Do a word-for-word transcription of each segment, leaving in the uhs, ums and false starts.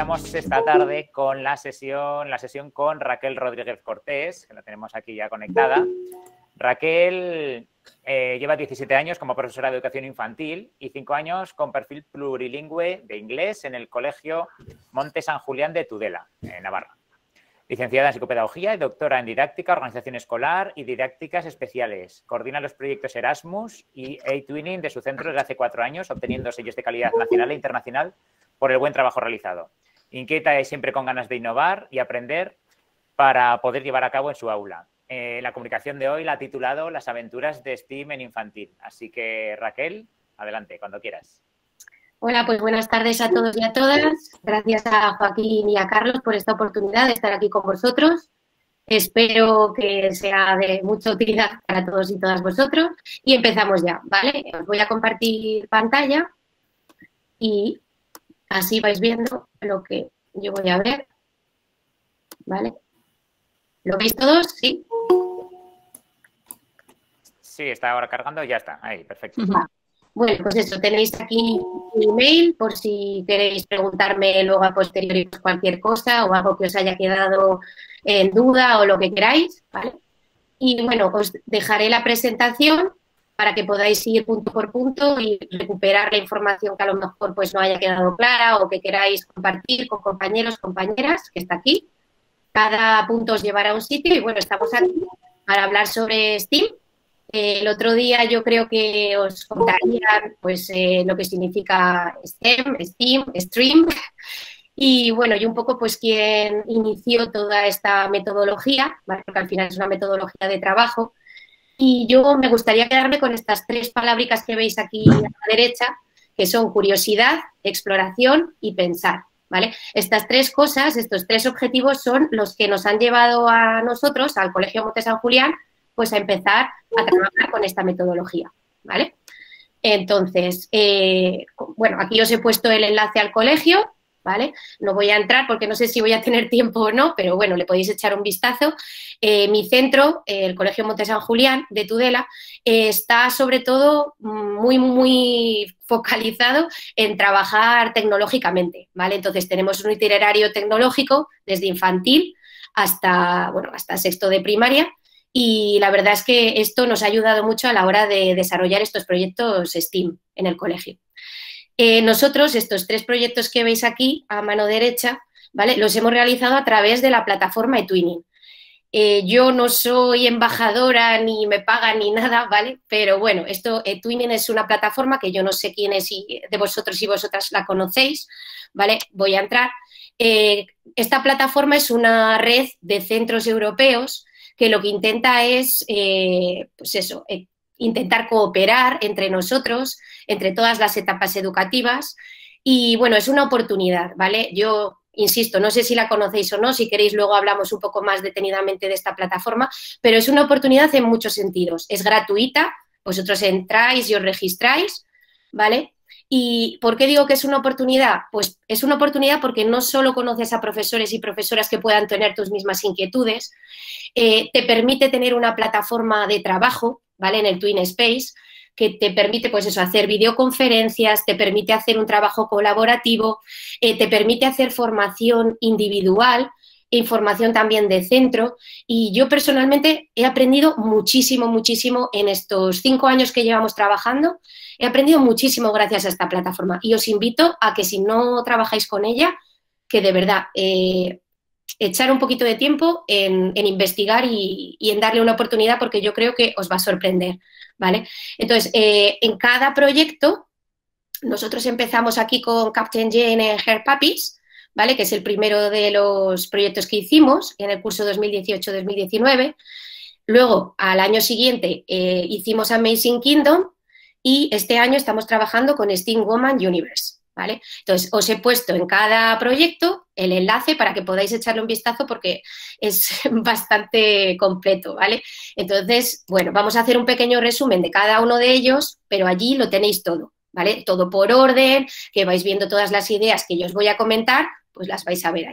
empezamos esta tarde con la sesión, la sesión con Raquel Rodríguez Cortés, que la tenemos aquí ya conectada. Raquel eh, lleva diecisiete años como profesora de educación infantil y cinco años con perfil plurilingüe de inglés en el Colegio Monte San Julián de Tudela, en Navarra. Licenciada en psicopedagogía y doctora en didáctica, organización escolar y didácticas especiales. Coordina los proyectos Erasmus y eTwinning de su centro desde hace cuatro años, obteniendo sellos de calidad nacional e internacional por el buen trabajo realizado. Inquieta y siempre con ganas de innovar y aprender para poder llevar a cabo en su aula. Eh, la comunicación de hoy la ha titulado Las aventuras de STEAM en infantil. Así que, Raquel, adelante, cuando quieras. Hola, pues buenas tardes a todos y a todas. Gracias a Joaquín y a Carlos por esta oportunidad de estar aquí con vosotros. Espero que sea de mucha utilidad para todos y todas vosotros. Y empezamos ya, ¿vale? Os voy a compartir pantalla y así vais viendo lo que yo voy a ver, ¿vale? ¿Lo veis todos? ¿Sí? Sí, está ahora cargando y ya está. Ahí, perfecto. Vale. Bueno, pues eso, tenéis aquí mi email por si queréis preguntarme luego a posteriori cualquier cosa o algo que os haya quedado en duda o lo que queráis, ¿vale? Y bueno, os dejaré la presentación para que podáis ir punto por punto y recuperar la información que a lo mejor pues no haya quedado clara o que queráis compartir con compañeros, compañeras, que está aquí. Cada punto os llevará a un sitio y bueno, estamos aquí para hablar sobre STEAM. El otro día yo creo que os contaría pues, eh, lo que significa STEM, STEAM, STREAM y bueno, y un poco pues quién inició toda esta metodología, ¿vale? Porque al final es una metodología de trabajo y yo me gustaría quedarme con estas tres palabricas que veis aquí a la derecha, que son curiosidad, exploración y pensar, ¿vale? Estas tres cosas, estos tres objetivos son los que nos han llevado a nosotros, al Colegio Monte San Julián, pues a empezar a trabajar con esta metodología, ¿vale? Entonces, eh, bueno, aquí os he puesto el enlace al colegio, ¿vale? No voy a entrar porque no sé si voy a tener tiempo o no, pero bueno, le podéis echar un vistazo. Eh, mi centro, eh, el Colegio Monte San Julián de Tudela, eh, está sobre todo muy, muy focalizado en trabajar tecnológicamente, ¿vale? Entonces, tenemos un itinerario tecnológico desde infantil hasta, bueno, hasta sexto de primaria. Y la verdad es que esto nos ha ayudado mucho a la hora de desarrollar estos proyectos STEAM en el colegio. Eh, nosotros, estos tres proyectos que veis aquí a mano derecha, ¿vale? Los hemos realizado a través de la plataforma eTwinning. Eh, yo no soy embajadora ni me pagan ni nada, ¿vale? Pero bueno, esto, eTwinning es una plataforma que yo no sé quiénes de vosotros y vosotras la conocéis, ¿vale? Voy a entrar. Eh, esta plataforma es una red de centros europeos que lo que intenta es, eh, pues eso, eh, intentar cooperar entre nosotros, entre todas las etapas educativas y, bueno, es una oportunidad, ¿vale? Yo, insisto, no sé si la conocéis o no, si queréis luego hablamos un poco más detenidamente de esta plataforma, pero es una oportunidad en muchos sentidos. Es gratuita, vosotros entráis y os registráis, ¿vale? ¿Y por qué digo que es una oportunidad? Pues es una oportunidad porque no solo conoces a profesores y profesoras que puedan tener tus mismas inquietudes, eh, te permite tener una plataforma de trabajo, ¿vale? En el TwinSpace, que te permite, pues eso, hacer videoconferencias, te permite hacer un trabajo colaborativo, eh, te permite hacer formación individual, información también de centro y yo personalmente he aprendido muchísimo, muchísimo en estos cinco años que llevamos trabajando, he aprendido muchísimo gracias a esta plataforma y os invito a que si no trabajáis con ella, que de verdad eh, echar un poquito de tiempo en, en investigar y, y en darle una oportunidad porque yo creo que os va a sorprender, ¿vale? Entonces, eh, en cada proyecto, nosotros empezamos aquí con Captain Jane en Her Puppies, ¿vale? Que es el primero de los proyectos que hicimos en el curso dos mil dieciocho dos mil diecinueve. Luego, al año siguiente, eh, hicimos Amazing Kingdom y este año estamos trabajando con STEAM Woman Universe, ¿vale? Entonces, os he puesto en cada proyecto el enlace para que podáis echarle un vistazo porque es bastante completo, ¿vale? Entonces, bueno, vamos a hacer un pequeño resumen de cada uno de ellos, pero allí lo tenéis todo, ¿vale? Todo por orden, que vais viendo todas las ideas que yo os voy a comentar, pues las vais a ver allí,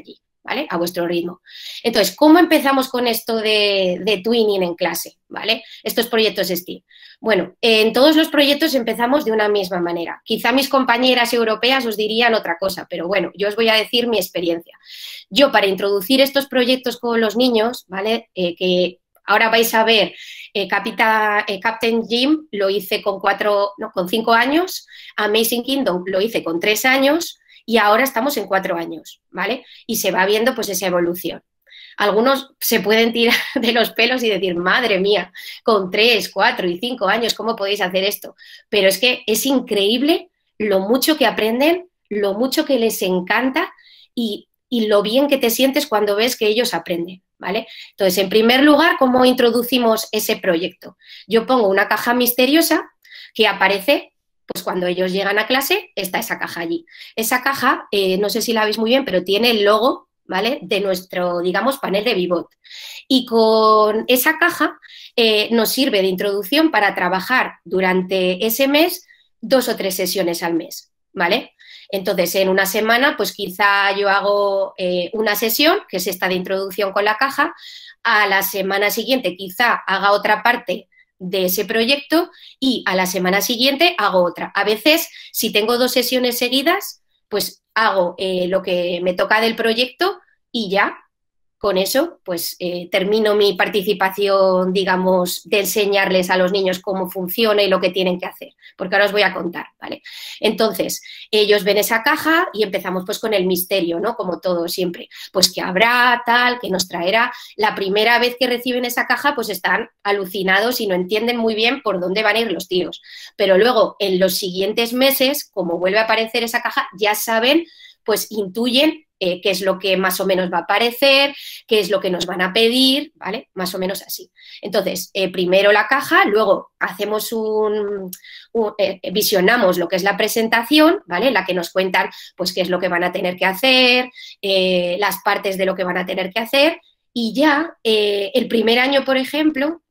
¿vale? A vuestro ritmo. Entonces, ¿cómo empezamos con esto de, de twinning en clase, ¿vale? Estos proyectos STEAM. Bueno, en todos los proyectos empezamos de una misma manera. Quizá mis compañeras europeas os dirían otra cosa, pero bueno, yo os voy a decir mi experiencia. Yo, para introducir estos proyectos con los niños, ¿vale? Eh, que ahora vais a ver, eh, Capita, eh, Captain Jim lo hice con cuatro, no, con cinco años, Amazing Kingdom lo hice con tres años, y ahora estamos en cuatro años, ¿vale? Y se va viendo pues esa evolución. Algunos se pueden tirar de los pelos y decir, madre mía, con tres, cuatro y cinco años, ¿cómo podéis hacer esto? Pero es que es increíble lo mucho que aprenden, lo mucho que les encanta y, y lo bien que te sientes cuando ves que ellos aprenden, ¿vale? Entonces, en primer lugar, ¿cómo introducimos ese proyecto? Yo pongo una caja misteriosa que aparece. Pues cuando ellos llegan a clase, está esa caja allí. Esa caja, eh, no sé si la veis muy bien, pero tiene el logo, ¿vale? De nuestro, digamos, panel de Vivot. Y con esa caja eh, nos sirve de introducción para trabajar durante ese mes dos o tres sesiones al mes, ¿vale? Entonces, en una semana, pues quizá yo hago eh, una sesión, que es esta de introducción con la caja. A la semana siguiente quizá haga otra parte de ese proyecto y a la semana siguiente hago otra. A veces, si tengo dos sesiones seguidas, pues hago eh, lo que me toca del proyecto y ya con eso pues eh, termino mi participación, digamos, de enseñarles a los niños cómo funciona y lo que tienen que hacer, porque ahora os voy a contar, ¿vale? Entonces, ellos ven esa caja y empezamos pues con el misterio, ¿no? Como todo siempre, pues que habrá, tal, que nos traerá. La primera vez que reciben esa caja pues están alucinados y no entienden muy bien por dónde van a ir los tiros, pero luego en los siguientes meses, como vuelve a aparecer esa caja, ya saben, pues intuyen Eh, qué es lo que más o menos va a aparecer, qué es lo que nos van a pedir, ¿vale? Más o menos así. Entonces, eh, primero la caja, luego hacemos un, un eh, visionamos lo que es la presentación, ¿vale? En la que nos cuentan, pues, qué es lo que van a tener que hacer, eh, las partes de lo que van a tener que hacer, y ya eh, el primer año, por ejemplo,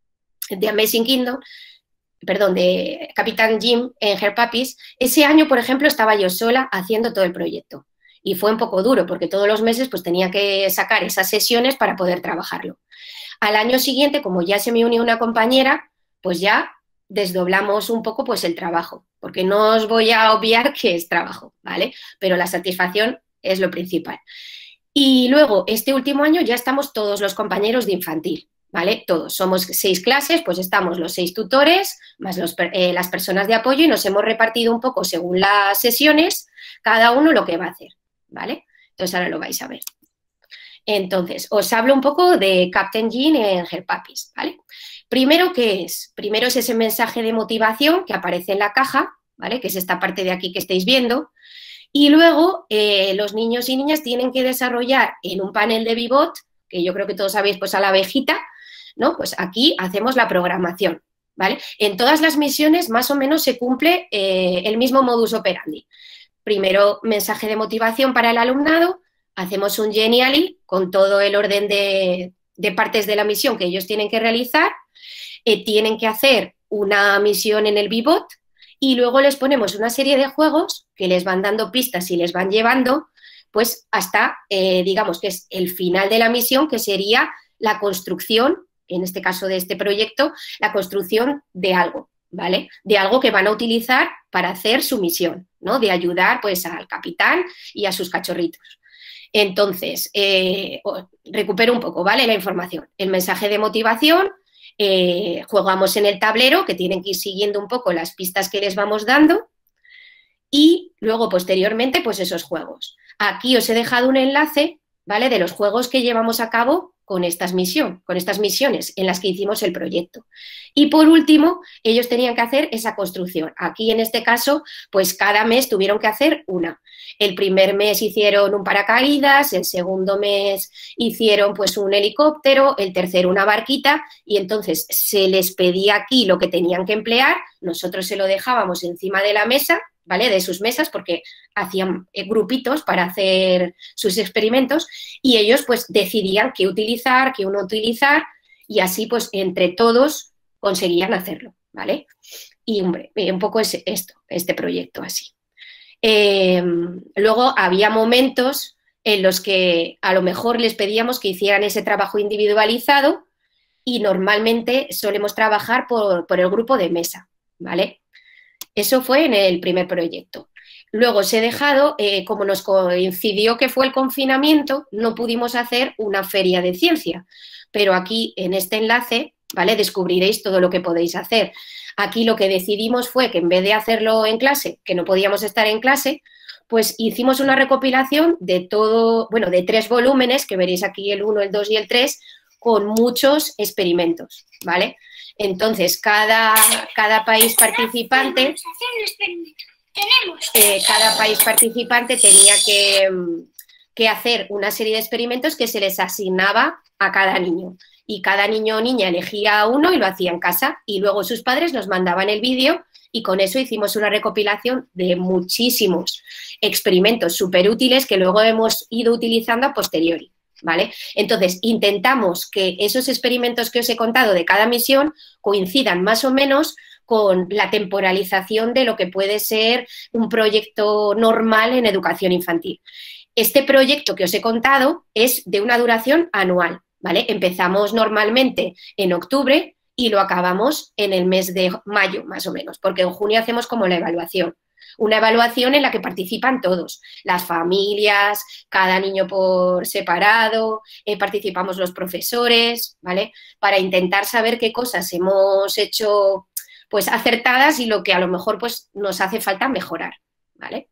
de Amazing Kingdom, perdón, de Capitán Jim en Her Puppies, ese año, por ejemplo, estaba yo sola haciendo todo el proyecto. Y fue un poco duro porque todos los meses pues tenía que sacar esas sesiones para poder trabajarlo. Al año siguiente, como ya se me unió una compañera, pues ya desdoblamos un poco pues el trabajo, porque no os voy a obviar que es trabajo, ¿vale? Pero la satisfacción es lo principal. Y luego, este último año ya estamos todos los compañeros de infantil, ¿vale? Todos, somos seis clases, pues estamos los seis tutores, más los, eh, las personas de apoyo y nos hemos repartido un poco según las sesiones, cada uno lo que va a hacer, ¿vale? Entonces ahora lo vais a ver. Entonces, os hablo un poco de Captain Jim en Her Puppies, ¿vale? Primero, ¿qué es? Primero es ese mensaje de motivación que aparece en la caja, ¿vale? Que es esta parte de aquí que estáis viendo. Y luego, eh, los niños y niñas tienen que desarrollar en un panel de Vivot, que yo creo que todos sabéis, pues a la abejita, ¿no? Pues aquí hacemos la programación, ¿vale? En todas las misiones más o menos se cumple eh, el mismo modus operandi. Primero, mensaje de motivación para el alumnado, hacemos un Genially con todo el orden de, de partes de la misión que ellos tienen que realizar, eh, tienen que hacer una misión en el Vivot y luego les ponemos una serie de juegos que les van dando pistas y les van llevando pues hasta, eh, digamos que es el final de la misión, que sería la construcción, en este caso de este proyecto, la construcción de algo, ¿vale? De algo que van a utilizar para hacer su misión, ¿no? De ayudar pues al capitán y a sus cachorritos. Entonces, eh, recupero un poco, ¿vale? La información. El mensaje de motivación, eh, jugamos en el tablero, que tienen que ir siguiendo un poco las pistas que les vamos dando y luego, posteriormente, pues esos juegos. Aquí os he dejado un enlace, ¿vale? De los juegos que llevamos a cabo con estas, misión, con estas misiones en las que hicimos el proyecto. Y por último, ellos tenían que hacer esa construcción. Aquí, en este caso, pues cada mes tuvieron que hacer una. El primer mes hicieron un paracaídas, el segundo mes hicieron pues un helicóptero, el tercero una barquita y entonces se les pedía aquí lo que tenían que emplear, nosotros se lo dejábamos encima de la mesa, ¿vale? De sus mesas porque hacían grupitos para hacer sus experimentos y ellos pues decidían qué utilizar, qué no utilizar y así pues entre todos conseguían hacerlo, ¿vale? Y hombre, un poco es esto, este proyecto así. Eh, luego había momentos en los que a lo mejor les pedíamos que hicieran ese trabajo individualizado y normalmente solemos trabajar por, por el grupo de mesa, ¿vale? Eso fue en el primer proyecto. Luego os he dejado, eh, como nos coincidió que fue el confinamiento, no pudimos hacer una feria de ciencia, pero aquí en este enlace, ¿vale? Descubriréis todo lo que podéis hacer. Aquí lo que decidimos fue que en vez de hacerlo en clase, que no podíamos estar en clase, pues hicimos una recopilación de todo, bueno, de tres volúmenes, que veréis aquí el uno, el dos y el tres, con muchos experimentos, ¿vale? Entonces, cada, cada país participante, eh, cada país participante tenía que, que hacer una serie de experimentos que se les asignaba a cada niño. Y cada niño o niña elegía uno y lo hacía en casa. Y luego sus padres nos mandaban el vídeo y con eso hicimos una recopilación de muchísimos experimentos súper útiles que luego hemos ido utilizando a posteriori, ¿vale? Entonces, intentamos que esos experimentos que os he contado de cada misión coincidan más o menos con la temporalización de lo que puede ser un proyecto normal en educación infantil. Este proyecto que os he contado es de una duración anual, ¿vale? Empezamos normalmente en octubre y lo acabamos en el mes de mayo, más o menos, porque en junio hacemos como la evaluación. Una evaluación en la que participan todos, las familias, cada niño por separado, eh, participamos los profesores, ¿vale? Para intentar saber qué cosas hemos hecho pues acertadas y lo que a lo mejor pues nos hace falta mejorar, ¿vale?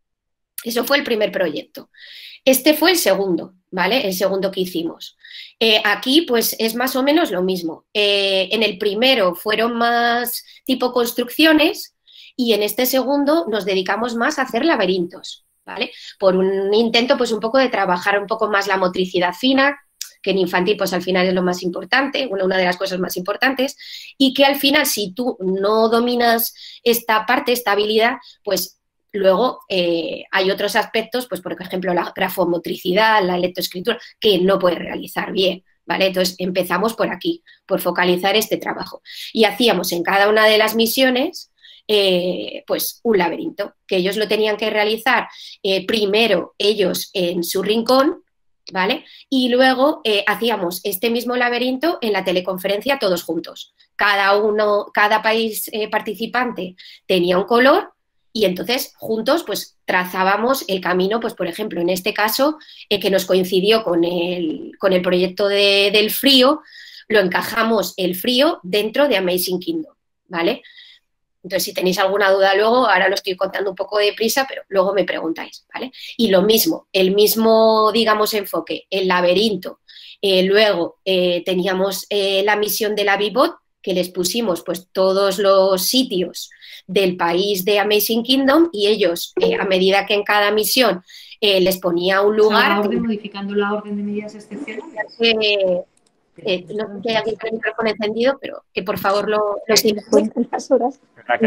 Eso fue el primer proyecto. Este fue el segundo, ¿vale? El segundo que hicimos. Eh, aquí, pues, es más o menos lo mismo. Eh, en el primero fueron más tipo construcciones y en este segundo nos dedicamos más a hacer laberintos, ¿vale? Por un intento, pues, un poco de trabajar un poco más la motricidad fina, que en infantil, pues, al final es lo más importante, una, una de las cosas más importantes, y que al final, si tú no dominas esta parte, esta habilidad, pues, luego eh, hay otros aspectos, pues por ejemplo la grafomotricidad, la lectoescritura, que no puedes realizar bien, ¿vale? Entonces empezamos por aquí, por focalizar este trabajo. Y hacíamos en cada una de las misiones eh, pues un laberinto, que ellos lo tenían que realizar eh, primero ellos en su rincón, ¿vale? Y luego eh, hacíamos este mismo laberinto en la teleconferencia todos juntos. Cada uno, cada país eh, participante tenía un color. Y entonces, juntos, pues, trazábamos el camino, pues, por ejemplo, en este caso, eh, que nos coincidió con el, con el proyecto de, del frío, lo encajamos el frío dentro de Amazing Kingdom, ¿vale? Entonces, si tenéis alguna duda luego, ahora lo estoy contando un poco deprisa, pero luego me preguntáis, ¿vale? Y lo mismo, el mismo, digamos, enfoque, el laberinto. Eh, luego eh, teníamos eh, la misión de la Bibot, que les pusimos, pues, todos los sitios del país de Amazing Kingdom y ellos, eh, a medida que en cada misión eh, les ponía un lugar... La orden, modificando la orden de medidas excepcionales. Eh, eh, no sé si hay alguien con el micrófono encendido, pero que por favor lo, lo silencie. las horas.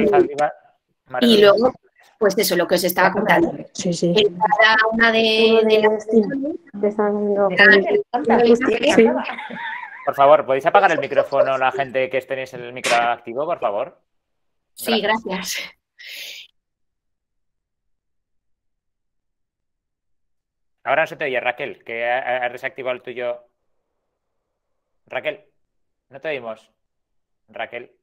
Y luego, pues eso, lo que os estaba contando. Sí, sí. En cada una de, de las... Sí. Por favor, ¿podéis apagar el micrófono la gente que tenéis el micro activo, por favor? Sí, gracias. Ahora no se te oye, Raquel, que has desactivado el tuyo. Raquel, no te oímos. Raquel.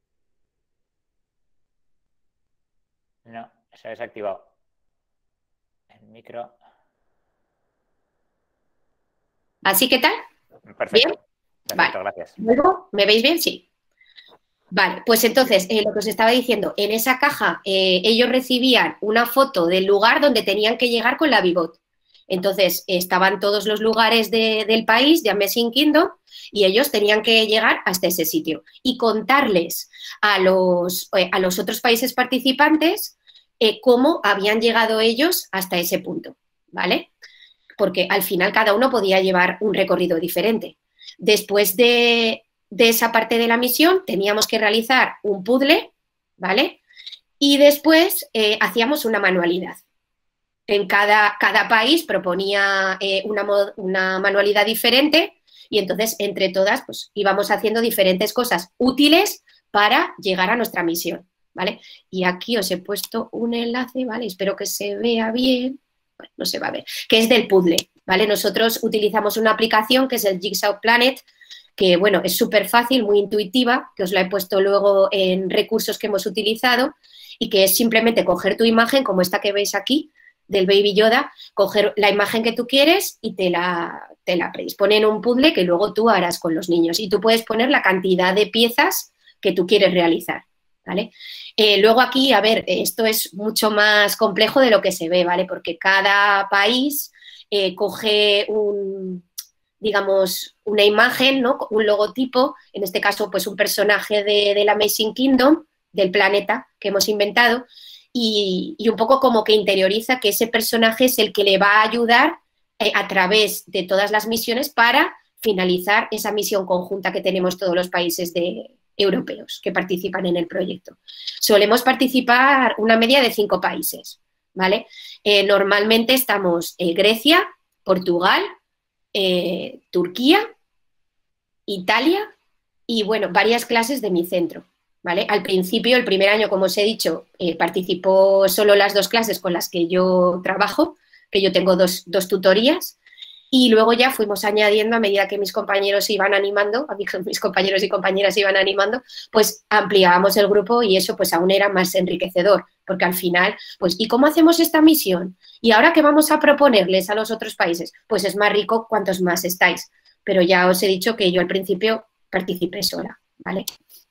No, se ha desactivado el micro. ¿Así que tal? Perfecto. ¿Bien? Perfecto, vale. Gracias. ¿Luego? ¿Me veis bien? Sí. Vale, pues entonces, eh, lo que os estaba diciendo, en esa caja eh, ellos recibían una foto del lugar donde tenían que llegar con la Bibot. Entonces, estaban todos los lugares de, del país, de Amazing Kingdom, y ellos tenían que llegar hasta ese sitio y contarles a los, eh, a los otros países participantes eh, cómo habían llegado ellos hasta ese punto, ¿vale? Porque al final cada uno podía llevar un recorrido diferente. Después de... de esa parte de la misión teníamos que realizar un puzzle, ¿vale? Y después eh, hacíamos una manualidad. En cada, cada país proponía eh, una, una manualidad diferente y entonces entre todas pues íbamos haciendo diferentes cosas útiles para llegar a nuestra misión, ¿vale? Y aquí os he puesto un enlace, ¿vale? Espero que se vea bien. Bueno, no se va a ver, que es del puzzle, ¿vale? Nosotros utilizamos una aplicación que es el Jigsaw Planet, que, bueno, es súper fácil, muy intuitiva, que os la he puesto luego en recursos que hemos utilizado, y que es simplemente coger tu imagen, como esta que veis aquí, del Baby Yoda, coger la imagen que tú quieres y te la, te la predispone en un puzzle que luego tú harás con los niños. Y tú puedes poner la cantidad de piezas que tú quieres realizar, ¿vale? Eh, luego aquí, a ver, esto es mucho más complejo de lo que se ve, ¿vale? Porque cada país eh, coge un, digamos, una imagen, ¿no? Un logotipo, en este caso, pues un personaje de, del Amazing Kingdom, del planeta que hemos inventado, y, y un poco como que interioriza que ese personaje es el que le va a ayudar eh, a través de todas las misiones para finalizar esa misión conjunta que tenemos todos los países de, europeos que participan en el proyecto. Solemos participar una media de cinco países, ¿vale? Eh, normalmente estamos en Grecia, Portugal, eh, Turquía, Italia y, bueno, varias clases de mi centro, ¿vale? Al principio, el primer año, como os he dicho, eh, participó solo las dos clases con las que yo trabajo, que yo tengo dos, dos tutorías, y luego ya fuimos añadiendo a medida que mis compañeros se iban animando, a mis compañeros y compañeras se iban animando, pues ampliábamos el grupo y eso pues aún era más enriquecedor, porque al final, pues, ¿y cómo hacemos esta misión? ¿Y ahora qué vamos a proponerles a los otros países? Pues es más rico cuantos más estáis, pero ya os he dicho que yo al principio participé sola, ¿vale?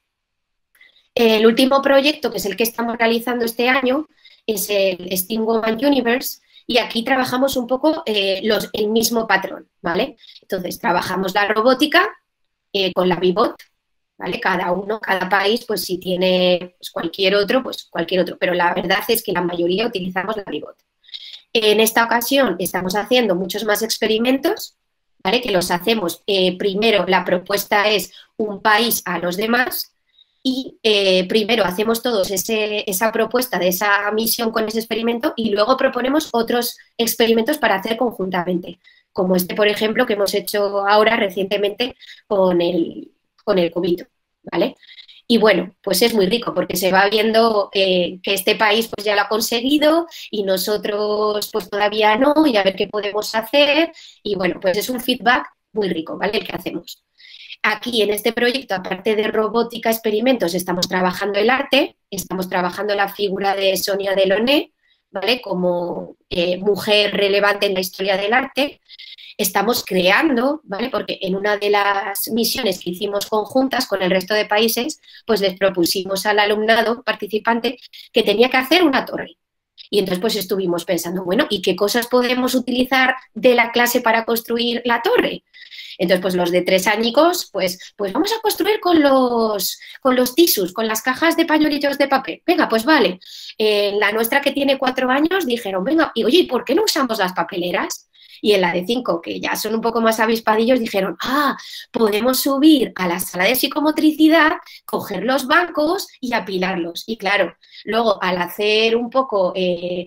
El último proyecto, que es el que estamos realizando este año, es el Steam Woman Universe, y aquí trabajamos un poco eh, los, el mismo patrón, ¿vale? Entonces, trabajamos la robótica eh, con la Vivot, ¿vale? Cada uno, cada país, pues si tiene pues, cualquier otro, pues cualquier otro. Pero la verdad es que la mayoría utilizamos la Vivot. En esta ocasión estamos haciendo muchos más experimentos, ¿vale? Que los hacemos, eh, primero la propuesta es un país a los demás, y eh, primero hacemos todos ese, esa propuesta de esa misión con ese experimento y luego proponemos otros experimentos para hacer conjuntamente, como este, por ejemplo, que hemos hecho ahora recientemente con el, con el cubito, ¿vale? Y bueno, pues es muy rico porque se va viendo eh, que este país pues ya lo ha conseguido y nosotros pues todavía no, y a ver qué podemos hacer, y bueno, pues es un feedback muy rico, ¿vale? El que hacemos. Aquí en este proyecto, aparte de robótica, experimentos, estamos trabajando el arte, estamos trabajando la figura de Sonia Delaunay, ¿vale? Como eh, mujer relevante en la historia del arte. Estamos creando, ¿vale? Porque en una de las misiones que hicimos conjuntas con el resto de países, pues les propusimos al alumnado participante que tenía que hacer una torre. Y entonces pues estuvimos pensando, bueno, ¿y qué cosas podemos utilizar de la clase para construir la torre? Entonces, pues los de tres añicos, pues, pues vamos a construir con los, con los tisus, con las cajas de pañuelitos de papel. Venga, pues vale. Eh, la nuestra que tiene cuatro años dijeron, venga, y oye, ¿y por qué no usamos las papeleras? Y en la de cinco, que ya son un poco más avispadillos, dijeron, ah, podemos subir a la sala de psicomotricidad, coger los bancos y apilarlos. Y claro, luego al hacer un poco... Eh,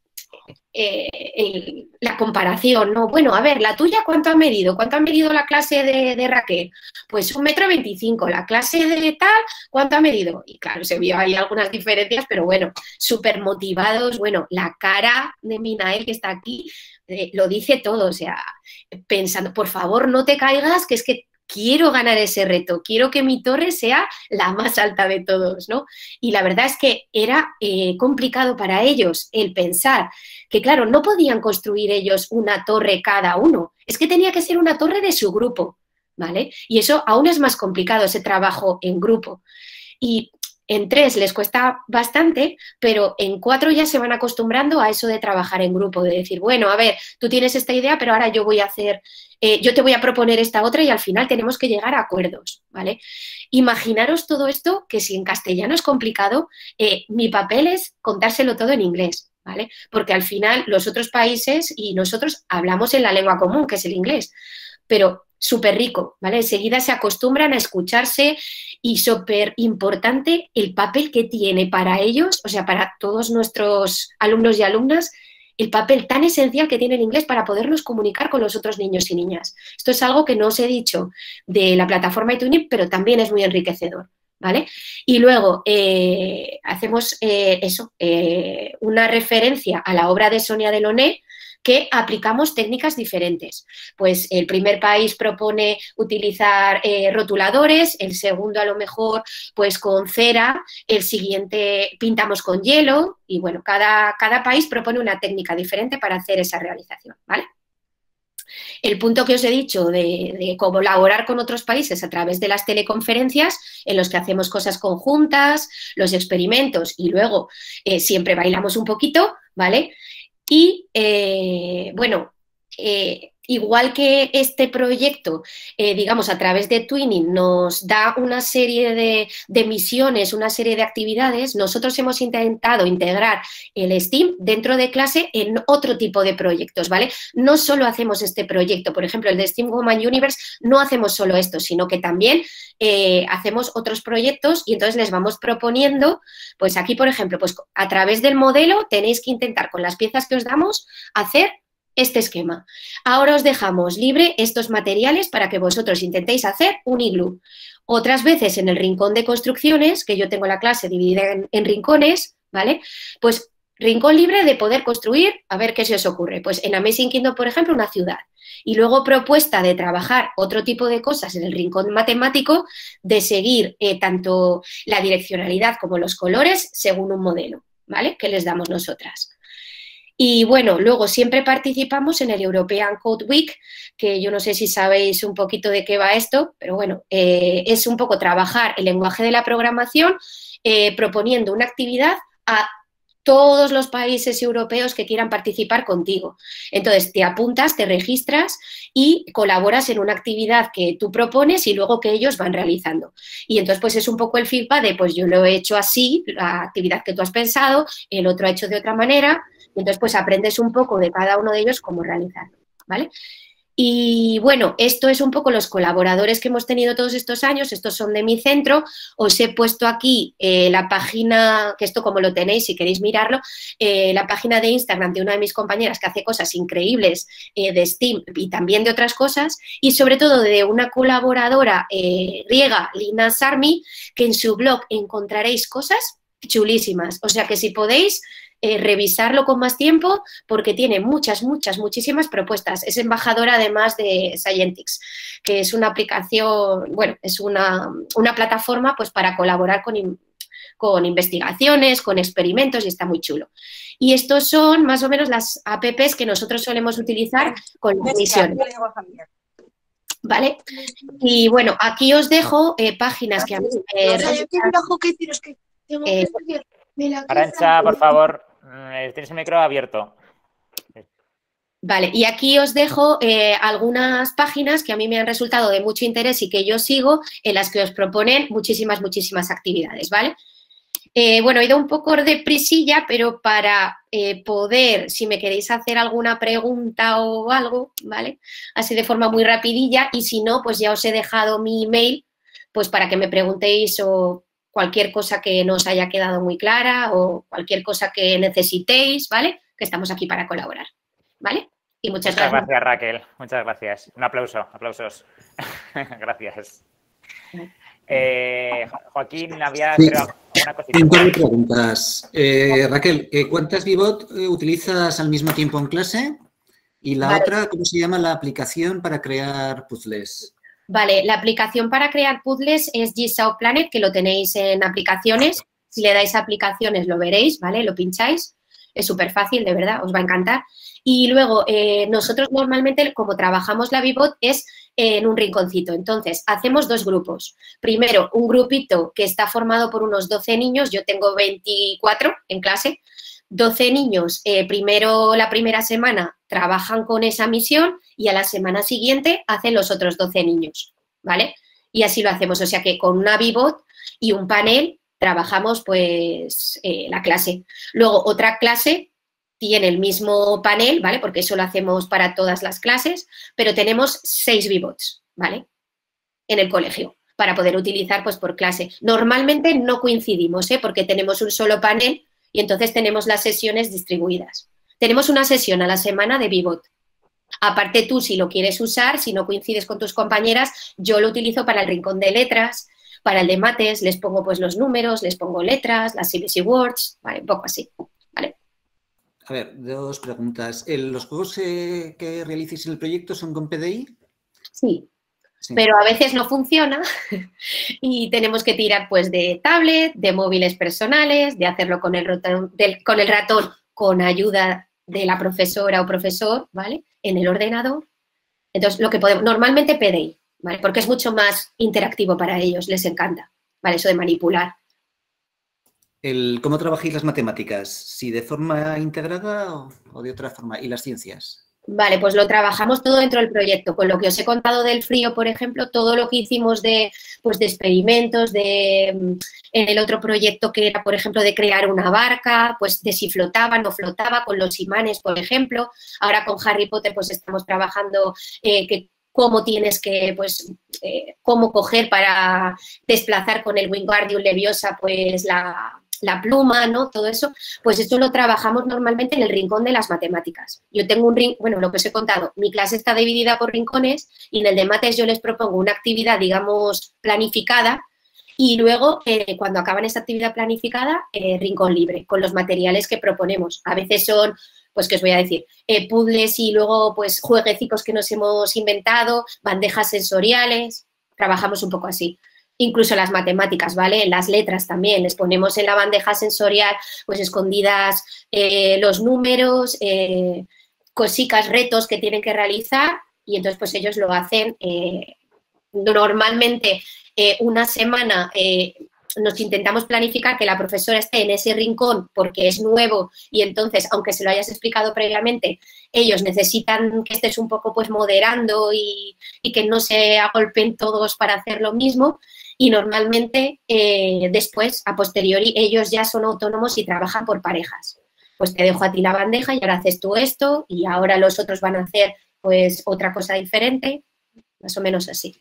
Eh, el, la comparación, ¿no? Bueno, a ver, ¿la tuya cuánto ha medido? ¿Cuánto ha medido la clase de, de Raquel? Pues un metro veinticinco. ¿La clase de tal cuánto ha medido? Y claro, se vio ahí algunas diferencias, pero bueno, súper motivados. Bueno, la cara de Minael que está aquí eh, lo dice todo, o sea, pensando, por favor, no te caigas, que es que quiero ganar ese reto, quiero que mi torre sea la más alta de todos, ¿no? Y la verdad es que era eh, complicado para ellos el pensar que, claro, no podían construir ellos una torre cada uno, es que tenía que ser una torre de su grupo, ¿vale? Y eso aún es más complicado, ese trabajo en grupo. Y en tres les cuesta bastante, pero en cuatro ya se van acostumbrando a eso de trabajar en grupo, de decir, bueno, a ver, tú tienes esta idea, pero ahora yo voy a hacer, eh, yo te voy a proponer esta otra y al final tenemos que llegar a acuerdos, ¿vale? Imaginaros todo esto, que si en castellano es complicado, eh, mi papel es contárselo todo en inglés, ¿vale? Porque al final los otros países y nosotros hablamos en la lengua común, que es el inglés, pero súper rico, ¿vale? Enseguida se acostumbran a escucharse y súper importante el papel que tiene para ellos, o sea, para todos nuestros alumnos y alumnas, el papel tan esencial que tiene el inglés para podernos comunicar con los otros niños y niñas. Esto es algo que no os he dicho de la plataforma eTuning, pero también es muy enriquecedor, ¿vale? Y luego eh, hacemos eh, eso, eh, una referencia a la obra de Sonia Delaunay, que aplicamos técnicas diferentes. Pues el primer país propone utilizar eh, rotuladores, el segundo a lo mejor pues con cera, el siguiente pintamos con hielo y bueno, cada, cada país propone una técnica diferente para hacer esa realización, ¿vale? El punto que os he dicho de, de colaborar con otros países a través de las teleconferencias en los que hacemos cosas conjuntas, los experimentos y luego eh, siempre bailamos un poquito, ¿vale? Y, eh, bueno, eh, igual que este proyecto, eh, digamos, a través de Twinning nos da una serie de, de misiones, una serie de actividades, nosotros hemos intentado integrar el STEAM dentro de clase en otro tipo de proyectos, ¿vale? No solo hacemos este proyecto, por ejemplo, el de STEAM Woman Universe, no hacemos solo esto, sino que también eh, hacemos otros proyectos y entonces les vamos proponiendo, pues aquí, por ejemplo, pues a través del modelo tenéis que intentar con las piezas que os damos hacer este esquema. Ahora os dejamos libre estos materiales para que vosotros intentéis hacer un iglú. Otras veces en el rincón de construcciones, que yo tengo la clase dividida en, en rincones, ¿vale? Pues rincón libre de poder construir, a ver qué se os ocurre. Pues en Amazing Kingdom, por ejemplo, una ciudad. Y luego propuesta de trabajar otro tipo de cosas en el rincón matemático, de seguir eh, tanto la direccionalidad como los colores según un modelo, ¿vale? Que les damos nosotras. Y bueno, luego siempre participamos en el European Code Week, que yo no sé si sabéis un poquito de qué va esto, pero bueno, eh, es un poco trabajar el lenguaje de la programación eh, proponiendo una actividad a todos los países europeos que quieran participar contigo. Entonces, te apuntas, te registras y colaboras en una actividad que tú propones y luego que ellos van realizando. Y entonces, pues es un poco el feedback de, pues yo lo he hecho así, la actividad que tú has pensado, el otro ha hecho de otra manera, y entonces, pues aprendes un poco de cada uno de ellos cómo realizarlo, ¿vale? Y bueno, esto es un poco los colaboradores que hemos tenido todos estos años, estos son de mi centro, os he puesto aquí eh, la página, que esto como lo tenéis si queréis mirarlo, eh, la página de Instagram de una de mis compañeras que hace cosas increíbles eh, de STEAM y también de otras cosas, y sobre todo de una colaboradora eh, griega, Lina Sarmi, que en su blog encontraréis cosas chulísimas, o sea que si podéis Eh, revisarlo con más tiempo porque tiene muchas, muchas, muchísimas propuestas. Es embajadora además de Scientix, que es una aplicación, bueno, es una, una plataforma pues para colaborar con, con investigaciones, con experimentos y está muy chulo. Y estos son más o menos las apps que nosotros solemos utilizar con las misiones. ¿Vale? Y bueno, aquí os dejo eh, páginas que a mí me... Eh, Arantxa, por favor, tienes el micro abierto. Vale, y aquí os dejo eh, algunas páginas que a mí me han resultado de mucho interés y que yo sigo, en las que os proponen muchísimas, muchísimas actividades, ¿vale? Eh, bueno, he ido un poco de prisilla, pero para eh, poder, si me queréis hacer alguna pregunta o algo, ¿vale? Así de forma muy rapidilla, y si no, pues ya os he dejado mi email, pues para que me preguntéis o cualquier cosa que no os haya quedado muy clara o cualquier cosa que necesitéis, ¿vale? Que estamos aquí para colaborar, ¿vale? Y muchas, muchas gracias. gracias, Raquel. Muchas gracias. Un aplauso, aplausos. Gracias. Eh, Joaquín, había sí. creo, una cosita. Un par de preguntas. Eh, Raquel, ¿cuántas Vivot utilizas al mismo tiempo en clase? Y la vale. otra, ¿cómo se llama la aplicación para crear puzzles? Vale, la aplicación para crear puzzles es Jigsaw Planet, que lo tenéis en aplicaciones. Si le dais a aplicaciones lo veréis, ¿vale? Lo pincháis. Es súper fácil, de verdad, os va a encantar. Y luego, eh, nosotros normalmente, como trabajamos la Vivot, es en un rinconcito. Entonces, hacemos dos grupos. Primero, un grupito que está formado por unos doce niños. Yo tengo veinticuatro en clase. doce niños, eh, primero la primera semana trabajan con esa misión y a la semana siguiente hacen los otros doce niños, ¿vale? Y así lo hacemos, o sea que con una Vivot y un panel trabajamos pues eh, la clase. Luego otra clase tiene el mismo panel, ¿vale? Porque eso lo hacemos para todas las clases, pero tenemos seis Vivots, ¿vale? En el colegio, para poder utilizar pues por clase. Normalmente no coincidimos, ¿eh? Porque tenemos un solo panel y entonces tenemos las sesiones distribuidas. Tenemos una sesión a la semana de Vivot. Aparte tú, si lo quieres usar, si no coincides con tus compañeras, yo lo utilizo para el rincón de letras, para el de mates, les pongo pues los números, les pongo letras, las C B C Words, ¿vale? Un poco así, ¿vale? A ver, dos preguntas. ¿El- ¿Los juegos eh, que realicéis en el proyecto son con P D I? Sí, Sí. pero a veces no funciona y tenemos que tirar pues de tablet, de móviles personales, de hacerlo con el ratón, del- con el ratón con ayuda de la profesora o profesor, ¿vale? En el ordenador. Entonces, lo que podemos, normalmente P D I, ¿vale? Porque es mucho más interactivo para ellos, les encanta, ¿vale? Eso de manipular. El, ¿Cómo trabajáis las matemáticas? ¿Si de forma integrada o, o de otra forma? ¿Y las ciencias? Vale, pues lo trabajamos todo dentro del proyecto. Con lo que os he contado del frío, por ejemplo, todo lo que hicimos de, pues de experimentos, de en el otro proyecto que era, por ejemplo, de crear una barca, pues de si flotaba, no flotaba, con los imanes, por ejemplo. Ahora con Harry Potter, pues estamos trabajando eh, que cómo tienes que, pues, eh, cómo coger para desplazar con el Wingardium Leviosa, pues, la, la pluma, ¿no? Todo eso, pues esto lo trabajamos normalmente en el rincón de las matemáticas. Yo tengo un rincón, bueno, lo que os he contado, mi clase está dividida por rincones y en el de mates yo les propongo una actividad, digamos, planificada y luego, eh, cuando acaban esta actividad planificada, eh, rincón libre, con los materiales que proponemos. A veces son, pues, ¿qué os voy a decir? Eh, puzzles y luego, pues, jueguecicos que nos hemos inventado, bandejas sensoriales, trabajamos un poco así. Incluso las matemáticas, ¿vale? Las letras también, les ponemos en la bandeja sensorial, pues, escondidas eh, los números, eh, cositas, retos que tienen que realizar y entonces, pues, ellos lo hacen eh, normalmente eh, una semana. Eh, nos intentamos planificar que la profesora esté en ese rincón porque es nuevo y entonces, aunque se lo hayas explicado previamente, ellos necesitan que estés un poco pues moderando y, y que no se agolpen todos para hacer lo mismo y normalmente eh, después, a posteriori, ellos ya son autónomos y trabajan por parejas. Pues te dejo a ti la bandeja y ahora haces tú esto y ahora los otros van a hacer pues otra cosa diferente, más o menos así.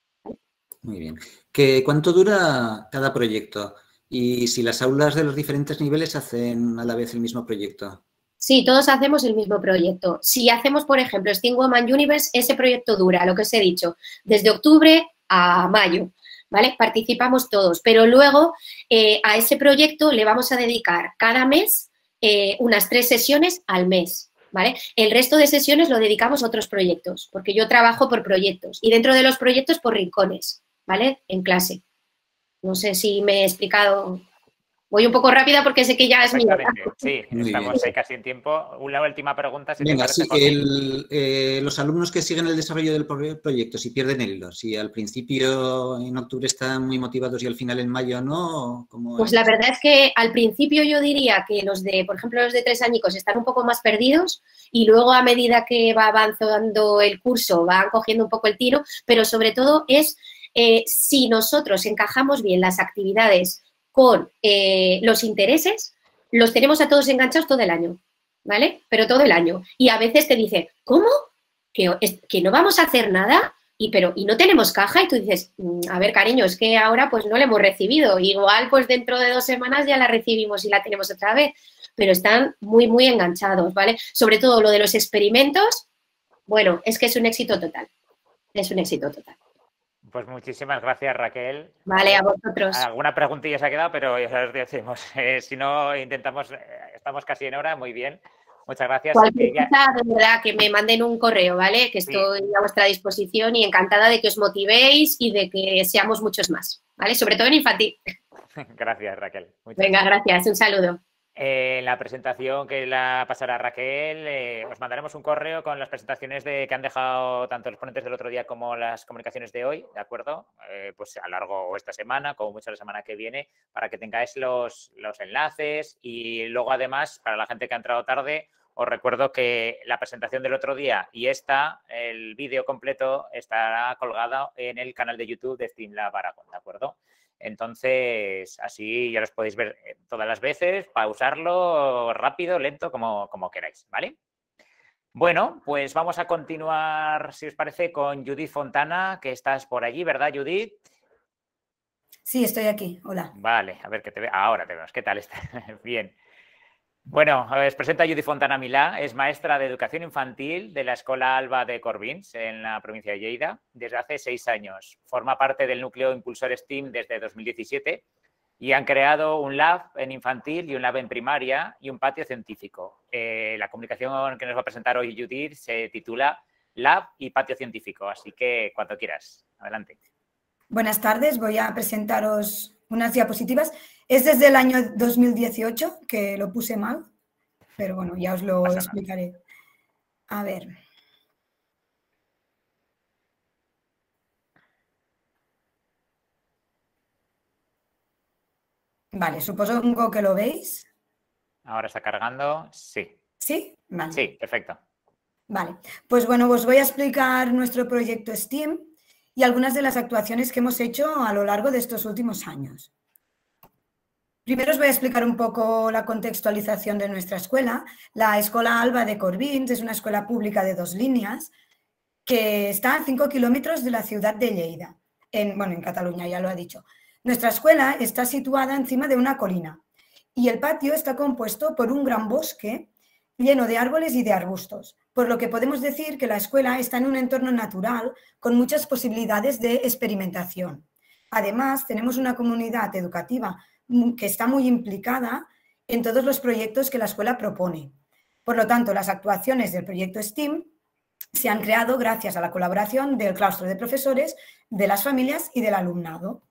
Muy bien. ¿Qué, ¿Cuánto dura cada proyecto? Y si las aulas de los diferentes niveles hacen a la vez el mismo proyecto. Sí, todos hacemos el mismo proyecto. Si hacemos, por ejemplo, Steam Woman Universe, ese proyecto dura, lo que os he dicho, desde octubre a mayo, ¿vale? Participamos todos, pero luego eh, a ese proyecto le vamos a dedicar cada mes eh, unas tres sesiones al mes, ¿vale? El resto de sesiones lo dedicamos a otros proyectos, porque yo trabajo por proyectos y dentro de los proyectos por rincones, ¿vale? En clase. No sé si me he explicado. Voy un poco rápida porque sé que ya es mi hora. Sí, Muy estamos bien. ahí casi en tiempo. Una última pregunta, si te Venga, parece, sí, José. el, eh, los alumnos que siguen el desarrollo del pro- proyecto, si pierden el hilo, si al principio en octubre están muy motivados y al final en mayo no, ¿cómo Pues es? la verdad es que al principio yo diría que los de, por ejemplo, los de tres añicos están un poco más perdidos y luego a medida que va avanzando el curso van cogiendo un poco el tiro, pero sobre todo es eh, si nosotros encajamos bien las actividades con eh, los intereses, los tenemos a todos enganchados todo el año, ¿vale? Pero todo el año. Y a veces te dice, ¿cómo? ¿Que, que no vamos a hacer nada? Y, pero, y no tenemos caja y tú dices, a ver, cariño, es que ahora pues no la hemos recibido. Igual pues dentro de dos semanas ya la recibimos y la tenemos otra vez. Pero están muy, muy enganchados, ¿vale? Sobre todo lo de los experimentos, bueno, es que es un éxito total. Es un éxito total. Pues muchísimas gracias, Raquel. Vale, a vosotros. Alguna preguntilla se ha quedado, pero ya os decimos. Eh, si no, intentamos, eh, estamos casi en hora, muy bien. Muchas gracias. Cualquier Eh, ya... cosa, de verdad, que me manden un correo, ¿vale? Que estoy sí. a vuestra disposición y encantada de que os motivéis y de que seamos muchos más, ¿vale? Sobre todo en infantil. Gracias, Raquel. Muchas Venga, gracias. gracias. Un saludo. Eh, en la presentación que la pasará Raquel, eh, os mandaremos un correo con las presentaciones de, que han dejado tanto los ponentes del otro día como las comunicaciones de hoy, ¿de acuerdo? Eh, pues a lo largo de esta semana, como mucho la semana que viene, para que tengáis los, los enlaces y luego además, para la gente que ha entrado tarde, os recuerdo que la presentación del otro día y esta, el vídeo completo, estará colgado en el canal de YouTube de Steam Lab Aragón, ¿de acuerdo? Entonces, así ya los podéis ver todas las veces, pausarlo rápido, lento, como, como queráis, ¿vale? Bueno, pues vamos a continuar, si os parece, con Judith Fontana, que estás por allí, ¿verdad, Judith? Sí, estoy aquí. Hola. Vale, a ver que te veo. Ahora te vemos. ¿Qué tal está? Bien. Bueno, os presenta Judith Fontana Milá, es maestra de educación infantil de la Escola Alba de Corbins, en la provincia de Lleida, desde hace seis años. Forma parte del núcleo impulsor STEAM desde dos mil diecisiete y han creado un lab en infantil y un lab en primaria y un patio científico. Eh, la comunicación que nos va a presentar hoy Judith se titula Lab y Patio Científico, así que cuando quieras, adelante. Buenas tardes, voy a presentaros unas diapositivas. Es desde el año dos mil dieciocho, que lo puse mal, pero bueno, ya os lo explicaré. A ver. Vale, supongo que lo veis. Ahora está cargando, sí. ¿Sí? Vale. Sí, perfecto. Vale, pues bueno, os voy a explicar nuestro proyecto STEAM y algunas de las actuaciones que hemos hecho a lo largo de estos últimos años. Primero os voy a explicar un poco la contextualización de nuestra escuela. La Escola Alba de Corbins es una escuela pública de dos líneas que está a cinco kilómetros de la ciudad de Lleida, en, bueno, en Cataluña, ya lo ha dicho. Nuestra escuela está situada encima de una colina y el patio está compuesto por un gran bosque lleno de árboles y de arbustos, por lo que podemos decir que la escuela está en un entorno natural con muchas posibilidades de experimentación. Además, tenemos una comunidad educativa que está muy implicada en todos los proyectos que la escuela propone. Por lo tanto, las actuaciones del proyecto STEAM se han creado gracias a la colaboración del claustro de profesores, de las familias y del alumnado.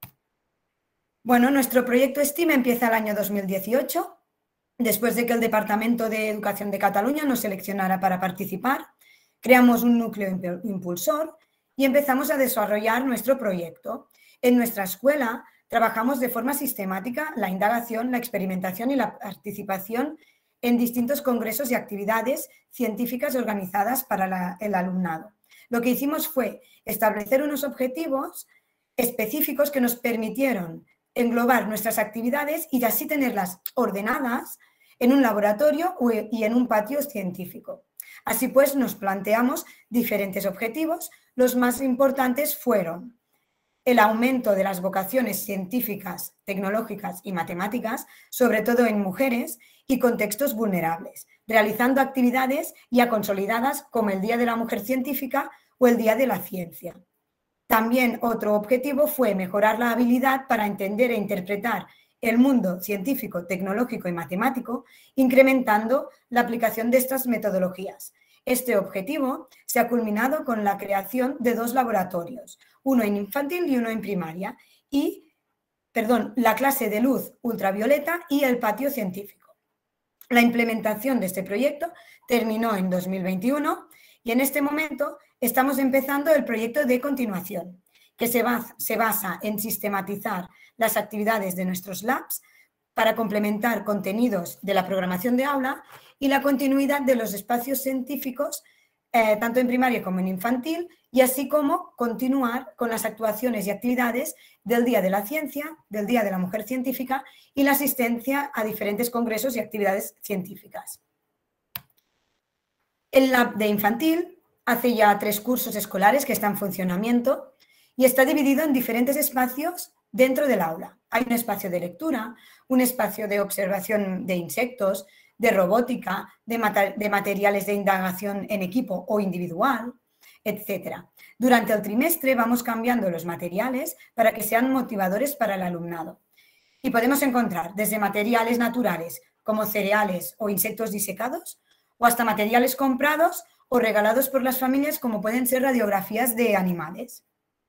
Bueno, nuestro proyecto STEAM empieza el año dos mil dieciocho, después de que el Departamento de Educación de Cataluña nos seleccionara para participar. Creamos un núcleo impulsor y empezamos a desarrollar nuestro proyecto. En nuestra escuela trabajamos de forma sistemática la indagación, la experimentación y la participación en distintos congresos y actividades científicas organizadas para la, el alumnado. Lo que hicimos fue establecer unos objetivos específicos que nos permitieron englobar nuestras actividades y así tenerlas ordenadas en un laboratorio y en un patio científico. Así pues, nos planteamos diferentes objetivos. Los más importantes fueron el aumento de las vocaciones científicas, tecnológicas y matemáticas, sobre todo en mujeres y contextos vulnerables, realizando actividades ya consolidadas como el Día de la Mujer Científica o el Día de la Ciencia. También otro objetivo fue mejorar la habilidad para entender e interpretar el mundo científico, tecnológico y matemático, incrementando la aplicación de estas metodologías. Este objetivo se ha culminado con la creación de dos laboratorios, uno en infantil y uno en primaria, y, perdón, la clase de luz ultravioleta y el patio científico. La implementación de este proyecto terminó en dos mil veintiuno y en este momento estamos empezando el proyecto de continuación, que se basa, se basa en sistematizar las actividades de nuestros labs para complementar contenidos de la programación de aula y la continuidad de los espacios científicos, eh, tanto en primaria como en infantil, y así como continuar con las actuaciones y actividades del Día de la Ciencia, del Día de la Mujer Científica y la asistencia a diferentes congresos y actividades científicas. El lab de infantil hace ya tres cursos escolares que está en funcionamiento y está dividido en diferentes espacios dentro del aula. Hay un espacio de lectura, un espacio de observación de insectos, de robótica, de, mat- de materiales de indagación en equipo o individual, etcétera. Durante el trimestre vamos cambiando los materiales para que sean motivadores para el alumnado. Y podemos encontrar desde materiales naturales como cereales o insectos disecados o hasta materiales comprados o regalados por las familias como pueden ser radiografías de animales.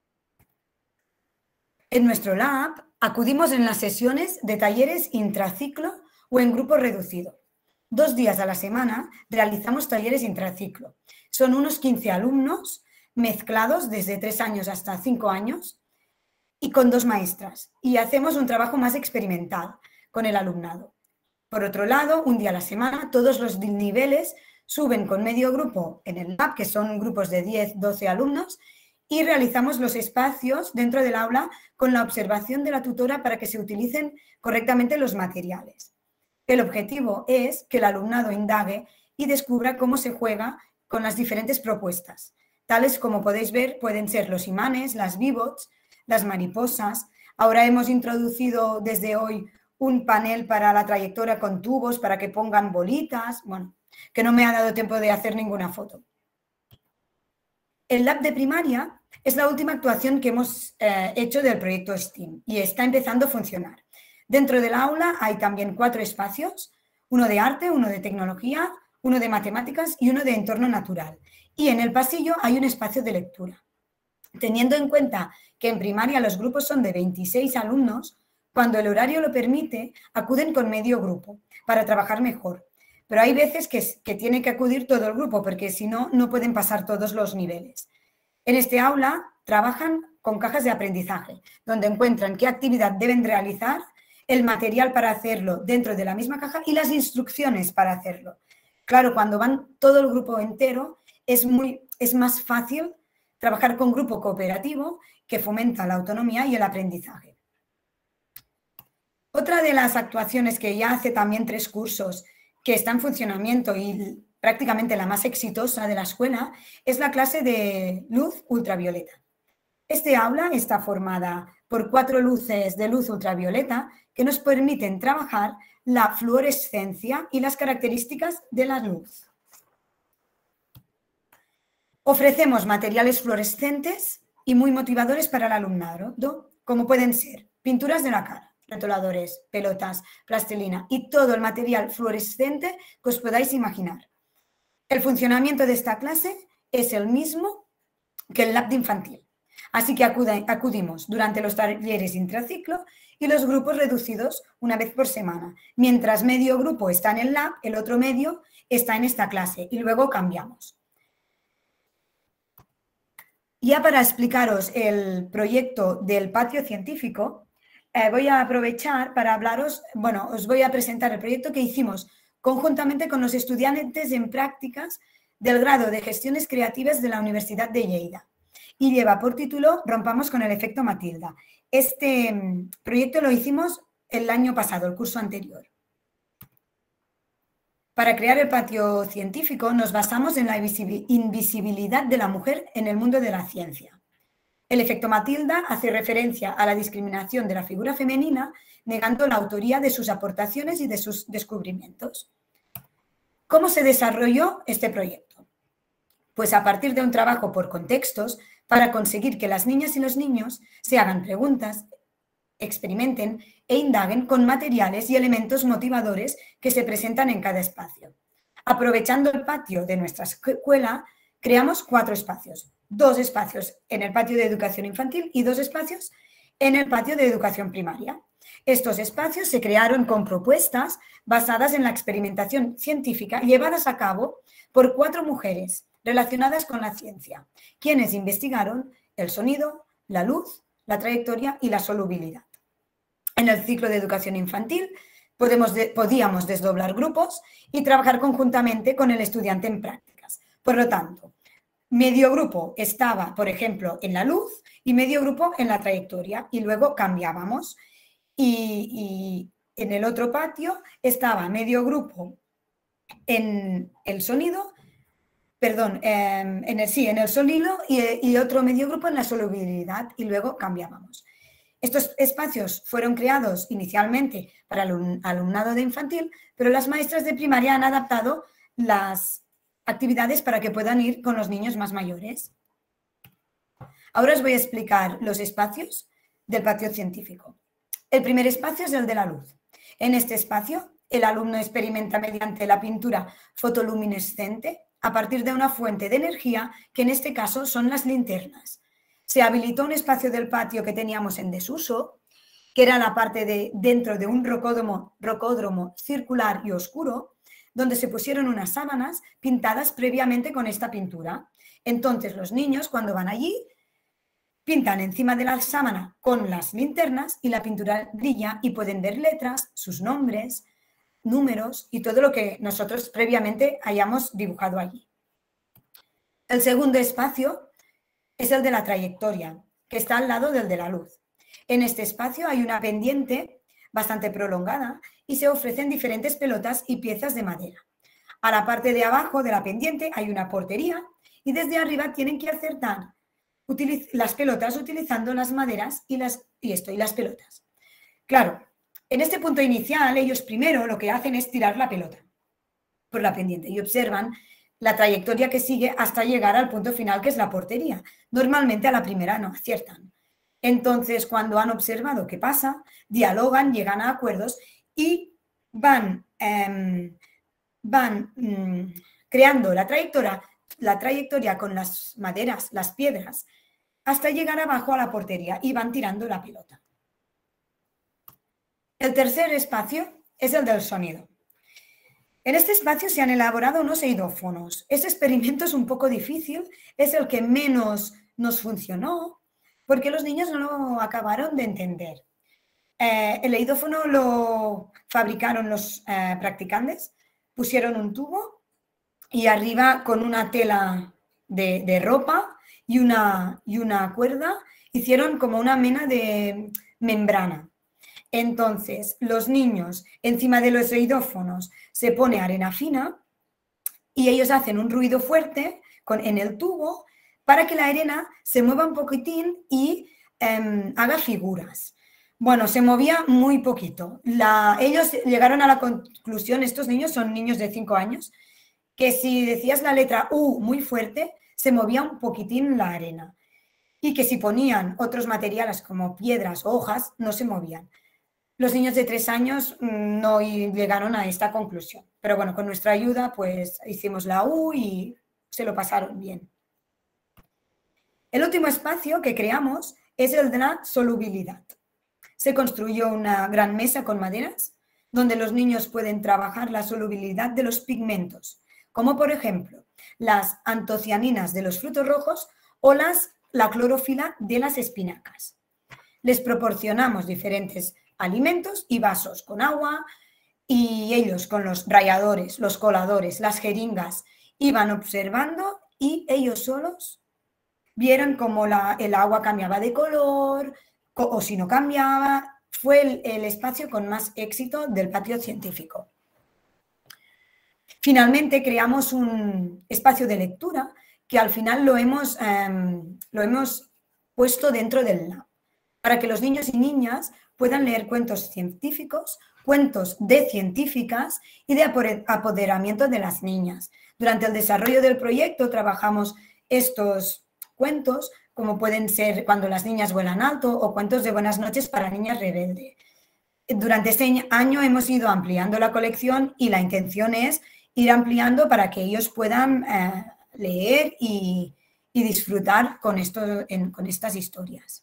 En nuestro lab acudimos en las sesiones de talleres intraciclo o en grupo reducido. Dos días a la semana realizamos talleres intraciclo. Son unos quince alumnos mezclados desde tres años hasta cinco años y con dos maestras. Y hacemos un trabajo más experimental con el alumnado. Por otro lado, un día a la semana todos los niveles suben con medio grupo en el lab, que son grupos de diez, doce alumnos, y realizamos los espacios dentro del aula con la observación de la tutora para que se utilicen correctamente los materiales. El objetivo es que el alumnado indague y descubra cómo se juega con las diferentes propuestas. Tales como podéis ver pueden ser los imanes, las V-Bots, las mariposas. Ahora hemos introducido desde hoy un panel para la trayectoria con tubos para que pongan bolitas. Bueno, que no me ha dado tiempo de hacer ninguna foto. El lab de primaria es la última actuación que hemos eh, hecho del proyecto STEAM y está empezando a funcionar. Dentro del aula hay también cuatro espacios, uno de arte, uno de tecnología, uno de matemáticas y uno de entorno natural. Y en el pasillo hay un espacio de lectura. Teniendo en cuenta que en primaria los grupos son de veintiséis alumnos, cuando el horario lo permite, acuden con medio grupo para trabajar mejor. Pero hay veces que, que tiene que acudir todo el grupo porque si no, no pueden pasar todos los niveles. En este aula trabajan con cajas de aprendizaje, donde encuentran qué actividad deben realizar, el material para hacerlo dentro de la misma caja y las instrucciones para hacerlo. Claro, cuando van todo el grupo entero, es, muy, es más fácil trabajar con grupo cooperativo que fomenta la autonomía y el aprendizaje. Otra de las actuaciones que ya hace también tres cursos que está en funcionamiento y prácticamente la más exitosa de la escuela es la clase de luz ultravioleta. Este aula está formada por cuatro luces de luz ultravioleta que nos permiten trabajar la fluorescencia y las características de la luz. Ofrecemos materiales fluorescentes y muy motivadores para el alumnado, como pueden ser pinturas de la cara, rotuladores, pelotas, plastilina y todo el material fluorescente que os podáis imaginar. El funcionamiento de esta clase es el mismo que el lab de infantil, así que acudimos durante los talleres intraciclo y los grupos reducidos una vez por semana. Mientras medio grupo está en el lab, el otro medio está en esta clase y luego cambiamos. Ya para explicaros el proyecto del patio científico, eh, voy a aprovechar para hablaros, bueno, os voy a presentar el proyecto que hicimos conjuntamente con los estudiantes en prácticas del grado de Gestiones Creativas de la Universidad de Lleida y lleva por título Rompamos con el efecto Matilda. Este proyecto lo hicimos el año pasado, el curso anterior. Para crear el patio científico nos basamos en la invisibilidad de la mujer en el mundo de la ciencia. El efecto Matilda hace referencia a la discriminación de la figura femenina, negando la autoría de sus aportaciones y de sus descubrimientos. ¿Cómo se desarrolló este proyecto? Pues a partir de un trabajo por contextos para conseguir que las niñas y los niños se hagan preguntas, experimenten e indaguen con materiales y elementos motivadores que se presentan en cada espacio. Aprovechando el patio de nuestra escuela, creamos cuatro espacios. Dos espacios en el patio de educación infantil y dos espacios en el patio de educación primaria. Estos espacios se crearon con propuestas basadas en la experimentación científica llevadas a cabo por cuatro mujeres relacionadas con la ciencia, quienes investigaron el sonido, la luz, la trayectoria y la solubilidad. En el ciclo de educación infantil podemos de, podíamos desdoblar grupos y trabajar conjuntamente con el estudiante en prácticas. Por lo tanto, medio grupo estaba, por ejemplo, en la luz y medio grupo en la trayectoria y luego cambiábamos. Y, y en el otro patio estaba medio grupo en el sonido, perdón, eh, en el, sí, en el sonido y, y otro medio grupo en la solubilidad y luego cambiábamos. Estos espacios fueron creados inicialmente para el alumnado de infantil, pero las maestras de primaria han adaptado las actividades para que puedan ir con los niños más mayores. Ahora os voy a explicar los espacios del patio científico. El primer espacio es el de la luz. En este espacio, el alumno experimenta mediante la pintura fotoluminescente a partir de una fuente de energía que en este caso son las linternas. Se habilitó un espacio del patio que teníamos en desuso, que era la parte de dentro de un rocódromo, rocódromo circular y oscuro, donde se pusieron unas sábanas pintadas previamente con esta pintura. Entonces los niños cuando van allí pintan encima de la sábana con las linternas y la pintura brilla y pueden ver letras, sus nombres, números y todo lo que nosotros previamente hayamos dibujado allí. El segundo espacio es el de la trayectoria, que está al lado del de la luz. En este espacio hay una pendiente bastante prolongada y se ofrecen diferentes pelotas y piezas de madera. A la parte de abajo de la pendiente hay una portería y desde arriba tienen que acertar las pelotas utilizando las maderas y, las, y esto, y las pelotas. Claro, en este punto inicial ellos primero lo que hacen es tirar la pelota por la pendiente y observan la trayectoria que sigue hasta llegar al punto final, que es la portería. Normalmente a la primera no aciertan. Entonces, cuando han observado qué pasa, dialogan, llegan a acuerdos y van, eh, van mm, creando la trayectoria, la trayectoria con las maderas, las piedras, hasta llegar abajo a la portería y van tirando la pelota. El tercer espacio es el del sonido. En este espacio se han elaborado unos eidófonos. Este experimento es un poco difícil, es el que menos nos funcionó, porque los niños no lo acabaron de entender. Eh, el eidófono lo fabricaron los eh, practicantes, pusieron un tubo y arriba con una tela de, de ropa y una, y una cuerda hicieron como una mena de membrana. Entonces, los niños, encima de los eidófonos, se pone arena fina y ellos hacen un ruido fuerte con, en el tubo para que la arena se mueva un poquitín y eh, haga figuras. Bueno, se movía muy poquito. La, ellos llegaron a la conclusión, estos niños son niños de cinco años, que si decías la letra U muy fuerte, se movía un poquitín la arena. Y que si ponían otros materiales como piedras o hojas, no se movían. Los niños de tres años no llegaron a esta conclusión. Pero bueno, con nuestra ayuda pues hicimos la U y se lo pasaron bien. El último espacio que creamos es el de la solubilidad. Se construyó una gran mesa con maderas donde los niños pueden trabajar la solubilidad de los pigmentos, como por ejemplo las antocianinas de los frutos rojos o las, la clorofila de las espinacas. Les proporcionamos diferentes alimentos y vasos con agua y ellos con los ralladores, los coladores, las jeringas iban observando y ellos solos vieron cómo la, el agua cambiaba de color o, o si no cambiaba. Fue el, el espacio con más éxito del patio científico. Finalmente creamos un espacio de lectura que al final lo hemos, eh, lo hemos puesto dentro del lab para que los niños y niñas puedan leer cuentos científicos, cuentos de científicas y de apoderamiento de las niñas. Durante el desarrollo del proyecto trabajamos estos cuentos, como pueden ser Cuando las niñas vuelan alto o Cuentos de buenas noches para niñas rebelde. Durante este año hemos ido ampliando la colección y la intención es ir ampliando para que ellos puedan eh, leer y, y disfrutar con, esto, en, con estas historias.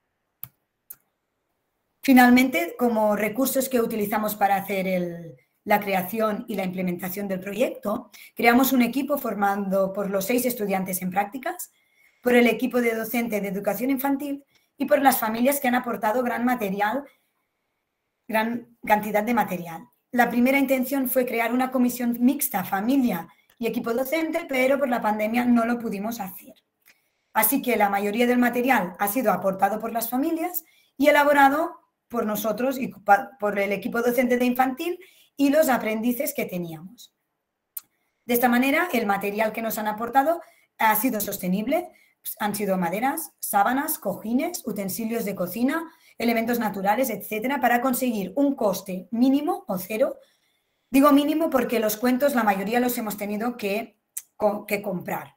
Finalmente, como recursos que utilizamos para hacer el, la creación y la implementación del proyecto, creamos un equipo formado por los seis estudiantes en prácticas, por el equipo de docente de educación infantil y por las familias que han aportado gran material, gran cantidad de material. La primera intención fue crear una comisión mixta, familia y equipo docente, pero por la pandemia no lo pudimos hacer. Así que la mayoría del material ha sido aportado por las familias y elaborado por nosotros y por el equipo docente de infantil y los aprendices que teníamos. De esta manera, el material que nos han aportado ha sido sostenible, han sido maderas, sábanas, cojines, utensilios de cocina, elementos naturales, etcétera, para conseguir un coste mínimo o cero. Digo mínimo porque los cuentos, la mayoría los hemos tenido que, que comprar.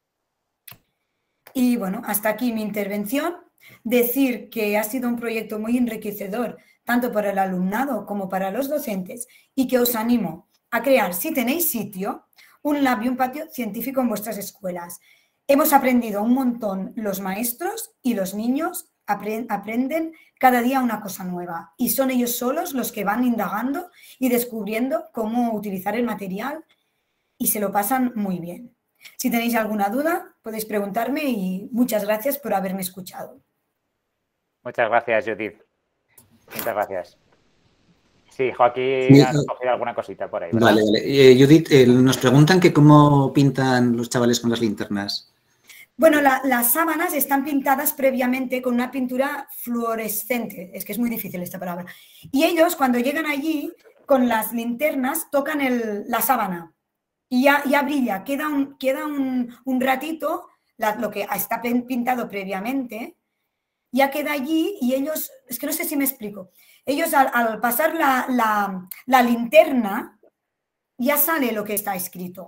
Y bueno, hasta aquí mi intervención. Decir que ha sido un proyecto muy enriquecedor, tanto para el alumnado como para los docentes, y que os animo a crear, si tenéis sitio, un lab y un patio científico en vuestras escuelas. Hemos aprendido un montón los maestros y los niños aprenden cada día una cosa nueva y son ellos solos los que van indagando y descubriendo cómo utilizar el material y se lo pasan muy bien. Si tenéis alguna duda, podéis preguntarme y muchas gracias por haberme escuchado. Muchas gracias, Judith. Muchas gracias. Sí, Joaquín, Sí, has cogido alguna cosita por ahí, ¿verdad? Vale, vale. Eh, Judith, eh, nos preguntan que cómo pintan los chavales con las linternas. Bueno, la, las sábanas están pintadas previamente con una pintura fluorescente. Es que es muy difícil esta palabra. Y ellos, cuando llegan allí, con las linternas, tocan el, la sábana. Y ya, ya brilla. Queda un, queda un, un ratito, la, lo que está pintado previamente, ya queda allí y ellos, es que no sé si me explico, ellos al, al pasar la, la, la linterna ya sale lo que está escrito.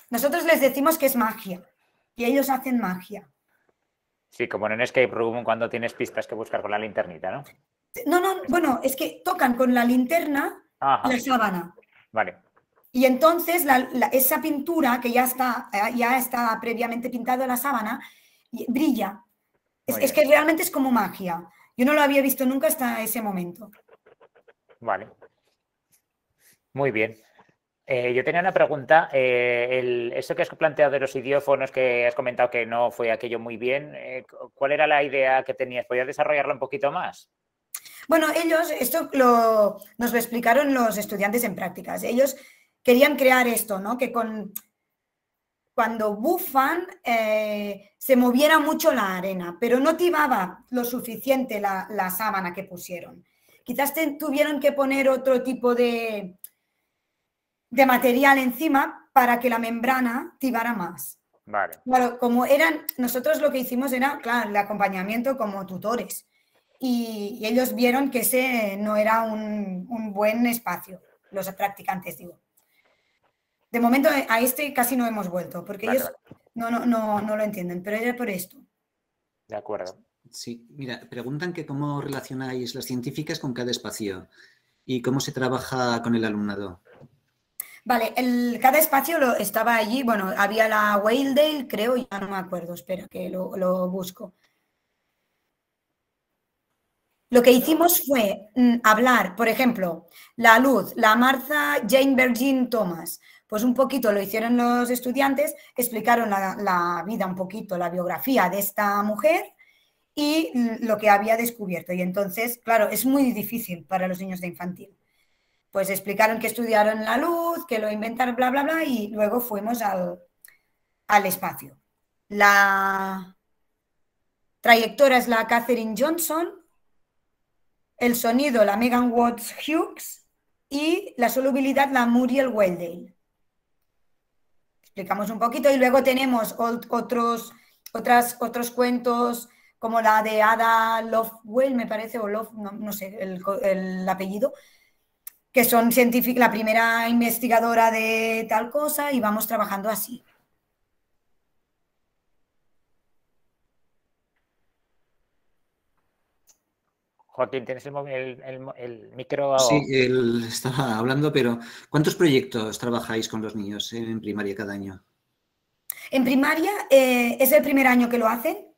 Nosotros les decimos que es magia y ellos hacen magia. Sí, como en un escape room cuando tienes pistas que buscar con la linternita, ¿no? No, no, bueno, es que tocan con la linterna Ajá. la sábana. Vale. Y entonces la, la, esa pintura que ya está, ya está previamente pintado en la sábana brilla. Es, es que realmente es como magia. Yo no lo había visto nunca hasta ese momento. Vale. Muy bien. Eh, yo tenía una pregunta. Eh, el, eso que has planteado de los idiófonos, que has comentado que no fue aquello muy bien, eh, ¿cuál era la idea que tenías? ¿Podías desarrollarlo un poquito más? Bueno, ellos, esto lo, nos lo explicaron los estudiantes en prácticas. Ellos querían crear esto, ¿no? Que con, cuando bufan eh, se moviera mucho la arena, pero no tibaba lo suficiente la, la sábana que pusieron. Quizás te, tuvieron que poner otro tipo de, de material encima para que la membrana tibara más. Vale. Claro, como eran, nosotros lo que hicimos era, claro, el acompañamiento como tutores. Y, y ellos vieron que ese no era un, un buen espacio, los practicantes, digo. De momento a este casi no hemos vuelto, porque vale, ellos vale. No, no, no, no lo entienden, pero era por esto. De acuerdo. Sí, mira, preguntan que cómo relacionáis las científicas con cada espacio y cómo se trabaja con el alumnado. Vale, el, cada espacio lo, estaba allí, bueno, había la Whaledale, creo, ya no me acuerdo, espera que lo, lo busco. Lo que hicimos fue mm, hablar, por ejemplo, la luz, la Martha Jane Virgin Thomas, pues un poquito lo hicieron los estudiantes, explicaron la, la vida un poquito, la biografía de esta mujer y lo que había descubierto. Y entonces, claro, es muy difícil para los niños de infantil. Pues explicaron que estudiaron la luz, que lo inventaron, bla, bla, bla, y luego fuimos al, al espacio. La trayectoria es la Katherine Johnson, el sonido la Megan Watts Hughes y la solubilidad la Muriel Whaledale. Explicamos un poquito y luego tenemos otros, otras, otros cuentos como la de Ada Lovewell, me parece, o Love, no, no sé el, el apellido, que son científicas, la primera investigadora de tal cosa y vamos trabajando así. Joaquín, tienes el, el, el, el micro... Sí, él estaba hablando, pero ¿cuántos proyectos trabajáis con los niños en primaria cada año? En primaria eh, es el primer año que lo hacen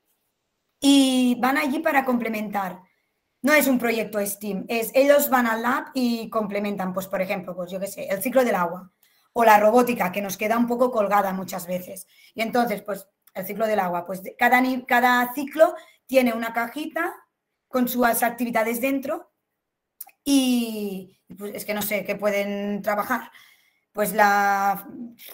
y van allí para complementar. No es un proyecto STEAM, es ellos van al lab y complementan, pues por ejemplo, pues yo qué sé, el ciclo del agua o la robótica, que nos queda un poco colgada muchas veces. Y entonces, pues el ciclo del agua, pues cada, cada ciclo tiene una cajita con sus actividades dentro y pues es que no sé qué pueden trabajar. Pues la,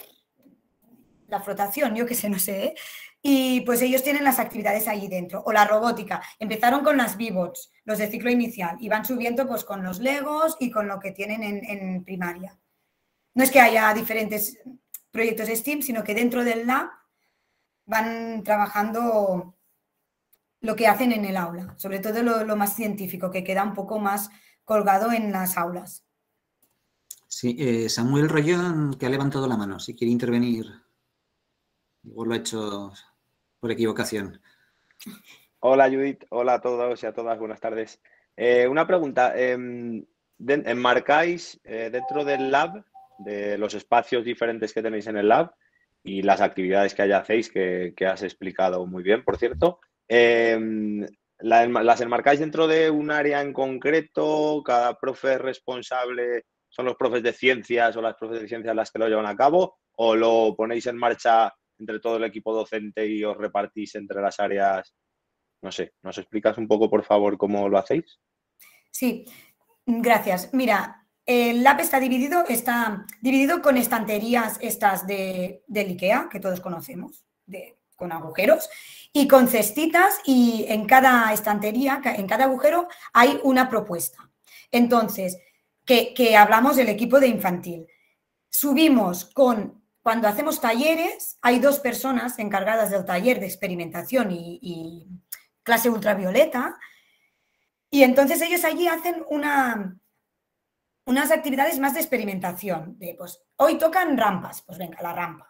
la flotación, yo qué sé, no sé, ¿eh? Y pues ellos tienen las actividades ahí dentro. O la robótica. Empezaron con las V-Bots, los de ciclo inicial, y van subiendo pues con los Legos y con lo que tienen en, en primaria. No es que haya diferentes proyectos STEAM, sino que dentro del lab van trabajando lo que hacen en el aula, sobre todo lo, lo más científico, que queda un poco más colgado en las aulas. Sí, eh, Samuel Rollón, que ha levantado la mano, si quiere intervenir. Igual lo ha hecho por equivocación. Hola Judith, hola a todos y a todas, buenas tardes. Eh, una pregunta, eh, de, ¿enmarcáis eh, dentro del lab, de los espacios diferentes que tenéis en el lab y las actividades que allá hacéis, que, que has explicado muy bien, por cierto, eh, la, ¿las enmarcáis dentro de un área en concreto? ¿Cada profe es responsable? ¿Son los profes de ciencias o las profes de ciencias las que lo llevan a cabo? ¿O lo ponéis en marcha entre todo el equipo docente y os repartís entre las áreas? No sé, ¿nos explicas un poco, por favor, cómo lo hacéis? Sí, gracias. Mira, el lab está dividido, está dividido con estanterías estas de, del IKEA, que todos conocemos, de, con agujeros, y con cestitas, y en cada estantería, en cada agujero, hay una propuesta. Entonces, que, que hablamos del equipo de infantil. Subimos con... Cuando hacemos talleres, hay dos personas encargadas del taller de experimentación y, y clase ultravioleta, y entonces ellos allí hacen una, unas actividades más de experimentación. De, pues, hoy tocan rampas, pues venga, la rampa.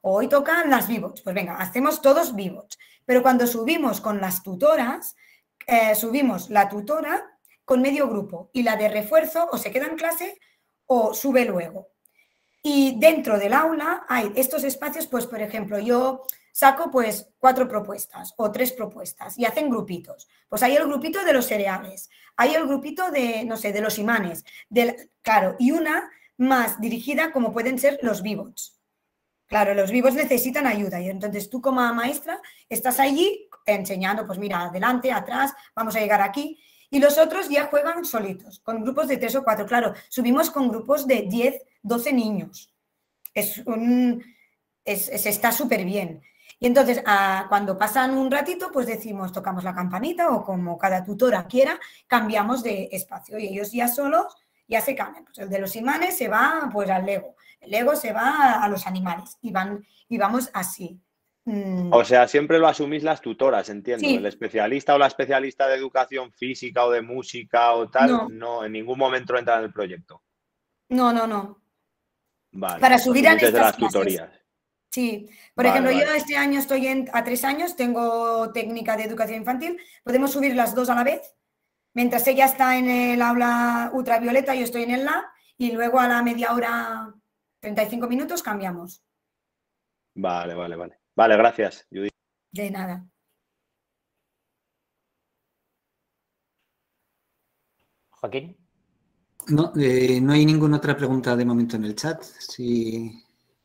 Hoy tocan las V-Bots. Pues venga, hacemos todos V-Bots. Pero cuando subimos con las tutoras, eh, subimos la tutora con medio grupo y la de refuerzo o se queda en clase o sube luego. Y dentro del aula hay estos espacios, pues por ejemplo, yo saco pues cuatro propuestas o tres propuestas y hacen grupitos. Pues hay el grupito de los cereales, hay el grupito de, no sé, de los imanes, del, claro, y una más dirigida como pueden ser los V-Bots. Claro, los V-Bots necesitan ayuda y entonces tú como maestra estás allí enseñando, pues mira, adelante, atrás, vamos a llegar aquí. Y los otros ya juegan solitos, con grupos de tres o cuatro. Claro, subimos con grupos de diez, doce niños. Es un, es, es, está súper bien. Y entonces, a, cuando pasan un ratito, pues decimos, tocamos la campanita o como cada tutora quiera, cambiamos de espacio. Y ellos ya solos ya se cambian. Pues el de los imanes se va pues al Lego. El Lego se va a los animales. Y, van, y vamos así. O sea, siempre lo asumís las tutoras, entiendo. Sí. El especialista o la especialista de educación física o de música o tal, No, no en ningún momento entra en el proyecto. no, no. no. Vale. Para subir a desde estas las clases. tutorías. Sí. Por Vale, ejemplo, vale. yo este año estoy en, a tres años, tengo técnica de educación infantil. Podemos subir las dos a la vez. Mientras ella está en el aula ultravioleta, yo estoy en el lab y luego a la media hora, treinta y cinco minutos, cambiamos. Vale, vale, vale. Vale, gracias, Judith. De nada. Joaquín. No, eh, no hay ninguna otra pregunta de momento en el chat. Si,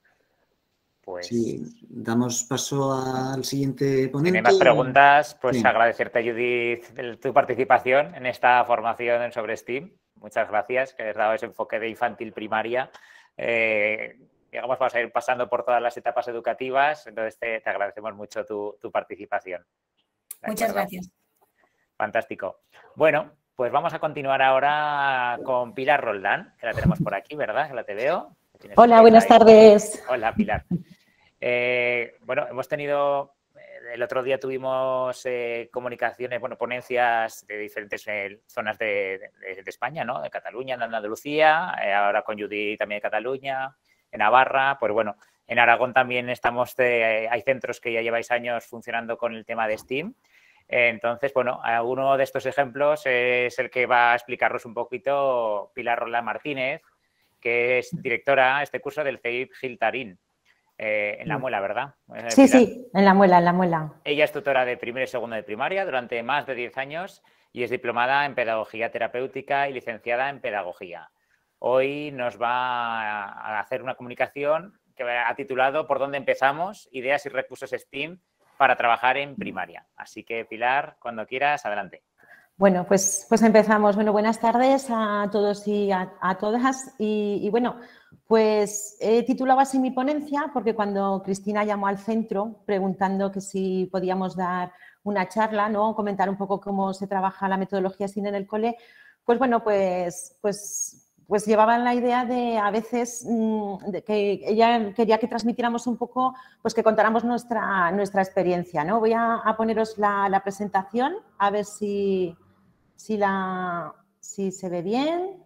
Pues, si damos paso al siguiente si ponente. no hay más preguntas, pues Sí. agradecerte, Judith, el- tu participación en esta formación sobre STEAM. Muchas gracias, que has dado ese enfoque de infantil primaria. Eh, digamos, vamos a ir pasando por todas las etapas educativas, entonces te, te agradecemos mucho tu, tu participación. ¿De Muchas acuerdo? gracias. Fantástico. Bueno, pues vamos a continuar ahora con Pilar Roldán, que la tenemos por aquí, ¿verdad? Que la te veo. Tienes Hola, un buenas ahí. tardes. Hola, Pilar. Eh, bueno, hemos tenido, eh, el otro día tuvimos eh, comunicaciones, bueno, ponencias de diferentes eh, zonas de, de- de España, ¿no? De Cataluña, de Andalucía, eh, ahora con Judith también de Cataluña, en Navarra, pues bueno, en Aragón también estamos, de- hay centros que ya lleváis años funcionando con el tema de STEAM. Eh, Entonces, bueno, uno de estos ejemplos es el que va a explicarnos un poquito Pilar Roldán Martínez, que es directora de este curso del C I P Giltarín. Eh, en La Muela, ¿verdad? Eh, Sí, Pilar. sí, en la muela, en la muela. Ella es tutora de primero y segundo de primaria durante más de diez años y es diplomada en pedagogía terapéutica y licenciada en pedagogía. Hoy nos va a hacer una comunicación que ha titulado ¿Por dónde empezamos? Ideas y recursos STEAM para trabajar en primaria. Así que, Pilar, cuando quieras, adelante. Bueno, pues, pues empezamos. Bueno, buenas tardes a todos y a, a todas. Y, y bueno, pues he titulado así mi ponencia porque cuando Cristina llamó al centro preguntando que si podíamos dar una charla, ¿no? Comentar un poco cómo se trabaja la metodología STEAM en el cole, pues bueno, pues, pues, pues llevaban la idea de a veces mmm, de que ella quería que transmitiéramos un poco, pues que contáramos nuestra, nuestra experiencia, ¿no? Voy a, a poneros la, la presentación a ver si... Si, la, si se ve bien.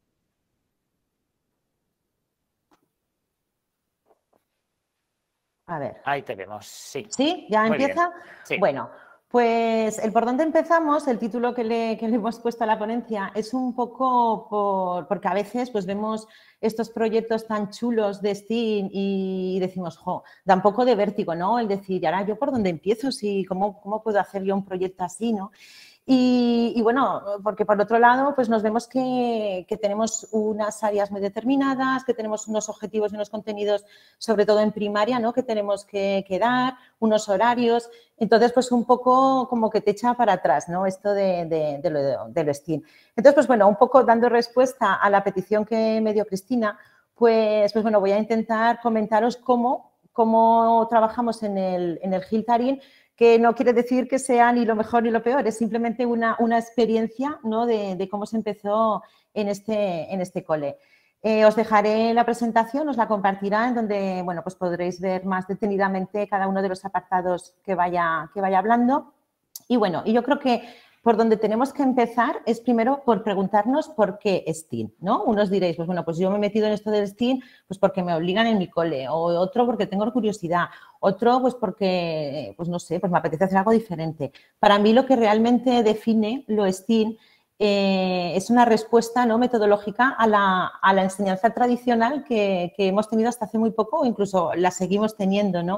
A ver. Ahí te vemos, sí. ¿Sí? ¿Ya Muy empieza? bien. Sí. Bueno, pues el por dónde empezamos, el título que le, que le hemos puesto a la ponencia es un poco por, porque a veces pues vemos estos proyectos tan chulos de STEAM y decimos, jo, da un poco de vértigo, ¿no? El decir, ¿y ahora yo por dónde empiezo? Si, ¿cómo, cómo puedo hacer yo un proyecto así, no? Y, y bueno, porque por otro lado, pues nos vemos que, que tenemos unas áreas muy determinadas, que tenemos unos objetivos y unos contenidos, sobre todo en primaria, ¿no? Que tenemos que, que dar, unos horarios. Entonces, pues un poco como que te echa para atrás, ¿no? Esto de, de, de, lo, de lo STEAM. Entonces, pues bueno, un poco dando respuesta a la petición que me dio Cristina, pues, pues bueno, voy a intentar comentaros cómo, cómo trabajamos en el, en el Giltarín, que no quiere decir que sea ni lo mejor ni lo peor, es simplemente una, una experiencia, ¿no? de, de cómo se empezó en este, en este cole. Eh, os dejaré la presentación, os la compartirá, en donde bueno, pues podréis ver más detenidamente cada uno de los apartados que vaya, que vaya hablando. Y bueno, y yo creo que por donde tenemos que empezar es primero por preguntarnos por qué STEAM, ¿no? Unos diréis, pues bueno, pues yo me he metido en esto del STEAM pues porque me obligan en mi cole, o otro porque tengo curiosidad, otro pues porque, pues no sé, pues me apetece hacer algo diferente. Para mí lo que realmente define lo STEAM eh, es una respuesta, ¿no?, metodológica a la, a la enseñanza tradicional que, que hemos tenido hasta hace muy poco, o incluso la seguimos teniendo, ¿no?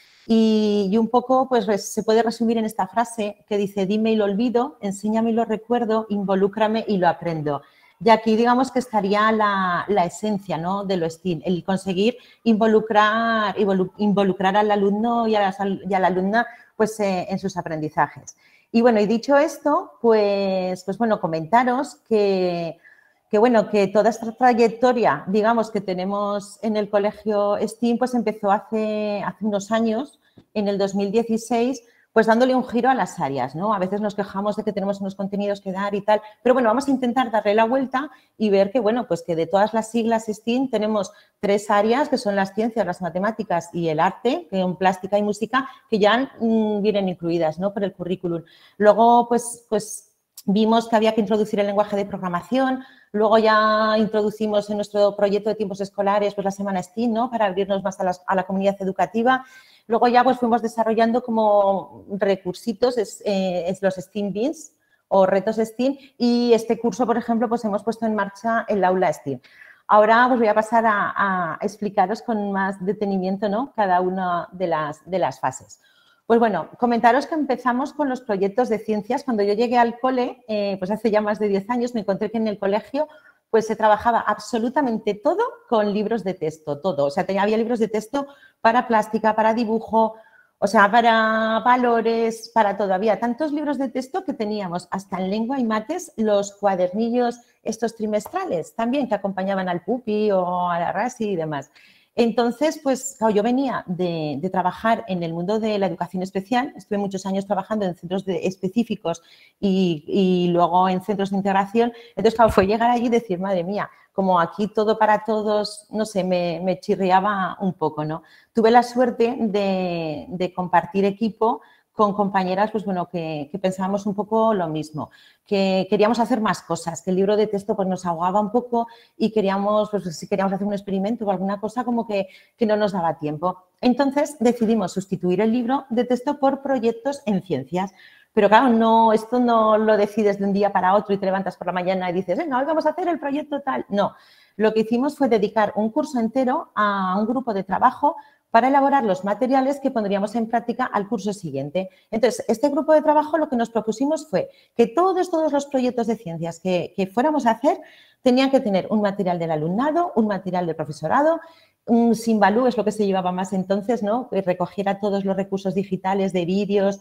Y, y un poco pues se puede resumir en esta frase que dice: dime y lo olvido, enséñame y lo recuerdo, involúcrame y lo aprendo. Y aquí digamos que estaría la, la esencia, ¿no?, de lo STEAM, el conseguir involucrar, involucrar al alumno y a la, y a la alumna pues, eh, en sus aprendizajes. Y bueno, y dicho esto, pues, pues bueno, comentaros que... que bueno, que toda esta trayectoria, digamos, que tenemos en el colegio STEAM, pues empezó hace, hace unos años, en el dos mil dieciséis, pues dándole un giro a las áreas, ¿no? A veces nos quejamos de que tenemos unos contenidos que dar y tal, pero bueno, vamos a intentar darle la vuelta y ver que, bueno, pues que de todas las siglas STEAM tenemos tres áreas, que son las ciencias, las matemáticas y el arte, que son plástica y música, que ya mmm, vienen incluidas, ¿no?, por el currículum. Luego, pues, pues vimos que había que introducir el lenguaje de programación. Luego ya introducimos en nuestro proyecto de tiempos escolares pues la semana STEAM, ¿no?, para abrirnos más a, las, a la comunidad educativa. Luego ya pues fuimos desarrollando como recursitos, es, eh, es los STEAM Beans o retos STEAM, y este curso, por ejemplo, pues hemos puesto en marcha el aula STEAM. Ahora os voy a pasar a, a explicaros con más detenimiento, ¿no?, cada una de las, de las fases. Pues bueno, comentaros que empezamos con los proyectos de ciencias. Cuando yo llegué al cole, eh, pues hace ya más de diez años, me encontré que en el colegio pues se trabajaba absolutamente todo con libros de texto, todo. O sea, tenía, había libros de texto para plástica, para dibujo, o sea, para valores, para todo. Había tantos libros de texto que teníamos hasta en lengua y mates los cuadernillos estos trimestrales también que acompañaban al pupi o a la RASI y demás. Entonces, pues claro, yo venía de, de trabajar en el mundo de la educación especial, estuve muchos años trabajando en centros de, específicos y, y luego en centros de integración. Entonces, claro, fue llegar allí y decir, madre mía, como aquí todo para todos, no sé, me, me chirriaba un poco, ¿no? Tuve la suerte de, de compartir equipo con compañeras, pues bueno, que, que pensábamos un poco lo mismo, que queríamos hacer más cosas, que el libro de texto pues nos ahogaba un poco y queríamos, pues si queríamos hacer un experimento o alguna cosa como que, que no nos daba tiempo. Entonces decidimos sustituir el libro de texto por proyectos en ciencias. Pero claro, no, esto no lo decides de un día para otro y te levantas por la mañana y dices, venga, hoy vamos a hacer el proyecto tal. No, lo que hicimos fue dedicar un curso entero a un grupo de trabajo para elaborar los materiales que pondríamos en práctica al curso siguiente. Entonces, este grupo de trabajo lo que nos propusimos fue que todos, todos los proyectos de ciencias que, que fuéramos a hacer tenían que tener un material del alumnado, un material del profesorado, un Simbalú es lo que se llevaba más entonces, ¿no?, que recogiera todos los recursos digitales de vídeos,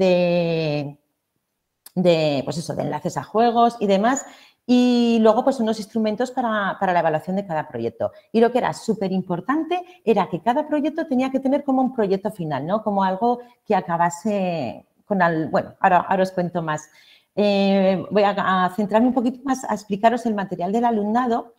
de, de, pues eso, de enlaces a juegos y demás. Y luego, pues, unos instrumentos para, para la evaluación de cada proyecto. Y lo que era súper importante era que cada proyecto tenía que tener como un proyecto final, ¿no?, como algo que acabase con el... Bueno, ahora, ahora os cuento más. Eh, voy a, a centrarme un poquito más a explicaros el material del alumnado.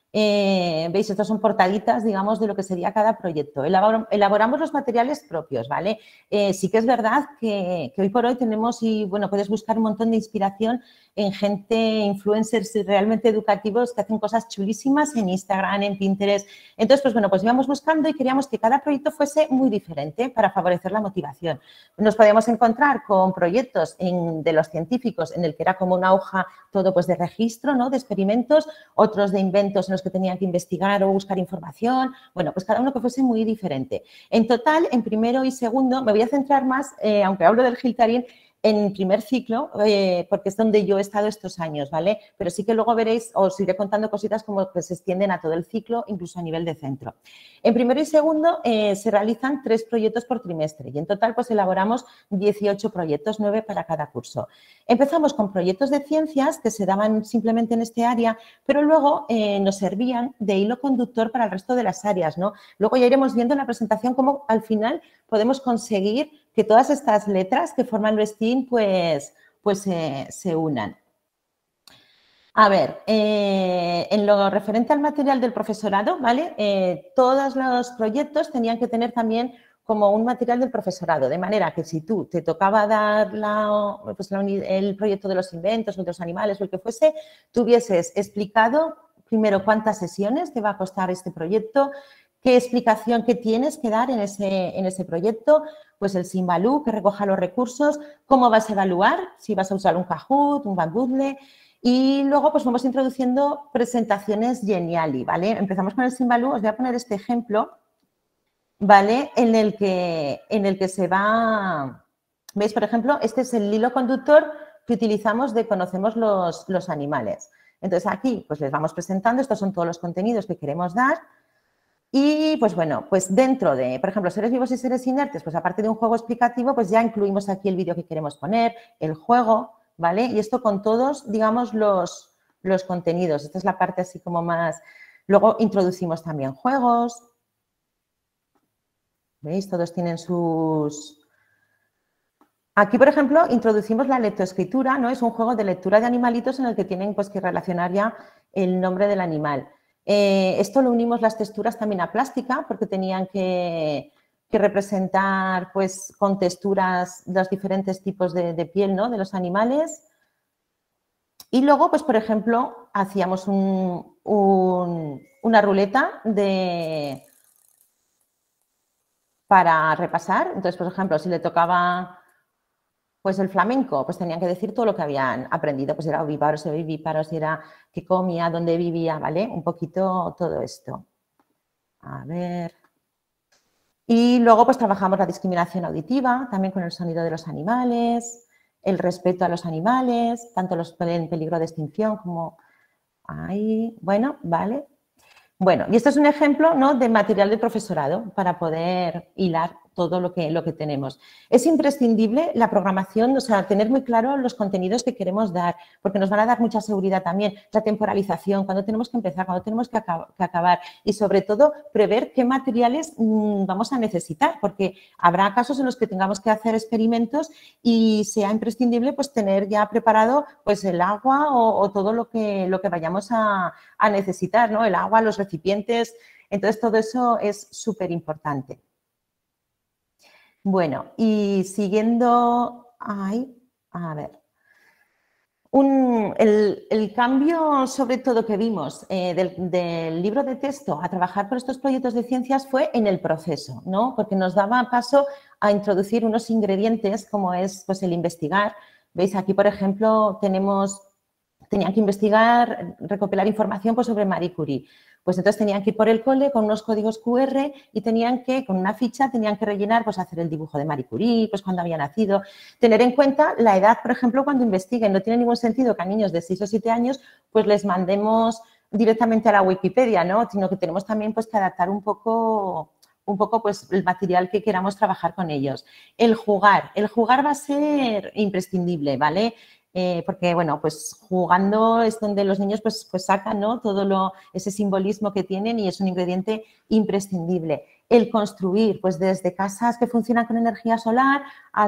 Eh, Veis, estas son portaditas, digamos, de lo que sería cada proyecto. Elabor, elaboramos los materiales propios, ¿vale? Eh, sí que es verdad que, que hoy por hoy tenemos, y bueno, puedes buscar un montón de inspiración en gente, influencers realmente educativos que hacen cosas chulísimas en Instagram, en Pinterest. Entonces, pues bueno, pues íbamos buscando y queríamos que cada proyecto fuese muy diferente para favorecer la motivación. Nos podíamos encontrar con proyectos en, de los científicos en el que era como una hoja todo pues de registro, ¿no?, de experimentos, otros de inventos en los que tenían que investigar o buscar información. Bueno, pues cada uno que fuese muy diferente. En total, en primero y segundo, me voy a centrar más, eh, aunque hablo del Giltarín, en primer ciclo, eh, porque es donde yo he estado estos años, ¿vale? Pero sí que luego veréis, os iré contando cositas como que se extienden a todo el ciclo, incluso a nivel de centro. En primero y segundo eh, se realizan tres proyectos por trimestre y en total pues elaboramos dieciocho proyectos, nueve para cada curso. Empezamos con proyectos de ciencias que se daban simplemente en este área, pero luego eh, nos servían de hilo conductor para el resto de las áreas, ¿no? Luego ya iremos viendo en la presentación cómo al final podemos conseguir que todas estas letras que forman lo STEAM pues, pues eh, se unan. A ver, eh, en lo referente al material del profesorado, ¿vale? Eh, todos los proyectos tenían que tener también como un material del profesorado, de manera que si tú te tocaba dar la, pues la, el proyecto de los inventos o de los animales o el que fuese, tú hubieses explicado primero cuántas sesiones te va a costar este proyecto, qué explicación que tienes que dar en ese, en ese proyecto, pues el Simbaloo, que recoja los recursos, cómo vas a evaluar, si vas a usar un Kahoot, un Bamboo, y luego pues vamos introduciendo presentaciones Geniali, ¿vale? Empezamos con el Simbaloo, os voy a poner este ejemplo, ¿vale? En el que, en el que se va, ¿veis? Por ejemplo, este es el hilo conductor que utilizamos de Conocemos los, los animales. Entonces aquí pues les vamos presentando, estos son todos los contenidos que queremos dar. Y, pues bueno, pues dentro de, por ejemplo, seres vivos y seres inertes, pues aparte de un juego explicativo, pues ya incluimos aquí el vídeo que queremos poner, el juego, ¿vale? Y esto con todos, digamos, los, los contenidos. Esta es la parte así como más... Luego introducimos también juegos. ¿Veis? Todos tienen sus... Aquí, por ejemplo, introducimos la lectoescritura, ¿no? Es un juego de lectura de animalitos en el que tienen pues, que relacionar ya el nombre del animal. Eh, esto lo unimos las texturas también a plástica porque tenían que, que representar pues, con texturas los diferentes tipos de, de piel, ¿no? De los animales. Y luego, pues, por ejemplo, hacíamos un, un, una ruleta de, para repasar. Entonces, por ejemplo, si le tocaba pues, el flamenco, pues tenían que decir todo lo que habían aprendido. Pues era ovíparo, si era vivíparo, si era qué comía, dónde vivía, ¿vale? Un poquito todo esto. A ver. Y luego, pues, trabajamos la discriminación auditiva, también con el sonido de los animales, el respeto a los animales, tanto los en peligro de extinción como ahí. Bueno, ¿vale? Bueno, y este es un ejemplo, ¿no? De material del profesorado para poder hilar todo lo que, lo que tenemos. Es imprescindible la programación, o sea, tener muy claro los contenidos que queremos dar, porque nos van a dar mucha seguridad también, la temporalización, cuándo tenemos que empezar, cuándo tenemos que, acab que acabar y, sobre todo, prever qué materiales mmm, vamos a necesitar, porque habrá casos en los que tengamos que hacer experimentos y sea imprescindible pues, tener ya preparado pues, el agua o, o todo lo que, lo que vayamos a, a necesitar, ¿no? El agua, los recipientes, entonces todo eso es súper importante. Bueno, y siguiendo, ay, a ver, un, el, el cambio sobre todo que vimos eh, del, del libro de texto a trabajar por estos proyectos de ciencias fue en el proceso, ¿no? Porque nos daba paso a introducir unos ingredientes como es pues, el investigar. Veis, aquí, por ejemplo, tenemos, tenían que investigar, recopilar información pues, sobre Marie Curie. Pues entonces tenían que ir por el cole con unos códigos cu erre y tenían que, con una ficha, tenían que rellenar, pues hacer el dibujo de Marie Curie, pues cuando había nacido. Tener en cuenta la edad, por ejemplo, cuando investiguen. No tiene ningún sentido que a niños de seis o siete años pues les mandemos directamente a la Wikipedia, ¿no? Sino que tenemos también pues que adaptar un poco, un poco pues el material que queramos trabajar con ellos. El jugar. El jugar va a ser imprescindible, ¿vale? Eh, porque, bueno, pues jugando es donde los niños pues, pues sacan, ¿no? Todo lo, ese simbolismo que tienen y es un ingrediente imprescindible. El construir, pues desde casas que funcionan con energía solar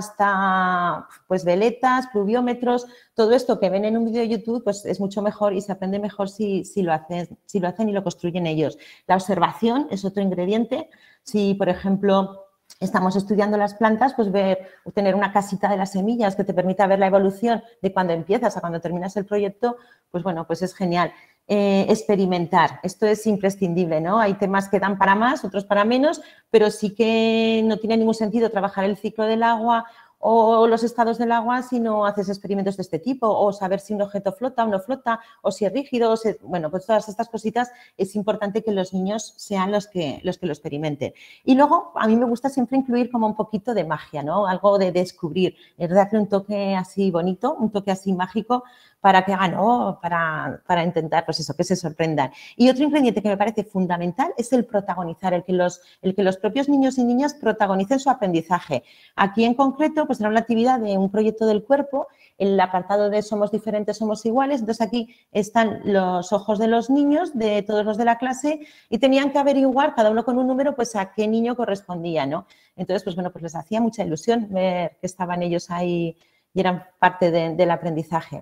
hasta pues veletas, pluviómetros, todo esto que ven en un vídeo de YouTube pues es mucho mejor y se aprende mejor si, si, lo hacen, si lo hacen y lo construyen ellos. La observación es otro ingrediente. Si, por ejemplo, estamos estudiando las plantas, pues ver, tener una casita de las semillas que te permita ver la evolución de cuando empiezas a cuando terminas el proyecto, pues bueno, pues es genial. Eh, experimentar, esto es imprescindible, ¿no? Hay temas que dan para más, otros para menos, pero sí que no tiene ningún sentido trabajar el ciclo del agua o los estados del agua si no haces experimentos de este tipo, o saber si un objeto flota o no flota, o si es rígido, o si, bueno, pues todas estas cositas es importante que los niños sean los que, los que lo experimenten. Y luego, a mí me gusta siempre incluir como un poquito de magia, ¿no? Algo de descubrir, es darle un toque así bonito, un toque así mágico, para que hagan, oh, para, para intentar, pues eso, que se sorprendan. Y otro ingrediente que me parece fundamental es el protagonizar, el que los, el que los propios niños y niñas protagonicen su aprendizaje. Aquí en concreto, pues era una actividad de un proyecto del cuerpo, el apartado de somos diferentes, somos iguales, entonces aquí están los ojos de los niños, de todos los de la clase, y tenían que averiguar, cada uno con un número, pues a qué niño correspondía, ¿no? Entonces, pues bueno, pues les hacía mucha ilusión ver que estaban ellos ahí y eran parte de, del aprendizaje.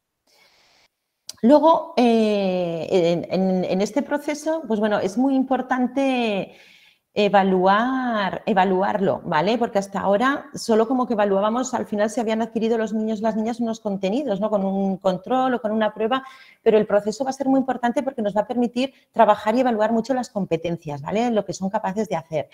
Luego, eh, en, en, en este proceso, pues bueno, es muy importante evaluar, evaluarlo, ¿vale? Porque hasta ahora solo como que evaluábamos, al final se habían adquirido los niños y las niñas unos contenidos, ¿no? Con un control o con una prueba, pero el proceso va a ser muy importante porque nos va a permitir trabajar y evaluar mucho las competencias, ¿vale? Lo que son capaces de hacer.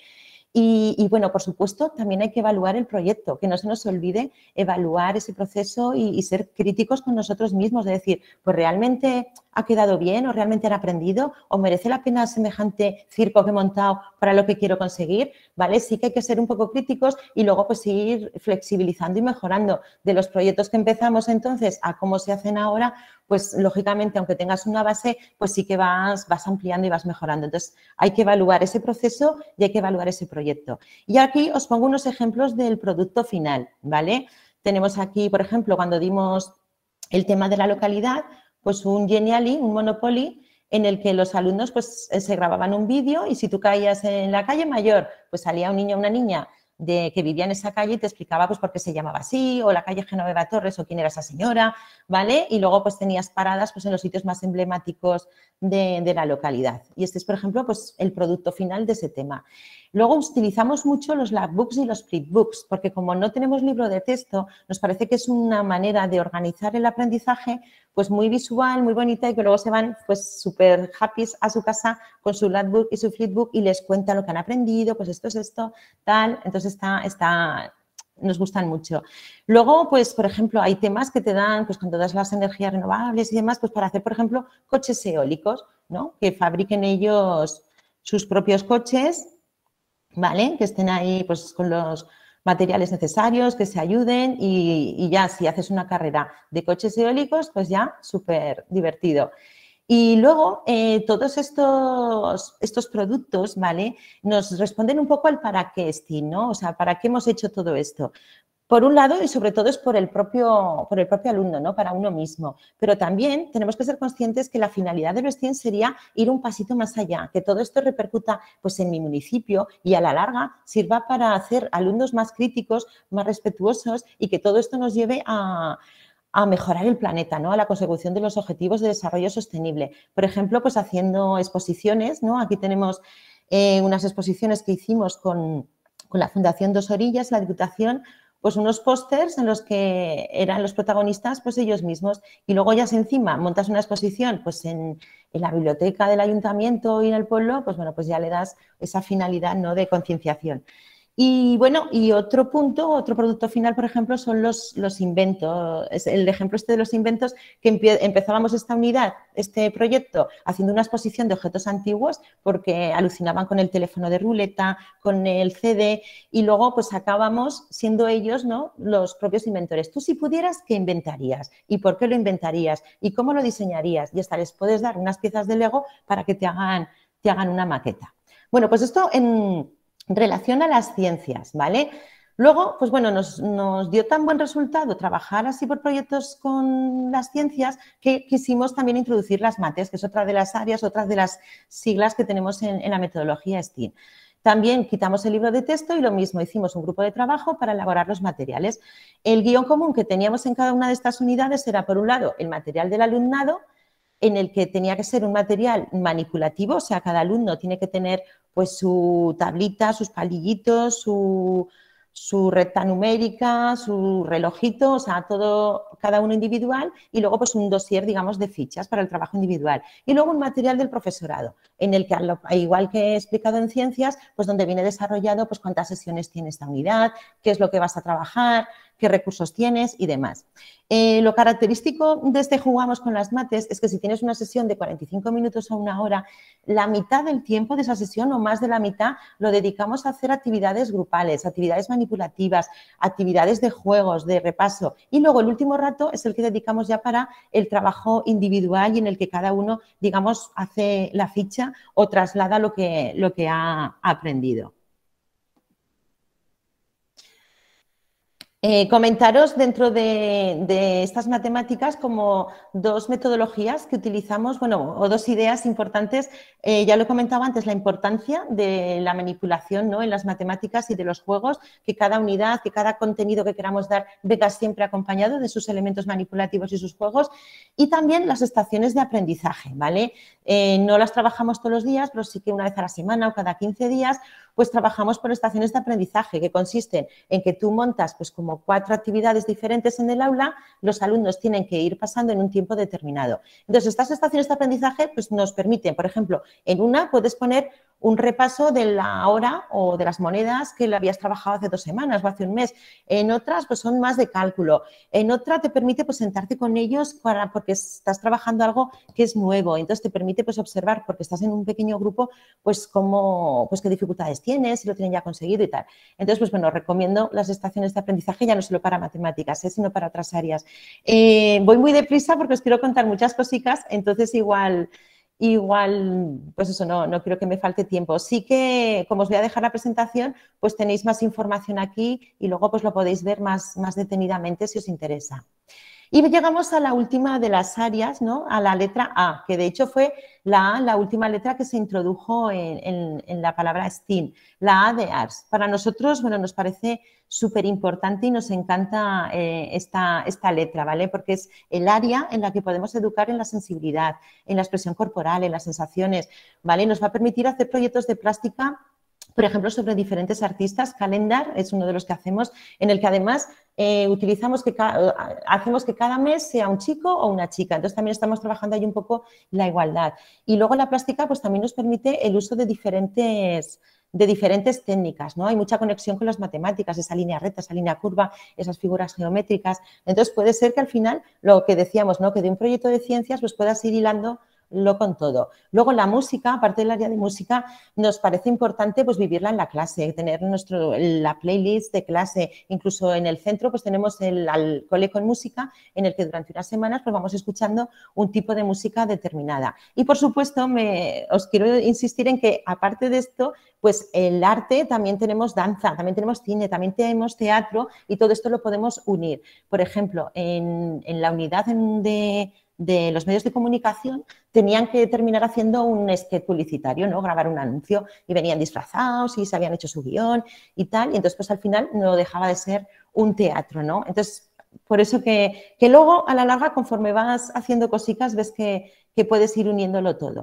Y, y, bueno, por supuesto, también hay que evaluar el proyecto, que no se nos olvide evaluar ese proceso y, y ser críticos con nosotros mismos, de decir, pues realmente ha quedado bien o realmente han aprendido o merece la pena semejante circo que he montado para lo que quiero conseguir, ¿vale? Sí que hay que ser un poco críticos y luego pues ir flexibilizando y mejorando de los proyectos que empezamos entonces a cómo se hacen ahora, pues lógicamente aunque tengas una base, pues sí que vas, vas ampliando y vas mejorando. Entonces hay que evaluar ese proceso y hay que evaluar ese proyecto. Y aquí os pongo unos ejemplos del producto final, ¿vale? Tenemos aquí, por ejemplo, cuando dimos el tema de la localidad, pues un Genially, un Monopoly, en el que los alumnos pues se grababan un vídeo y si tú caías en la calle Mayor, pues salía un niño o una niña de que vivía en esa calle y te explicaba pues por qué se llamaba así, o la calle Genoveva Torres o quién era esa señora, ¿vale? Y luego pues tenías paradas pues en los sitios más emblemáticos de, de la localidad. Y este es, por ejemplo, pues el producto final de ese tema. Luego utilizamos mucho los lagbooks y los flipbooks, porque como no tenemos libro de texto, nos parece que es una manera de organizar el aprendizaje pues muy visual, muy bonita y que luego se van pues súper happy a su casa con su lagbook y su flipbook y les cuentan lo que han aprendido, pues esto es esto, tal, entonces está, está, nos gustan mucho. Luego, pues, por ejemplo, hay temas que te dan, pues con todas las energías renovables y demás, pues para hacer, por ejemplo, coches eólicos, ¿no? Que fabriquen ellos sus propios coches, ¿vale? Que estén ahí, pues, con los materiales necesarios, que se ayuden y, y ya si haces una carrera de coches eólicos, pues ya súper divertido. Y luego eh, todos estos, estos productos, ¿vale? Nos responden un poco al para qué, STEAM, ¿no? O sea, ¿para qué hemos hecho todo esto? Por un lado, y sobre todo es por el propio, por el propio alumno, ¿no? Para uno mismo. Pero también tenemos que ser conscientes que la finalidad de los STEAM sería ir un pasito más allá, que todo esto repercuta pues, en mi municipio y a la larga sirva para hacer alumnos más críticos, más respetuosos y que todo esto nos lleve a, a mejorar el planeta, ¿no? A la consecución de los objetivos de desarrollo sostenible. Por ejemplo, pues haciendo exposiciones, ¿no? Aquí tenemos eh, unas exposiciones que hicimos con, con la Fundación Dos Orillas, la Diputación, pues unos pósters en los que eran los protagonistas pues ellos mismos y luego ya encima montas una exposición pues en, en la biblioteca del ayuntamiento y en el pueblo, pues bueno, pues ya le das esa finalidad, ¿no? De concienciación. Y bueno, y otro punto, otro producto final, por ejemplo, son los, los inventos. Es el ejemplo este de los inventos que empezábamos esta unidad, este proyecto, haciendo una exposición de objetos antiguos porque alucinaban con el teléfono de ruleta, con el C D y luego pues acabamos siendo ellos, ¿no? Los propios inventores. Tú si pudieras, ¿qué inventarías? ¿Y por qué lo inventarías? ¿Y cómo lo diseñarías? Y hasta les puedes dar unas piezas de Lego para que te hagan, te hagan una maqueta. Bueno, pues esto en relación a las ciencias, ¿vale? Luego, pues bueno, nos, nos dio tan buen resultado trabajar así por proyectos con las ciencias que quisimos también introducir las mates, que es otra de las áreas, otras de las siglas que tenemos en, en la metodología STEAM. También quitamos el libro de texto y lo mismo, hicimos un grupo de trabajo para elaborar los materiales. El guión común que teníamos en cada una de estas unidades era, por un lado, el material del alumnado, en el que tenía que ser un material manipulativo, o sea, cada alumno tiene que tener pues su tablita, sus palillitos, su, su recta numérica, su relojito, o sea, todo, cada uno individual y luego pues un dossier, digamos, de fichas para el trabajo individual. Y luego un material del profesorado, en el que, igual que he explicado en ciencias, pues donde viene desarrollado pues cuántas sesiones tiene esta unidad, qué es lo que vas a trabajar, qué recursos tienes y demás. Eh, lo característico de este Jugamos con las mates es que si tienes una sesión de cuarenta y cinco minutos o una hora, la mitad del tiempo de esa sesión o más de la mitad lo dedicamos a hacer actividades grupales, actividades manipulativas, actividades de juegos, de repaso y luego el último rato es el que dedicamos ya para el trabajo individual y en el que cada uno, digamos, hace la ficha o traslada lo que, lo que ha aprendido. Eh, comentaros dentro de, de estas matemáticas como dos metodologías que utilizamos, bueno, o dos ideas importantes. Eh, ya lo comentaba antes, la importancia de la manipulación, ¿no?, en las matemáticas y de los juegos, que cada unidad, que cada contenido que queramos dar venga siempre acompañado de sus elementos manipulativos y sus juegos, y también las estaciones de aprendizaje, ¿vale? Eh, no las trabajamos todos los días, pero sí que una vez a la semana o cada quince días, pues trabajamos por estaciones de aprendizaje, que consisten en que tú montas pues como cuatro actividades diferentes en el aula, los alumnos tienen que ir pasando en un tiempo determinado. Entonces, estas estaciones de aprendizaje pues nos permiten, por ejemplo, en una puedes poner un repaso de la hora o de las monedas que le habías trabajado hace dos semanas o hace un mes. En otras, pues son más de cálculo. En otra te permite pues sentarte con ellos para, porque estás trabajando algo que es nuevo. Entonces te permite pues observar, porque estás en un pequeño grupo, pues cómo, pues qué dificultades tienes, si lo tienen ya conseguido y tal. Entonces, pues bueno, recomiendo las estaciones de aprendizaje ya no solo para matemáticas, ¿eh?, sino para otras áreas. Eh, voy muy deprisa porque os quiero contar muchas cositas, entonces igual... Igual, pues eso, no, no creo que me falte tiempo. Sí que, como os voy a dejar la presentación, pues tenéis más información aquí y luego pues lo podéis ver más, más detenidamente si os interesa. Y llegamos a la última de las áreas, ¿no?, a la letra A, que de hecho fue la A, la última letra que se introdujo en, en, en la palabra STEAM, la A de Arts. Para nosotros, bueno, nos parece súper importante y nos encanta eh, esta, esta letra, ¿vale? Porque es el área en la que podemos educar en la sensibilidad, en la expresión corporal, en las sensaciones, ¿vale? Nos va a permitir hacer proyectos de plástica, por ejemplo, sobre diferentes artistas. Calendar es uno de los que hacemos, en el que además eh, utilizamos que hacemos que cada mes sea un chico o una chica. Entonces, también estamos trabajando ahí un poco la igualdad. Y luego la plástica pues también nos permite el uso de diferentes, de diferentes técnicas, ¿no? Hay mucha conexión con las matemáticas, esa línea recta, esa línea curva, esas figuras geométricas. Entonces, puede ser que al final, lo que decíamos, ¿no?, que de un proyecto de ciencias pues puedas ir hilando lo con todo. Luego la música, aparte del área de música, nos parece importante pues vivirla en la clase, tener nuestro, la playlist de clase. Incluso en el centro pues tenemos el, el cole con música, en el que durante unas semanas pues vamos escuchando un tipo de música determinada. Y por supuesto me, os quiero insistir en que aparte de esto, pues el arte también tenemos danza, también tenemos cine, también tenemos teatro y todo esto lo podemos unir. Por ejemplo, en, en la unidad de... de los medios de comunicación tenían que terminar haciendo un sketch publicitario, ¿no?, grabar un anuncio, y venían disfrazados y se habían hecho su guión y tal, y entonces pues al final no dejaba de ser un teatro, ¿no? Entonces, por eso que, que luego a la larga, conforme vas haciendo cositas, ves que, que puedes ir uniéndolo todo.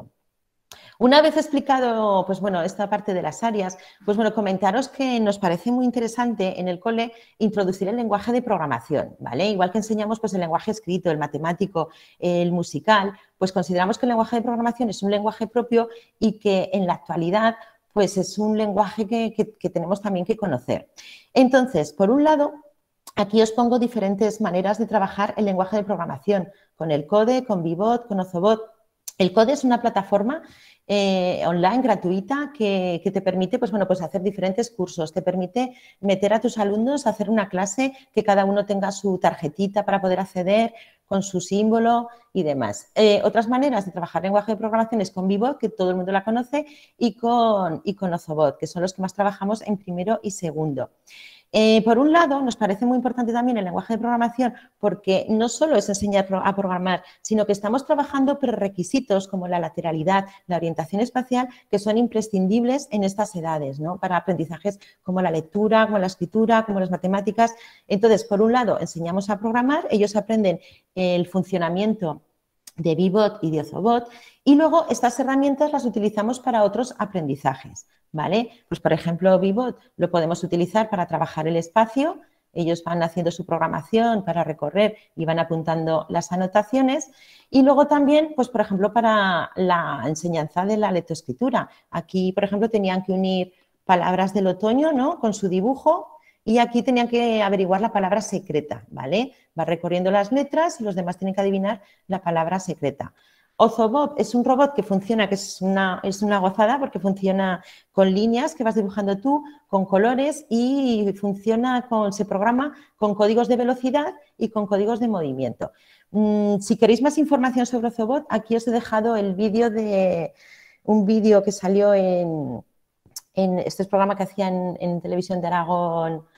Una vez explicado, pues bueno, esta parte de las áreas, pues bueno, comentaros que nos parece muy interesante en el cole introducir el lenguaje de programación, ¿vale? Igual que enseñamos pues el lenguaje escrito, el matemático, el musical, pues consideramos que el lenguaje de programación es un lenguaje propio y que en la actualidad pues es un lenguaje que, que, que tenemos también que conocer. Entonces, por un lado, aquí os pongo diferentes maneras de trabajar el lenguaje de programación, con el Code, con Vivot, con Ozobot. El Code es una plataforma eh, online gratuita que, que te permite pues, bueno, pues hacer diferentes cursos, te permite meter a tus alumnos a hacer una clase, que cada uno tenga su tarjetita para poder acceder con su símbolo y demás. Eh, otras maneras de trabajar lenguaje de programación es con Vivot, que todo el mundo la conoce, y con, y con Ozobot, que son los que más trabajamos en primero y segundo. Eh, por un lado, nos parece muy importante también el lenguaje de programación porque no solo es enseñar a programar, sino que estamos trabajando prerequisitos como la lateralidad, la orientación espacial, que son imprescindibles en estas edades, ¿no?, para aprendizajes como la lectura, como la escritura, como las matemáticas. Entonces, por un lado, enseñamos a programar, ellos aprenden el funcionamiento de Vivot y de Ozobot, y luego estas herramientas las utilizamos para otros aprendizajes, ¿vale? Pues, por ejemplo, Vivot lo podemos utilizar para trabajar el espacio, ellos van haciendo su programación para recorrer y van apuntando las anotaciones, y luego también, pues, por ejemplo, para la enseñanza de la lectoescritura. Aquí, por ejemplo, tenían que unir palabras del otoño, ¿no?, con su dibujo, y aquí tenían que averiguar la palabra secreta, ¿vale? Va recorriendo las letras y los demás tienen que adivinar la palabra secreta. Ozobot es un robot que funciona, que es una, es una gozada porque funciona con líneas que vas dibujando tú, con colores, y funciona con, se programa con códigos de velocidad y con códigos de movimiento. Mm, si queréis más información sobre Ozobot, aquí os he dejado el vídeo de un vídeo que salió en, en este programa que hacían en, en Televisión de Aragón.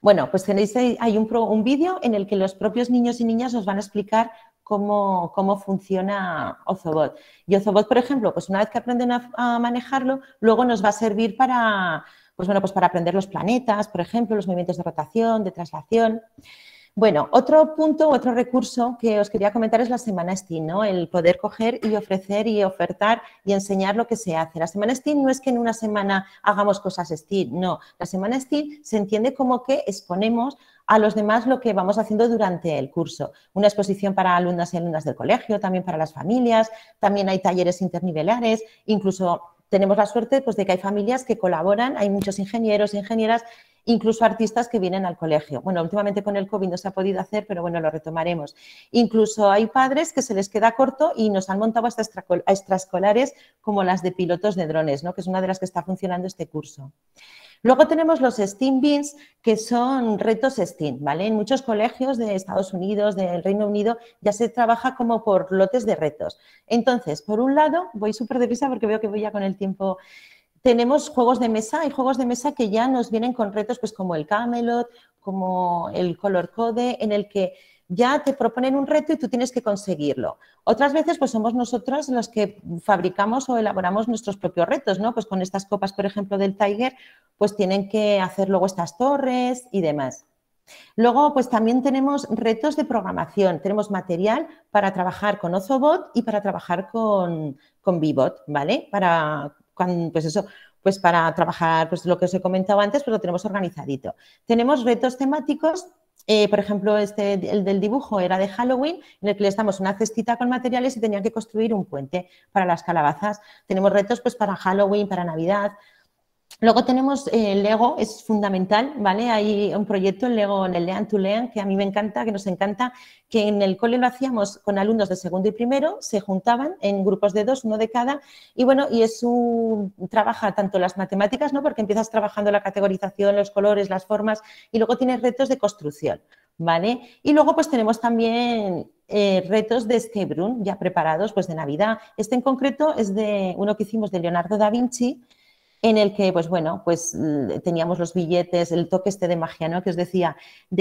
Bueno, pues tenéis ahí, hay un, pro- un vídeo en el que los propios niños y niñas os van a explicar cómo, cómo funciona Ozobot. Y Ozobot, por ejemplo, pues una vez que aprenden a, a manejarlo, luego nos va a servir para, pues bueno, pues para aprender los planetas, por ejemplo, los movimientos de rotación, de traslación. Bueno, otro punto, otro recurso que os quería comentar es la semana STEAM, ¿no? El poder coger y ofrecer y ofertar y enseñar lo que se hace. La semana STEAM no es que en una semana hagamos cosas STEAM, no. La semana STEAM se entiende como que exponemos a los demás lo que vamos haciendo durante el curso. Una exposición para alumnas y alumnas del colegio, también para las familias, también hay talleres internivelares, incluso tenemos la suerte pues, de que hay familias que colaboran, hay muchos ingenieros, ingenieras, incluso artistas que vienen al colegio. Bueno, últimamente con el COVID no se ha podido hacer, pero bueno, lo retomaremos. Incluso hay padres que se les queda corto y nos han montado hasta extraescolares como las de pilotos de drones, ¿no? Que es una de las que está funcionando este curso. Luego tenemos los STEAM Beans, que son retos STEAM, ¿vale? En muchos colegios de Estados Unidos, del Reino Unido, ya se trabaja como por lotes de retos. Entonces, por un lado, voy súper deprisa porque veo que voy ya con el tiempo. Tenemos juegos de mesa, hay juegos de mesa que ya nos vienen con retos pues como el Camelot, como el Color Code, en el que ya te proponen un reto y tú tienes que conseguirlo. Otras veces pues somos nosotros los que fabricamos o elaboramos nuestros propios retos, ¿no? Pues con estas copas, por ejemplo, del Tiger, pues tienen que hacer luego estas torres y demás. Luego, pues también tenemos retos de programación, tenemos material para trabajar con Ozobot y para trabajar con, con VBot, ¿vale? Para, pues eso, pues para trabajar pues lo que os he comentado antes, pues lo tenemos organizadito. Tenemos retos temáticos, eh, por ejemplo, este, el del dibujo era de Halloween, en el que les damos una cestita con materiales y tenían que construir un puente para las calabazas. Tenemos retos pues para Halloween, para Navidad. Luego tenemos eh, Lego, es fundamental, ¿vale? Hay un proyecto en Lego, en el Learn to Learn, que a mí me encanta, que nos encanta, que en el cole lo hacíamos con alumnos de segundo y primero, se juntaban en grupos de dos, uno de cada, y bueno, y es un, trabaja tanto las matemáticas, ¿no? Porque empiezas trabajando la categorización, los colores, las formas, y luego tienes retos de construcción, ¿vale? Y luego pues tenemos también eh, retos de escape room ya preparados, pues de Navidad. Este en concreto es de uno que hicimos de Leonardo da Vinci, en el que, pues bueno, pues teníamos los billetes, el toque este de magia, ¿no? Que os decía,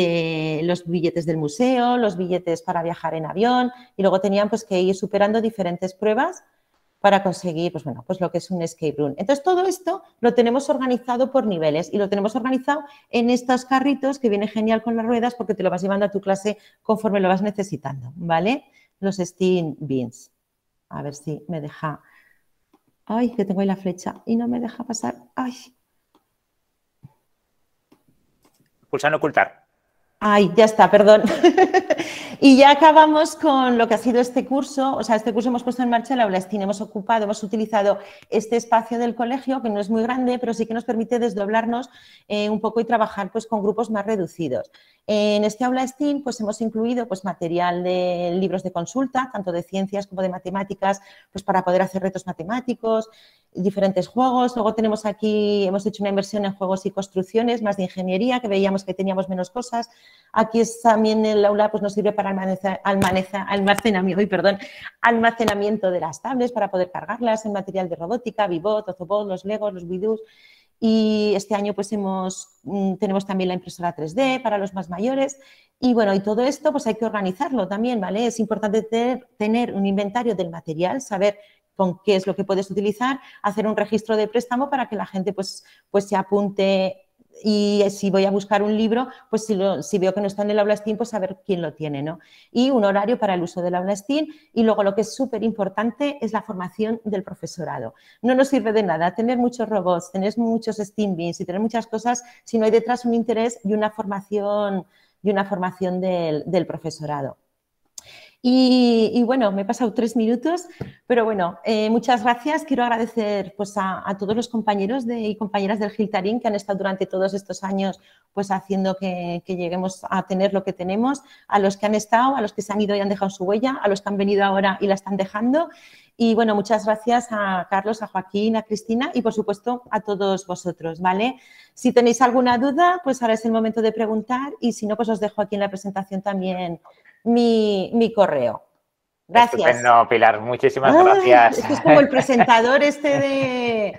de los billetes del museo, los billetes para viajar en avión, y luego tenían pues que ir superando diferentes pruebas para conseguir, pues bueno, pues lo que es un escape room. Entonces, todo esto lo tenemos organizado por niveles y lo tenemos organizado en estos carritos que viene genial con las ruedas porque te lo vas llevando a tu clase conforme lo vas necesitando, ¿vale? Los STEAM Beans. A ver si me deja... Ay, que tengo ahí la flecha y no me deja pasar. Ay. Pulsa en ocultar. Ay, ya está, perdón. Y ya acabamos con lo que ha sido este curso. O sea, este curso hemos puesto en marcha el aula STEAM. Hemos ocupado, hemos utilizado este espacio del colegio, que no es muy grande, pero sí que nos permite desdoblarnos eh, un poco y trabajar pues, con grupos más reducidos. En este aula STEAM pues, hemos incluido pues, material de libros de consulta, tanto de ciencias como de matemáticas, pues, para poder hacer retos matemáticos, diferentes juegos. Luego tenemos aquí, hemos hecho una inversión en juegos y construcciones, más de ingeniería, que veíamos que teníamos menos cosas. Aquí es, también el aula pues, nos sirve para almacenamiento, perdón, almacenamiento de las tablets, para poder cargarlas en material de robótica, VBot, Ozobot, los Legos, los Widus. Y este año pues hemos, tenemos también la impresora tres D para los más mayores. Y bueno, y todo esto pues hay que organizarlo también, ¿vale? Es importante tener, tener un inventario del material, saber con qué es lo que puedes utilizar, hacer un registro de préstamo para que la gente pues, pues se apunte. Y si voy a buscar un libro, pues si, lo, si veo que no está en el aula STEAM, pues saber quién lo tiene, ¿no? Y un horario para el uso del aula STEAM. Y luego lo que es súper importante es la formación del profesorado. No nos sirve de nada tener muchos robots, tener muchos STEAM Beans y tener muchas cosas si no hay detrás un interés y una formación, y una formación del, del profesorado. Y, y bueno, me he pasado tres minutos, pero bueno, eh, muchas gracias. Quiero agradecer pues, a, a todos los compañeros de, y compañeras del Giltarín que han estado durante todos estos años pues, haciendo que, que lleguemos a tener lo que tenemos, a los que han estado, a los que se han ido y han dejado su huella, a los que han venido ahora y la están dejando. Y bueno, muchas gracias a Carlos, a Joaquín, a Cristina y por supuesto a todos vosotros, ¿vale? Si tenéis alguna duda, pues ahora es el momento de preguntar y si no, pues os dejo aquí en la presentación también Mi, mi correo. Gracias. Estupendo, Pilar. Muchísimas Ay, gracias. esto es como el presentador este de...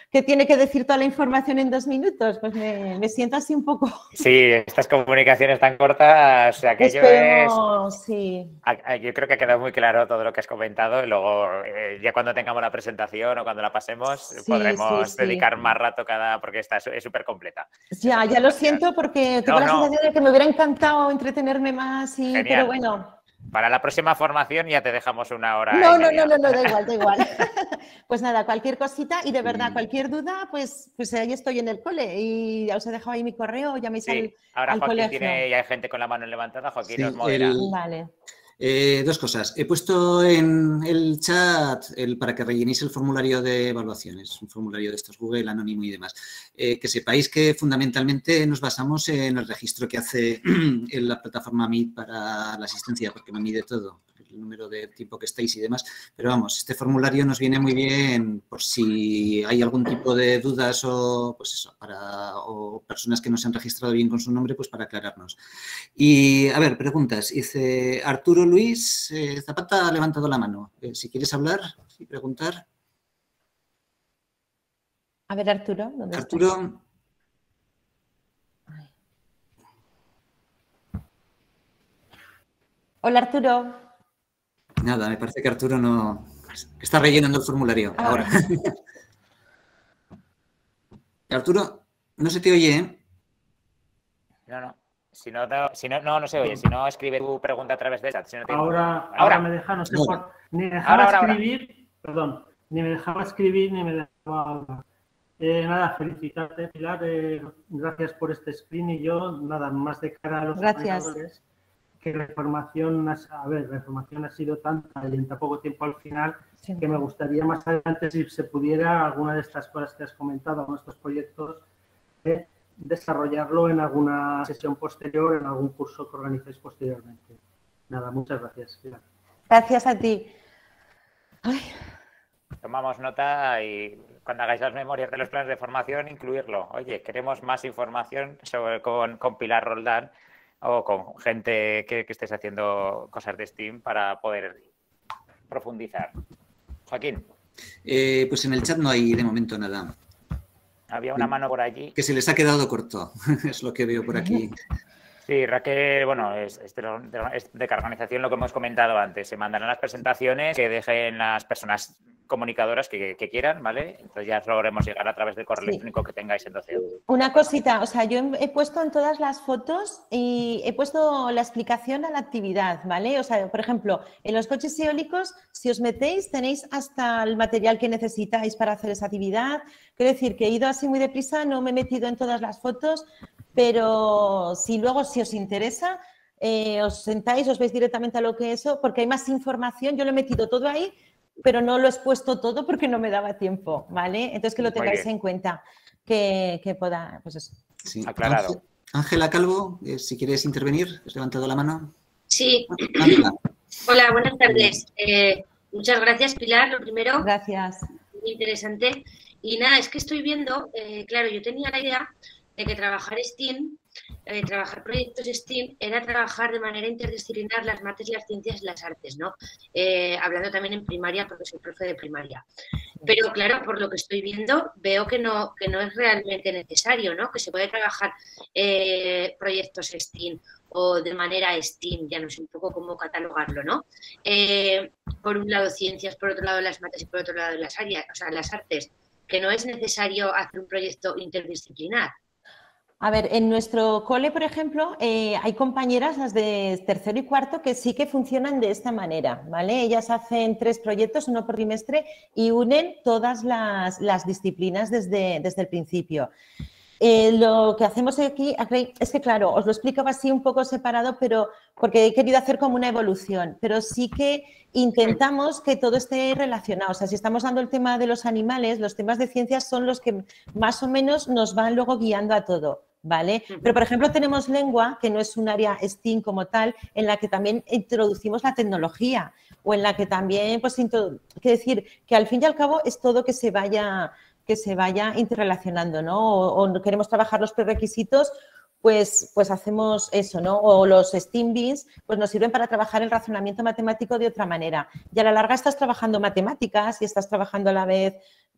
que tiene que decir toda la información en dos minutos, pues me, me siento así un poco... Sí, estas comunicaciones tan cortas, o sea, aquello Esperemos, es... sí. Yo creo que ha quedado muy claro todo lo que has comentado y luego eh, ya cuando tengamos la presentación o cuando la pasemos Sí, podremos sí, sí. dedicar más rato cada... porque esta es súper completa. Ya, ya lo siento porque tengo No, la no. sensación de que me hubiera encantado entretenerme más, y, Genial. pero bueno... Para la próxima formación ya te dejamos una hora. No, y no, media. no, no, no, da igual, da igual. Pues nada, cualquier cosita y de verdad, Sí. cualquier duda, pues, pues ahí estoy en el cole y ya os he dejado ahí mi correo, llaméis Sí, al, ahora al Joaquín colegio. tiene, ya hay gente con la mano levantada, Joaquín Sí, nos modera. el- Vale. Eh, dos cosas. He puesto en el chat el, para que rellenéis el formulario de evaluaciones, un formulario de estos Google, anónimo y demás. Eh, que sepáis que fundamentalmente nos basamos en el registro que hace en la plataforma Meet para la asistencia, porque me mide todo, el número de tiempo que estáis y demás. Pero vamos, este formulario nos viene muy bien por si hay algún tipo de dudas o, pues eso, para, o personas que no se han registrado bien con su nombre, pues para aclararnos. Y, a ver, preguntas. Dice Arturo Luis eh, Zapata ha levantado la mano. Eh, si quieres hablar y preguntar. A ver, Arturo, ¿dónde estás? Arturo. Hola, Arturo. Nada, me parece que Arturo no... Está rellenando el formulario Ah. ahora. Arturo, no se te oye, ¿eh? No, no. Si no, no, si no, no, no se oye. Si no, escribe tu pregunta a través del chat. Si no te- Ahora, ahora, Ahora. me deja, no sé Ahora. por, ni me dejaba Ahora, ahora, escribir, perdón, ni me dejaba escribir ni me dejaba hablar. Eh, nada, felicitarte, Pilar, eh, gracias por este screen y yo, nada, más de cara a los Gracias. organizadores, que la información, ha- a ver, la información ha sido tanta y en tan poco tiempo al final, Sí. que me gustaría más adelante si se pudiera alguna de estas cosas que has comentado, algunos de estos proyectos, eh, desarrollarlo en alguna sesión posterior, en algún curso que organicéis posteriormente. Nada, muchas gracias, Pilar. Gracias a ti. Ay, Tomamos nota y cuando hagáis las memorias de los planes de formación, incluirlo. Oye, queremos más información sobre con, con Pilar Roldán o con gente que, que estés haciendo cosas de STEAM para poder profundizar. Joaquín, Eh, Pues en el chat no hay de momento nada. había una mano por allí. Que se les ha quedado corto, es lo que veo por aquí. Sí, Raquel, bueno, es, es de, lo- de, es de cada organización lo que hemos comentado antes. Se mandarán las presentaciones que dejen las personas comunicadoras que, que quieran, ¿vale? Entonces ya lo haremos llegar a través del correo Sí. electrónico que tengáis en doce. una cosita, o sea, yo he he puesto en todas las fotos y he puesto la explicación a la actividad, ¿vale? O sea, por ejemplo, en los coches eólicos, si os metéis, tenéis hasta el material que necesitáis para hacer esa actividad. Quiero decir que he ido así muy deprisa, no me he metido en todas las fotos, pero si luego, si os interesa, eh, os sentáis, os veis directamente a lo que es eso, porque hay más información, yo lo he metido todo ahí, pero no lo he expuesto todo porque no me daba tiempo, ¿vale? Entonces que lo Muy tengáis bien. en cuenta, que, que pueda, pues eso. Sí. Aclarado. Ángel- Ángela Calvo, eh, si quieres intervenir, has levantado la mano. Sí, Ángela. hola, buenas tardes. Eh, muchas gracias, Pilar, lo primero. Gracias. Muy interesante. Y nada, es que estoy viendo, eh, claro, yo tenía la idea de que trabajar STEAM, eh, trabajar proyectos STEAM, era trabajar de manera interdisciplinar las mates, las ciencias y las artes, ¿no? Eh, hablando también en primaria, porque soy profe de primaria. Pero claro, por lo que estoy viendo, veo que no, que no es realmente necesario, ¿no? Que se puede trabajar eh, proyectos STEAM o de manera STEAM, ya no sé un poco cómo catalogarlo, ¿no? Eh, por un lado ciencias, por otro lado las mates y por otro lado las áreas, o sea, las artes, que no es necesario hacer un proyecto interdisciplinar. A ver, en nuestro cole, por ejemplo, eh, hay compañeras, las de tercero y cuarto, que sí que funcionan de esta manera, ¿vale? Ellas hacen tres proyectos, uno por trimestre, y unen todas las, las disciplinas desde, desde el principio. Eh, lo que hacemos aquí es que, claro, os lo explicaba así un poco separado, pero porque he querido hacer como una evolución, pero sí que intentamos que todo esté relacionado. O sea, si estamos dando el tema de los animales, los temas de ciencias son los que más o menos nos van luego guiando a todo, ¿vale? Pero, por ejemplo, tenemos lengua, que no es un área STEAM como tal, en la que también introducimos la tecnología o en la que también, pues, quiero decir, que al fin y al cabo es todo que se vaya... que se vaya interrelacionando, ¿no? O, o queremos trabajar los prerequisitos, pues, pues hacemos eso, ¿no? O los STEAM Beans, pues nos sirven para trabajar el razonamiento matemático de otra manera. Y a la larga estás trabajando matemáticas y estás trabajando a la vez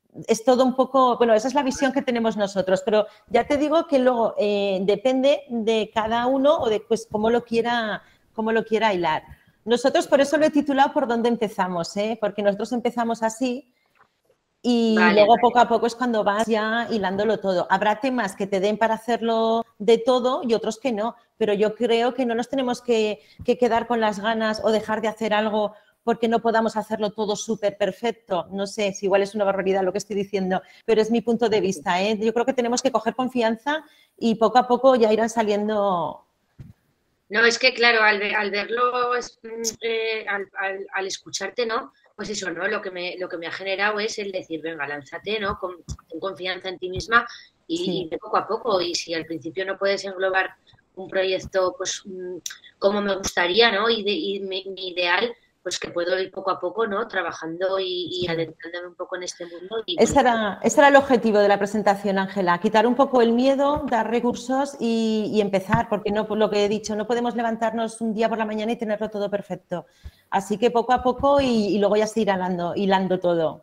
es todo un poco, bueno, esa es la visión que tenemos nosotros, pero ya te digo que luego eh, depende de cada uno o de pues cómo lo quiera, cómo lo quiera hilar. Nosotros por eso lo he titulado Por dónde empezamos, ¿eh? Porque nosotros empezamos así y Vale, luego vale. poco a poco es cuando vas ya hilándolo todo. Habrá temas que te den para hacerlo de todo y otros que no, pero yo creo que no nos tenemos que, que quedar con las ganas o dejar de hacer algo porque no podamos hacerlo todo súper perfecto. No sé, si igual es una barbaridad lo que estoy diciendo, pero es mi punto de vista, ¿eh? Yo creo que tenemos que coger confianza y poco a poco ya irán saliendo. No, es que claro, al, ver- al verlo, es, mm, eh, al, al- al escucharte, ¿no? Pues eso, ¿no? Lo que me, lo que me ha generado es el decir, venga, lánzate, ¿no? Con, ten confianza en ti misma y, Sí. y ve poco a poco. Y si al principio no puedes englobar un proyecto, pues, mm, como me gustaría, ¿no? Y, de- y mi, mi ideal, pues que puedo ir poco a poco, ¿no? Trabajando y, y Sí. adentrándome un poco en este mundo. Y, Ese bueno, era, ese era el objetivo de la presentación, Ángela, quitar un poco el miedo, dar recursos y, y empezar, porque no, por lo que he dicho, no podemos levantarnos un día por la mañana y tenerlo todo perfecto. Así que poco a poco y, y luego ya se irá hilando, hilando todo.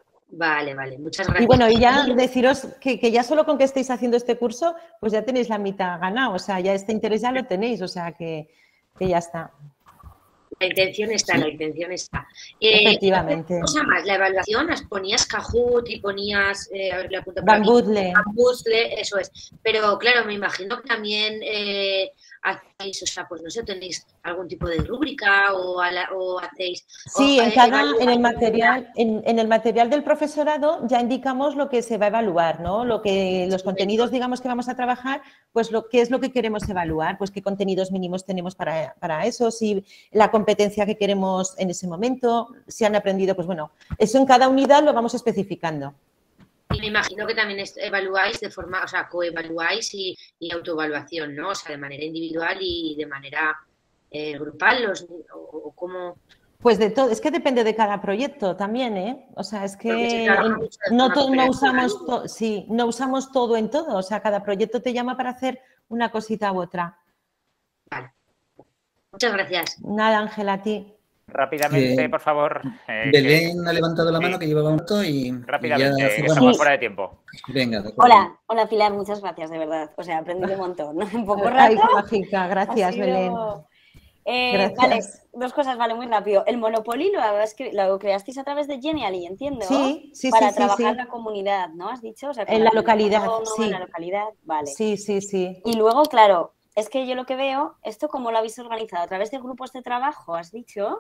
vale, vale, muchas gracias. Y bueno, y ya deciros que, que ya solo con que estéis haciendo este curso, pues ya tenéis la mitad ganado, o sea, ya este interés ya lo tenéis, o sea, que, que ya está. La intención está, Sí. la intención está. Eh, Efectivamente. Una cosa más, la evaluación, las ponías Kahoot y ponías, eh, a ver, le apunto por aquí, Bambuzle. Bambuzle, eso es. Pero claro, me imagino que también eh, hacéis, o sea, pues no sé, tenéis algún tipo de rúbrica o, a la- o hacéis... Sí, o, en eh, cada, evaluáis en el la- material, en, en el material del profesorado ya indicamos lo que se va a evaluar, ¿no? Lo que, los contenidos, digamos, que vamos a trabajar, pues lo qué es lo que queremos evaluar, pues qué contenidos mínimos tenemos para, para eso, si la competencia que queremos en ese momento, si han aprendido, pues bueno, eso en cada unidad lo vamos especificando. Y me imagino que también es- evaluáis de forma, o sea, coevaluáis y, y autoevaluación, ¿no? O sea, de manera individual y de manera eh, grupal, los, o, o cómo... Pues de todo, es que depende de cada proyecto también, ¿eh? O sea, es Porque se que trabaja en- mucho de no, forma to- no cooperativa, usamos, ¿no? to- sí, no usamos todo en todo, o sea, cada proyecto te llama para hacer una cosita u otra. Vale. Muchas gracias. Nada, Ángela, a ti. Rápidamente, Eh, por favor. eh, que- Belén ha levantado la sí. mano que llevaba un rato y, y ya rápidamente, que cerramos. estamos Sí. fuera de tiempo. Venga, de acuerdo. Hola, hola Pilar, muchas gracias, de verdad. O sea, he aprendido un montón, ¿no? Un poco Ay, rato. qué mágica, Ha gracias, sido- Belén. Eh, Gracias. Vale, dos cosas, vale, muy rápido. El Monopoly lo, habéis cre- lo creasteis a través de Genially, entiendo. Sí, sí, Para sí, sí, trabajar sí. la comunidad, ¿no? ¿Has dicho? O sea, con En la comunidad localidad, autónoma, sí. En la localidad, vale. Sí, sí, sí. Y luego, claro, es que yo lo que veo, ¿esto cómo lo habéis organizado? ¿A través de grupos de trabajo, has dicho?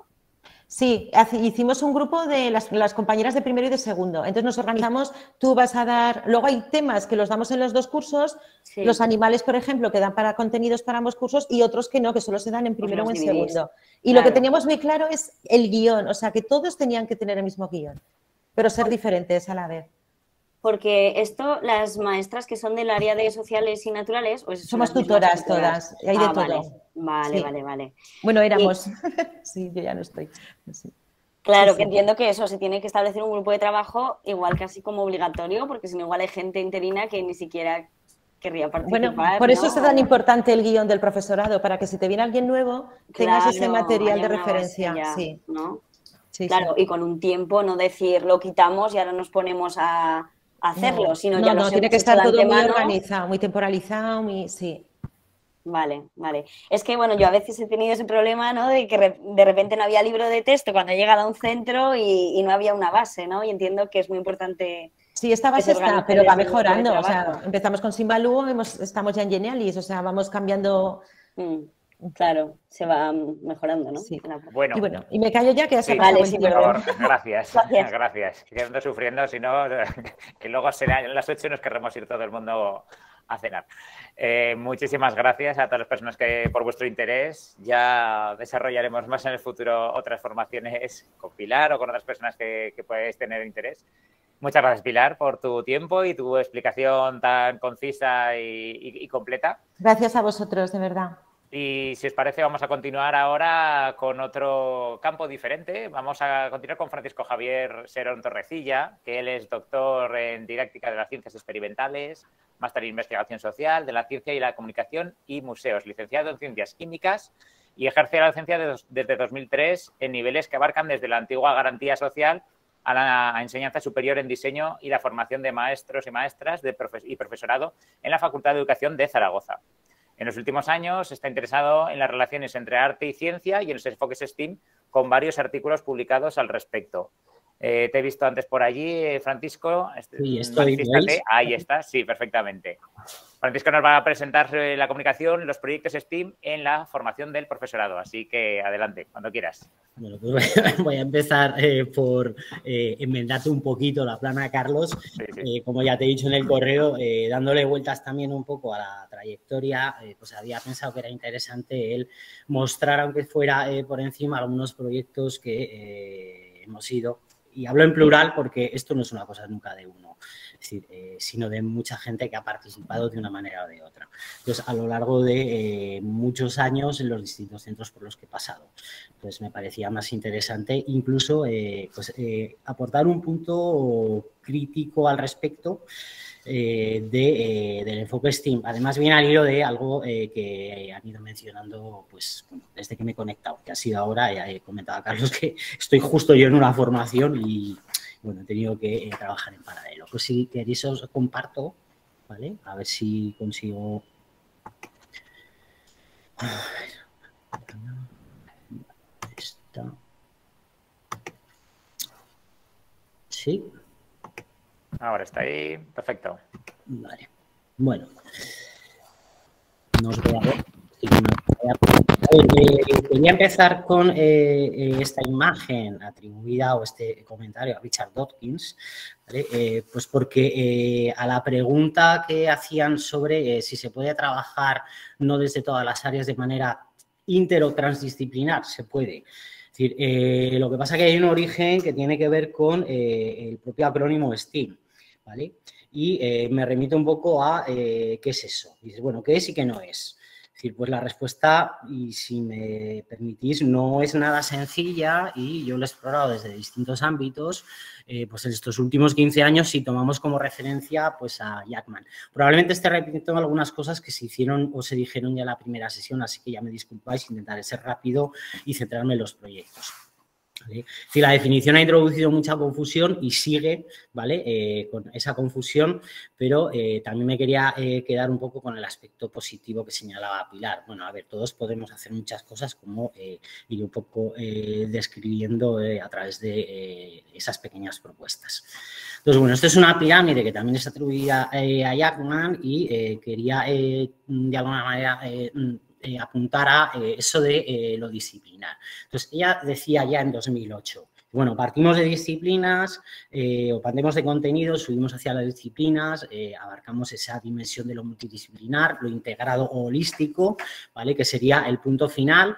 Sí, hace- hicimos un grupo de las, las compañeras de primero y de segundo. Entonces nos organizamos, tú vas a dar, luego hay temas que los damos en los dos cursos, Sí. los animales, por ejemplo, que dan para contenidos para ambos cursos y otros que no, que solo se dan en primero los o en dividís. segundo. Y lo que Claro. teníamos muy claro es el guión, o sea, que todos tenían que tener el mismo guión, pero ser diferentes a la vez. Porque esto, las maestras que son del área de sociales y naturales, pues son Somos las mismas tutoras tutoras. todas, hay de Ah, todo. Vale, vale, Sí. vale, vale. Bueno, éramos. Sí, yo ya no estoy. Sí. Claro, Sí, que sí. entiendo que eso, se tiene que establecer un grupo de trabajo igual casi como obligatorio, porque si no igual hay gente interina que ni siquiera querría participar. Bueno, por eso ¿no? es tan importante el guión del profesorado, para que si te viene alguien nuevo, tengas ese Claro, material haya de una base referencia. ya, Sí, ¿no? sí, Claro, sí. y con un tiempo no decir lo quitamos y ahora nos ponemos a, a hacerlo, No, sino no, ya no, los tiene hemos que hecho estar de todo muy antemano. organizado, muy temporalizado, muy, sí. Vale, vale. Es que, bueno, yo a veces he tenido ese problema, ¿no? De que re- de repente no había libro de texto cuando he llegado a un centro y, y no había una base, ¿no? Y entiendo que es muy importante. Sí, esta Que se base está, organice pero va desde el grupo de mejorando. O sea, trabajo. empezamos con Simbalú, hemos, estamos ya en Genialis, o sea, vamos cambiando. Mm, claro, se va mm, mejorando, ¿no? Sí. En la- Bueno, Y bueno, y me callo ya que ya se sí, ha pasado Vale, el sí, tiempo. por favor, gracias. Gracias. Gracias. Que ando sufriendo, si no, que luego serán las ocho y nos querremos ir todo el mundo a cenar. Eh, muchísimas gracias a todas las personas que por vuestro interés. Ya desarrollaremos más en el futuro otras formaciones con Pilar o con otras personas que, que podéis tener interés. Muchas gracias, Pilar, por tu tiempo y tu explicación tan concisa y, y- y completa. Gracias a vosotros, de verdad. Y si os parece, vamos a continuar ahora con otro campo diferente. Vamos a continuar con Francisco Javier Serón Torrecilla, que él es doctor en didáctica de las ciencias experimentales, máster en investigación social de la ciencia y la comunicación y museos, licenciado en ciencias químicas y ejerce la docencia de dos- desde dos mil tres en niveles que abarcan desde la antigua garantía social a la enseñanza superior en diseño y la formación de maestros y maestras de profe y profesorado en la Facultad de Educación de Zaragoza. En los últimos años está interesado en las relaciones entre arte y ciencia y en los enfoques STEAM, con varios artículos publicados al respecto. Eh, te he visto antes por allí, Francisco. Sí, estoy, ahí está, sí, perfectamente. Francisco nos va a presentar la comunicación, los proyectos STEAM en la formación del profesorado, así que adelante, cuando quieras. Bueno, pues voy a empezar eh, por eh, enmendarte un poquito la plana, Carlos. Sí, sí. Eh, como ya te he dicho en el correo, eh, dándole vueltas también un poco a la trayectoria, eh, pues había pensado que era interesante el mostrar, aunque fuera eh, por encima, algunos proyectos que eh, hemos ido. Y hablo en plural porque esto no es una cosa nunca de uno, es decir, eh, sino de mucha gente que ha participado de una manera o de otra. Entonces, a lo largo de eh, muchos años en los distintos centros por los que he pasado. Entonces, me parecía más interesante incluso eh, pues, eh, aportar un punto crítico al respecto eh, de, eh, del enfoque STEAM. Además, viene al hilo de algo eh, que han ido mencionando pues, bueno, desde que me he conectado, que ha sido ahora, ya he comentado a Carlos que estoy justo yo en una formación y bueno, he tenido que eh, trabajar en paralelo. Pues si queréis os comparto, ¿vale? A ver si consigo... Esta... Sí. Ahora está ahí, perfecto. Vale, bueno, no os voy a ver. Sí, no voy a... Eh, quería empezar con eh, esta imagen atribuida o este comentario a Richard Dawkins, ¿vale? Eh, pues porque eh, a la pregunta que hacían sobre eh, si se puede trabajar no desde todas las áreas de manera inter o transdisciplinar, se puede. Es decir, eh, lo que pasa es que hay un origen que tiene que ver con eh, el propio acrónimo STEAM, ¿vale? Y eh, me remito un poco a eh, qué es eso. Dices, bueno, ¿qué es y qué no es? Es decir, pues la respuesta, y si me permitís, no es nada sencilla y yo lo he explorado desde distintos ámbitos, eh, pues en estos últimos quince años, si tomamos como referencia pues a Jackman. Probablemente esté repitiendo algunas cosas que se hicieron o se dijeron ya en la primera sesión, así que ya me disculpáis, intentaré ser rápido y centrarme en los proyectos. ¿Vale? Sí, la definición ha introducido mucha confusión y sigue, ¿vale? Eh, con esa confusión, pero eh, también me quería eh, quedar un poco con el aspecto positivo que señalaba Pilar. Bueno, a ver, todos podemos hacer muchas cosas como eh, ir un poco eh, describiendo eh, a través de eh, esas pequeñas propuestas. Entonces, bueno, esto es una pirámide que también es atribuida eh, a Jackman y eh, quería eh, de alguna manera... Eh, Eh, apuntar a eh, eso de eh, lo disciplinar. Entonces, ella decía ya en dos mil ocho, bueno, partimos de disciplinas eh, o partimos de contenidos, subimos hacia las disciplinas, eh, abarcamos esa dimensión de lo multidisciplinar, lo integrado o holístico, ¿vale? Que sería el punto final.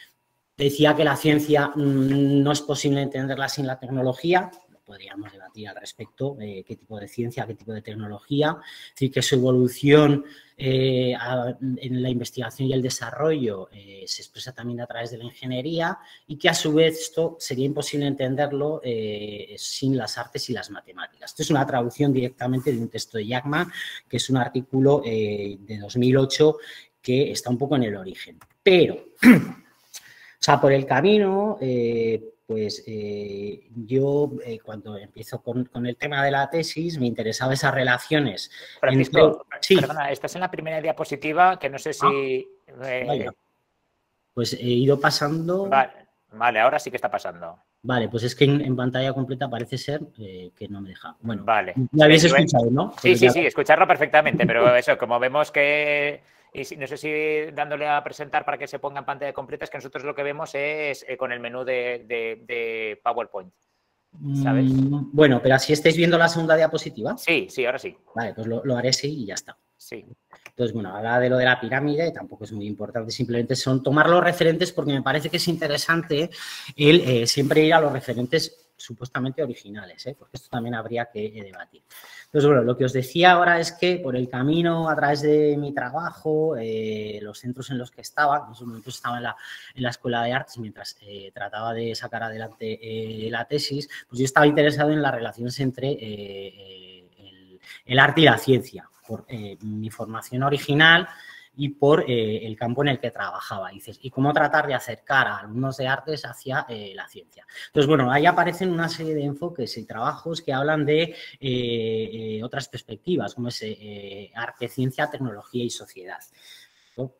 Decía que la ciencia mmm, no es posible entenderla sin la tecnología. Podríamos debatir al respecto, eh, qué tipo de ciencia, qué tipo de tecnología, es decir, que su evolución eh, a, en la investigación y el desarrollo eh, se expresa también a través de la ingeniería y que a su vez esto sería imposible entenderlo eh, sin las artes y las matemáticas. Esto es una traducción directamente de un texto de Jackman, que es un artículo eh, de dos mil ocho que está un poco en el origen. Pero, o sea, por el camino... Eh, Pues eh, yo, eh, cuando empiezo con, con el tema de la tesis, me interesaba esas relaciones. Francisco, entre... sí. Perdona, estás en la primera diapositiva, que no sé si... Ah, eh... Pues he ido pasando... Vale, vale, ahora sí que está pasando. Vale, pues es que en, en pantalla completa parece ser eh, que no me deja. Bueno, vale. Ya habéis escuchado, ¿no? Sí, sí, sí, escucharlo perfectamente, pero eso, como vemos que... Y no sé si dándole a presentar para que se ponga en pantalla completa, es que nosotros lo que vemos es eh, con el menú de, de, de PowerPoint, ¿sabes? Mm, bueno, pero así estáis viendo la segunda diapositiva. Sí, sí, ahora sí. Vale, pues lo, lo haré así y ya está. Sí. Entonces, bueno, habla de lo de la pirámide, tampoco es muy importante, simplemente son tomar los referentes porque me parece que es interesante el eh, siempre ir a los referentes supuestamente originales, ¿eh? Porque esto también habría que eh, debatir. Entonces, bueno, lo que os decía ahora es que por el camino, a través de mi trabajo, eh, los centros en los que estaba, en esos momentos estaba en la, en la Escuela de Artes mientras eh, trataba de sacar adelante eh, la tesis, pues yo estaba interesado en las relaciones entre eh, el, el arte y la ciencia. Por eh, mi formación original y por eh, el campo en el que trabajaba. Y dices, ¿y cómo tratar de acercar a alumnos de artes hacia eh, la ciencia? Entonces, bueno, ahí aparecen una serie de enfoques y trabajos que hablan de eh, eh, otras perspectivas, como es eh, arte, ciencia, tecnología y sociedad. ¿No?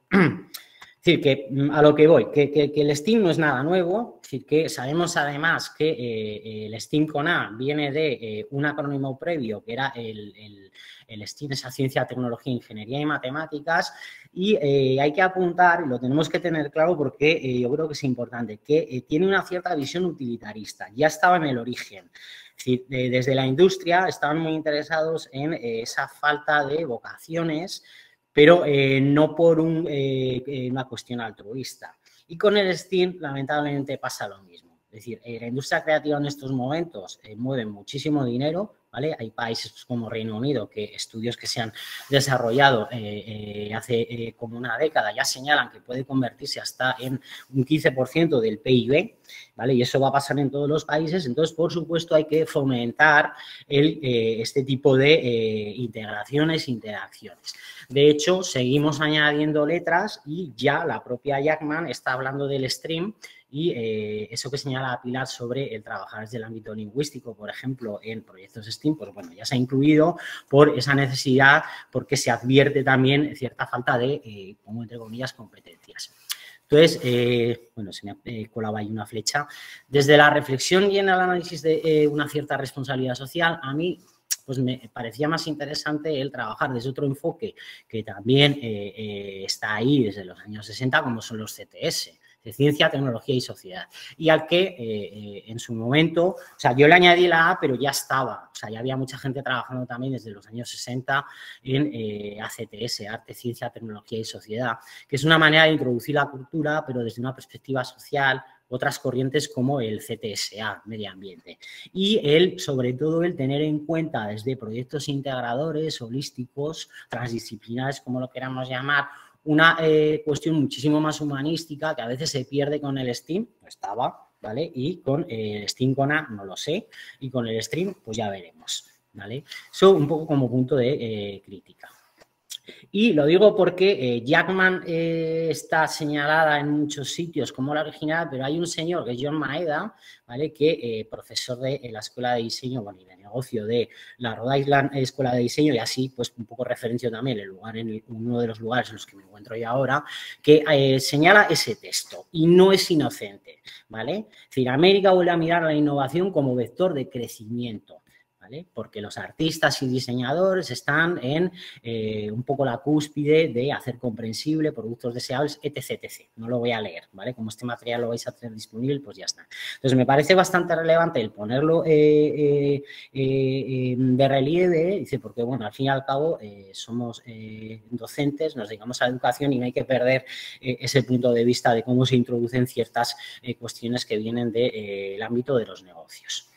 Es decir, que a lo que voy, que, que, que el STEAM no es nada nuevo, es decir, que sabemos además que eh, el STEAM con A viene de eh, un acrónimo previo que era el, el, el STEAM, esa ciencia, tecnología, ingeniería y matemáticas, y eh, hay que apuntar, y lo tenemos que tener claro porque eh, yo creo que es importante, que eh, tiene una cierta visión utilitarista, ya estaba en el origen. Es decir, de, desde la industria estaban muy interesados en eh, esa falta de vocaciones, pero eh, no por un, eh, una cuestión altruista. Y con el STEAM, lamentablemente, pasa lo mismo. Es decir, eh, la industria creativa en estos momentos eh, mueve muchísimo dinero, ¿vale? Hay países como Reino Unido que estudios que se han desarrollado eh, eh, hace eh, como una década ya señalan que puede convertirse hasta en un quince por ciento del P I B, ¿vale? Y eso va a pasar en todos los países. Entonces, por supuesto, hay que fomentar el, eh, este tipo de eh, integraciones e interacciones. De hecho, seguimos añadiendo letras y ya la propia Jackman está hablando del STEAM y eh, eso que señala Pilar sobre el trabajar desde el ámbito lingüístico, por ejemplo, en proyectos STEAM, pues bueno, ya se ha incluido por esa necesidad, porque se advierte también cierta falta de, eh, como entre comillas, competencias. Entonces, eh, bueno, se me ha eh, colado ahí una flecha. Desde la reflexión y en el análisis de eh, una cierta responsabilidad social, a mí pues me parecía más interesante el trabajar desde otro enfoque que también eh, eh, está ahí desde los años sesenta, como son los C T S, de Ciencia, Tecnología y Sociedad, y al que eh, eh, en su momento, o sea, yo le añadí la A, pero ya estaba, o sea, ya había mucha gente trabajando también desde los años sesenta en eh, A C T S, Arte, Ciencia, Tecnología y Sociedad, que es una manera de introducir la cultura, pero desde una perspectiva social, otras corrientes como el C T S A, medio ambiente. Y el, sobre todo, el tener en cuenta desde proyectos integradores, holísticos, transdisciplinares, como lo queramos llamar, una eh, cuestión muchísimo más humanística que a veces se pierde con el STEAM, no estaba, ¿vale? Y con el STEAM con A no lo sé, y con el STEAM pues ya veremos, ¿vale? Eso un poco como punto de eh, crítica. Y lo digo porque eh, Jackman eh, está señalada en muchos sitios como la original, pero hay un señor que es John Maeda, ¿vale? Que eh, profesor de eh, la Escuela de Diseño, bueno, y de negocio de la Rhode Island Escuela de Diseño, y así pues un poco referencio también el lugar en uno de los lugares en los que me encuentro yo ahora, que eh, señala ese texto y no es inocente, ¿vale? Es decir, América vuelve a mirar la innovación como vector de crecimiento, ¿vale? Porque los artistas y diseñadores están en eh, un poco la cúspide de hacer comprensible productos deseables, etc, etcétera. No lo voy a leer, ¿vale? Como este material lo vais a tener disponible, pues ya está. Entonces, me parece bastante relevante el ponerlo eh, eh, eh, de relieve, dice, porque, bueno, al fin y al cabo eh, somos eh, docentes, nos dedicamos a la educación y no hay que perder eh, ese punto de vista de cómo se introducen ciertas eh, cuestiones que vienen del de, eh, ámbito de los negocios.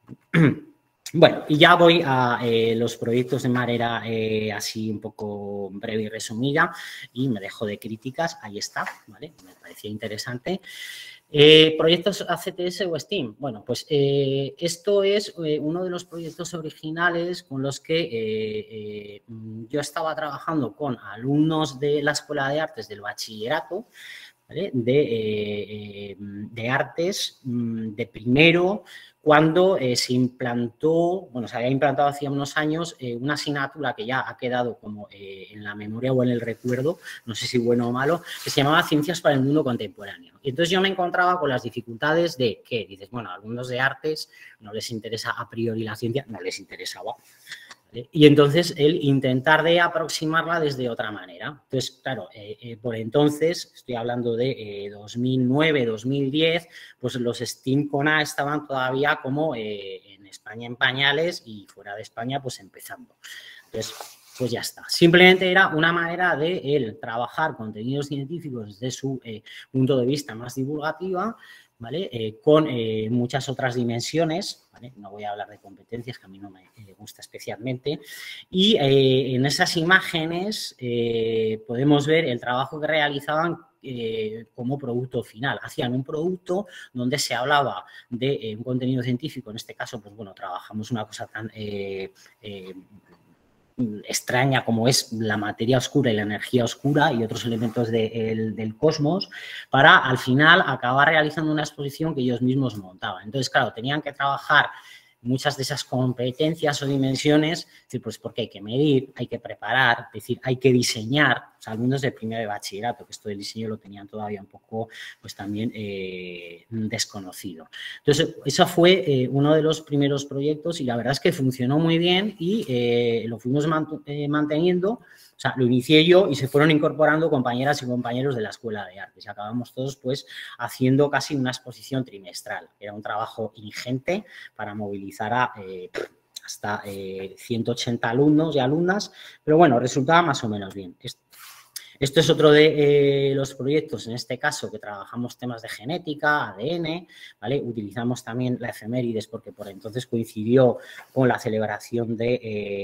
Bueno, y ya voy a eh, los proyectos de manera eh, así un poco breve y resumida y me dejo de críticas, ahí está, ¿vale? Me parecía interesante. Eh, ¿Proyectos A C T S o STEAM? Bueno, pues eh, esto es eh, uno de los proyectos originales con los que eh, eh, yo estaba trabajando con alumnos de la Escuela de Artes del bachillerato, ¿vale? de, eh, de artes de primero, cuando eh, se implantó, bueno, se había implantado hacía unos años eh, una asignatura que ya ha quedado como eh, en la memoria o en el recuerdo, no sé si bueno o malo, que se llamaba Ciencias para el Mundo Contemporáneo. Y entonces yo me encontraba con las dificultades de que, dices, bueno, a alumnos de artes no les interesa a priori la ciencia, no les interesaba. Y entonces el intentar de aproximarla desde otra manera. Entonces, claro, eh, eh, por entonces, estoy hablando de eh, dos mil nueve, dos mil diez, pues los STEAM con A estaban todavía como eh, en España en pañales y fuera de España pues empezando. Entonces, pues ya está. Simplemente era una manera de él trabajar contenidos científicos desde su eh, punto de vista más divulgativa, ¿vale? Eh, con eh, muchas otras dimensiones, ¿vale? No voy a hablar de competencias, que a mí no me eh, gusta especialmente. Y eh, en esas imágenes eh, podemos ver el trabajo que realizaban eh, como producto final. Hacían un producto donde se hablaba de eh, un contenido científico, en este caso, pues bueno, trabajamos una cosa tan... Eh, eh, extraña como es la materia oscura y la energía oscura y otros elementos de, el, del cosmos, para al final acabar realizando una exposición que ellos mismos montaban. Entonces, claro, tenían que trabajar muchas de esas competencias o dimensiones, es decir, pues porque hay que medir, hay que preparar, es decir, hay que diseñar. O sea, alumnos de primero de bachillerato, que esto del diseño lo tenían todavía un poco, pues también eh, desconocido. Entonces, eso fue eh, uno de los primeros proyectos y la verdad es que funcionó muy bien y eh, lo fuimos eh, manteniendo. O sea, lo inicié yo y se fueron incorporando compañeras y compañeros de la Escuela de Artes y acabamos todos pues haciendo casi una exposición trimestral. Era un trabajo ingente para movilizar a eh, hasta eh, ciento ochenta alumnos y alumnas, pero bueno, resultaba más o menos bien. Esto es otro de eh, los proyectos, en este caso, que trabajamos temas de genética, A D N, ¿vale? Utilizamos también la efemérides porque por entonces coincidió con la celebración de,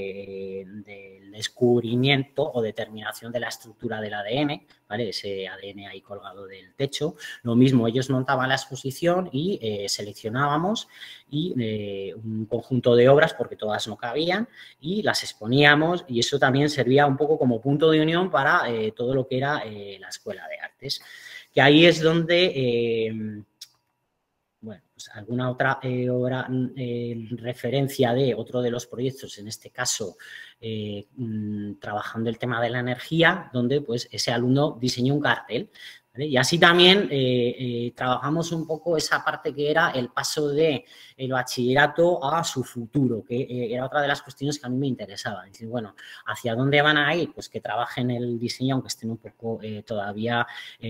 eh, del descubrimiento o determinación de la estructura del A D N, ¿vale? Ese A D N ahí colgado del techo. Lo mismo, ellos montaban la exposición y eh, seleccionábamos y eh, un conjunto de obras, porque todas no cabían, y las exponíamos y eso también servía un poco como punto de unión para eh, todo lo que era eh, la Escuela de Artes. Que ahí es donde, eh, bueno, pues alguna otra eh, obra, eh, referencia de otro de los proyectos, en este caso, eh, mmm, trabajando el tema de la energía, donde pues ese alumno diseñó un cartel. ¿Vale? Y así también eh, eh, trabajamos un poco esa parte que era el paso del bachillerato a su futuro, que eh, era otra de las cuestiones que a mí me interesaban. Es decir, bueno, ¿hacia dónde van a ir? Pues que trabajen el diseño, aunque estén un poco eh, todavía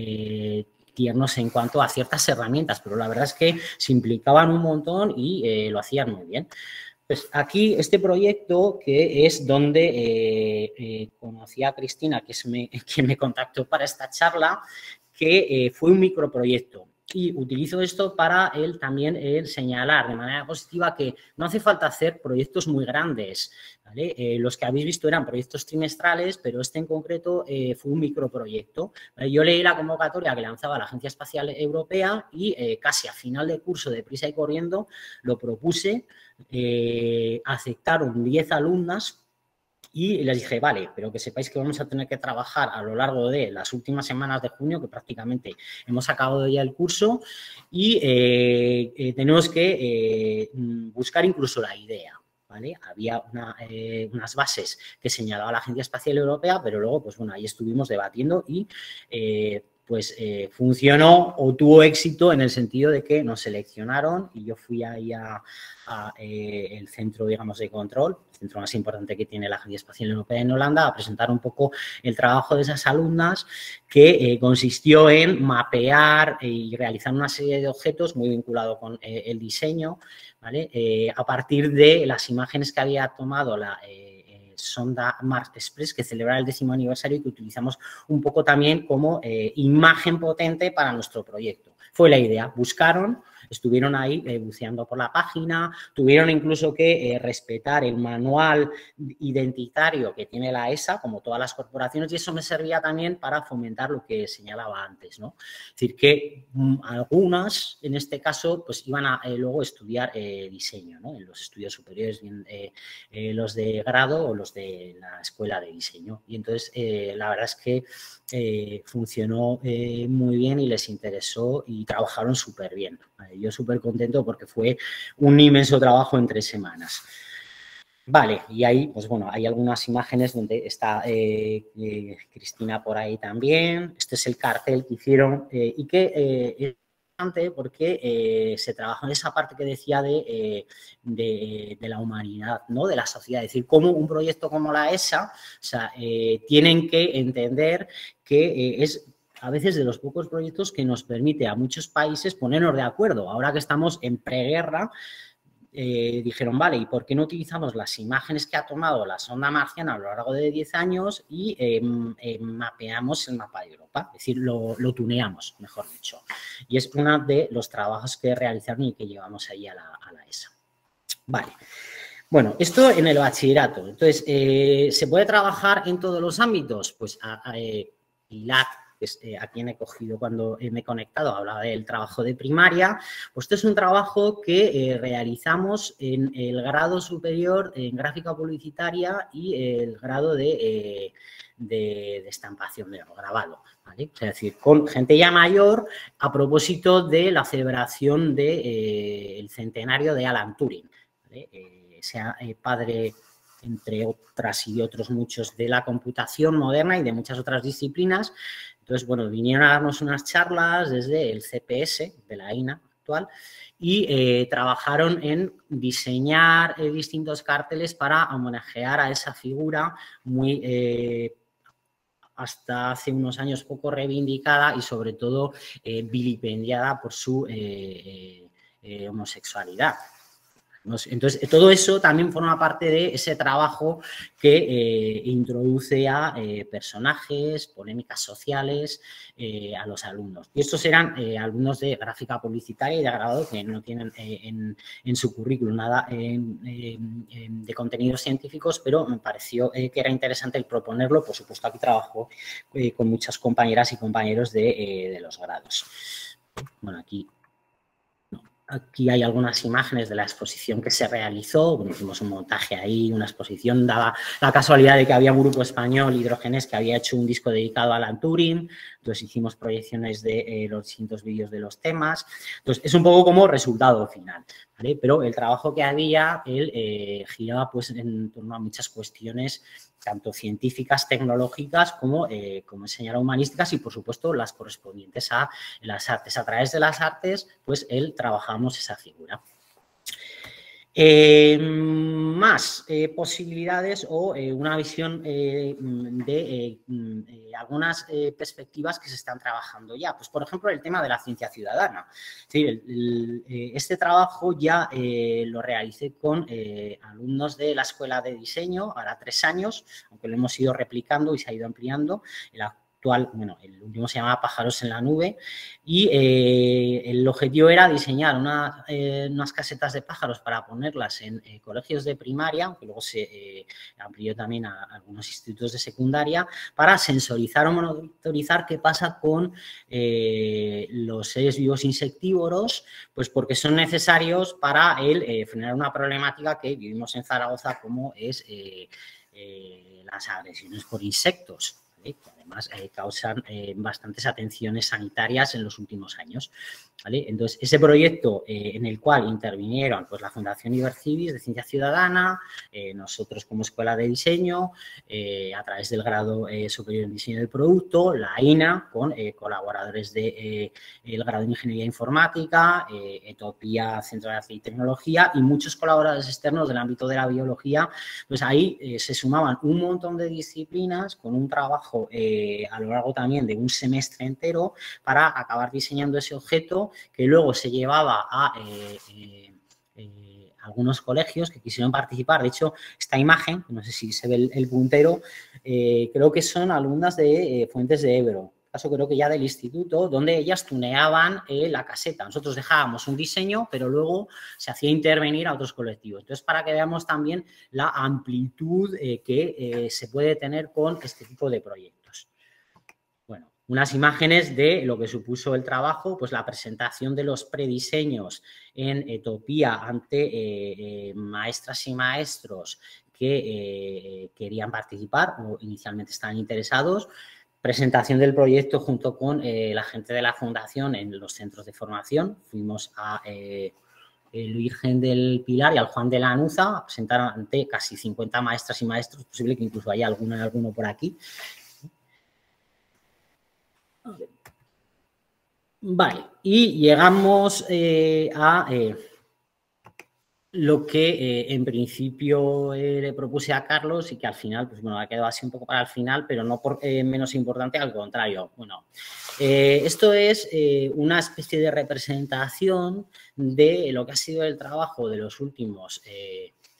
eh, tiernos en cuanto a ciertas herramientas, pero la verdad es que se implicaban un montón y eh, lo hacían muy bien. Pues aquí este proyecto que es donde eh, eh, conocí a Cristina, que es me, quien me contactó para esta charla, que eh, fue un microproyecto. Y utilizo esto para él también el señalar de manera positiva que no hace falta hacer proyectos muy grandes, ¿vale? Eh, los que habéis visto eran proyectos trimestrales, pero este en concreto eh, fue un microproyecto. ¿Vale? Yo leí la convocatoria que lanzaba la Agencia Espacial Europea y eh, casi a final de curso, deprisa y corriendo, lo propuse. Eh, aceptaron diez alumnas. Y les dije, vale, pero que sepáis que vamos a tener que trabajar a lo largo de las últimas semanas de junio, que prácticamente hemos acabado ya el curso, y eh, eh, tenemos que eh, buscar incluso la idea, ¿vale? Había una, eh, unas bases que señalaba la Agencia Espacial Europea, pero luego, pues bueno, ahí estuvimos debatiendo y eh, pues eh, funcionó o tuvo éxito en el sentido de que nos seleccionaron y yo fui ahí a, a eh, el centro, digamos, de control, el centro más importante que tiene la Agencia Espacial Europea en Holanda, a presentar un poco el trabajo de esas alumnas que eh, consistió en mapear y realizar una serie de objetos muy vinculado con eh, el diseño, ¿vale? Eh, a partir de las imágenes que había tomado la eh, sonda Mars Express, que celebra el décimo aniversario y que utilizamos un poco también como eh, imagen potente para nuestro proyecto. Fue la idea, buscaron, estuvieron ahí eh, buceando por la página, tuvieron incluso que eh, respetar el manual identitario que tiene la E S A, como todas las corporaciones, y eso me servía también para fomentar lo que señalaba antes, ¿no? Es decir, que mm, algunas, en este caso, pues iban a eh, luego estudiar eh, diseño, ¿no? En los estudios superiores, bien eh, eh, los de grado o los de la escuela de diseño. Y entonces, eh, la verdad es que eh, funcionó eh, muy bien y les interesó y trabajaron súper bien. ¿Vale? Yo súper contento porque fue un inmenso trabajo en tres semanas. Vale, y ahí, pues bueno, hay algunas imágenes donde está eh, eh, Cristina por ahí también. Este es el cartel que hicieron eh, y que eh, es importante porque eh, se trabajó en esa parte que decía de, eh, de, de la humanidad, ¿no? De la sociedad. Es decir, cómo un proyecto como la E S A, o sea, eh, tienen que entender que eh, es a veces de los pocos proyectos que nos permite a muchos países ponernos de acuerdo. Ahora que estamos en preguerra, eh, dijeron, vale, ¿y por qué no utilizamos las imágenes que ha tomado la sonda marciana a lo largo de diez años y eh, eh, mapeamos el mapa de Europa? Es decir, lo, lo tuneamos, mejor dicho. Y es uno de los trabajos que realizaron y que llevamos ahí a la, a la E S A. Vale. Bueno, esto en el bachillerato. Entonces, eh, ¿se puede trabajar en todos los ámbitos? Pues a, a, eh, I L A C que es eh, a quien he cogido cuando eh, me he conectado, hablaba del trabajo de primaria. Pues esto es un trabajo que eh, realizamos en el grado superior en gráfica publicitaria y el grado de, eh, de, de estampación, de grabado, ¿vale? Es decir, con gente ya mayor a propósito de la celebración del de, eh, centenario de Alan Turing, ¿vale? Eh, sea eh, padre, entre otras y otros muchos, de la computación moderna y de muchas otras disciplinas. Entonces, bueno, vinieron a darnos unas charlas desde el C P S de la I N A actual y eh, trabajaron en diseñar eh, distintos carteles para homenajear a esa figura muy, eh, hasta hace unos años, poco reivindicada y sobre todo eh, vilipendiada por su eh, eh, homosexualidad. Entonces, todo eso también forma parte de ese trabajo que eh, introduce a eh, personajes, polémicas sociales, eh, a los alumnos. Y estos eran eh, alumnos de gráfica publicitaria y de grabado que no tienen eh, en, en su currículum nada eh, eh, de contenidos científicos, pero me pareció eh, que era interesante el proponerlo. Por supuesto, aquí trabajo eh, con muchas compañeras y compañeros de, eh, de los grados. Bueno, aquí... Aquí hay algunas imágenes de la exposición que se realizó. Bueno, hicimos un montaje ahí, una exposición. Daba la casualidad de que había un grupo español, Hidrógenes, que había hecho un disco dedicado a Alan Turing. Entonces, hicimos proyecciones de eh, los distintos vídeos de los temas. Entonces, es un poco como resultado final, ¿vale? Pero el trabajo que había, él eh, giraba pues en torno a muchas cuestiones, tanto científicas, tecnológicas, como, eh, como enseñaron humanísticas y, por supuesto, las correspondientes a las artes. A través de las artes, pues, él trabajamos esa figura. Eh, más eh, posibilidades o eh, una visión eh, de eh, eh, algunas eh, perspectivas que se están trabajando ya. Pues, por ejemplo, el tema de la ciencia ciudadana. Es decir, el, el, eh, este trabajo ya eh, lo realicé con eh, alumnos de la Escuela de Diseño, ahora tres años, aunque lo hemos ido replicando y se ha ido ampliando. El actual, bueno, el último se llamaba Pájaros en la Nube y eh, el objetivo era diseñar una, eh, unas casetas de pájaros para ponerlas en eh, colegios de primaria, aunque luego se eh, amplió también a, a algunos institutos de secundaria, para sensorizar o monitorizar qué pasa con eh, los seres vivos insectívoros, pues porque son necesarios para el eh, frenar una problemática que vivimos en Zaragoza, como es eh, eh, las agresiones por insectos, que además eh, causan eh, bastantes atenciones sanitarias en los últimos años, ¿vale? Entonces, ese proyecto eh, en el cual intervinieron pues, la Fundación Ibercivis de Ciencia Ciudadana, eh, nosotros como Escuela de Diseño, eh, a través del grado eh, superior en Diseño del Producto, la I N A, con eh, colaboradores del de, eh, grado de Ingeniería Informática, eh, Etopía, Centro de Arte y Tecnología y muchos colaboradores externos del ámbito de la biología, pues ahí eh, se sumaban un montón de disciplinas con un trabajo Eh, a lo largo también de un semestre entero para acabar diseñando ese objeto que luego se llevaba a eh, eh, eh, algunos colegios que quisieron participar. De hecho, esta imagen, no sé si se ve el, el puntero, eh, creo que son alumnas de eh, Fuentes de Ebro, caso creo que ya del instituto, donde ellas tuneaban eh, la caseta. Nosotros dejábamos un diseño, pero luego se hacía intervenir a otros colectivos. Entonces, para que veamos también la amplitud eh, que eh, se puede tener con este tipo de proyectos. Bueno, unas imágenes de lo que supuso el trabajo, pues la presentación de los prediseños en Etopía ante eh, eh, maestras y maestros que eh, querían participar o inicialmente estaban interesados. Presentación del proyecto junto con eh, la gente de la Fundación en los centros de formación. Fuimos a eh, el Virgen del Pilar y al Juan de la Anuza a presentar ante casi cincuenta maestras y maestros. Es posible que incluso haya alguno, alguno por aquí. Vale, y llegamos eh, a... Eh, lo que eh, en principio eh, le propuse a Carlos y que al final, pues bueno, ha quedado así un poco para el final, pero no por eh, menos importante, al contrario. Bueno, eh, esto es eh, una especie de representación de lo que ha sido el trabajo de los últimos eh,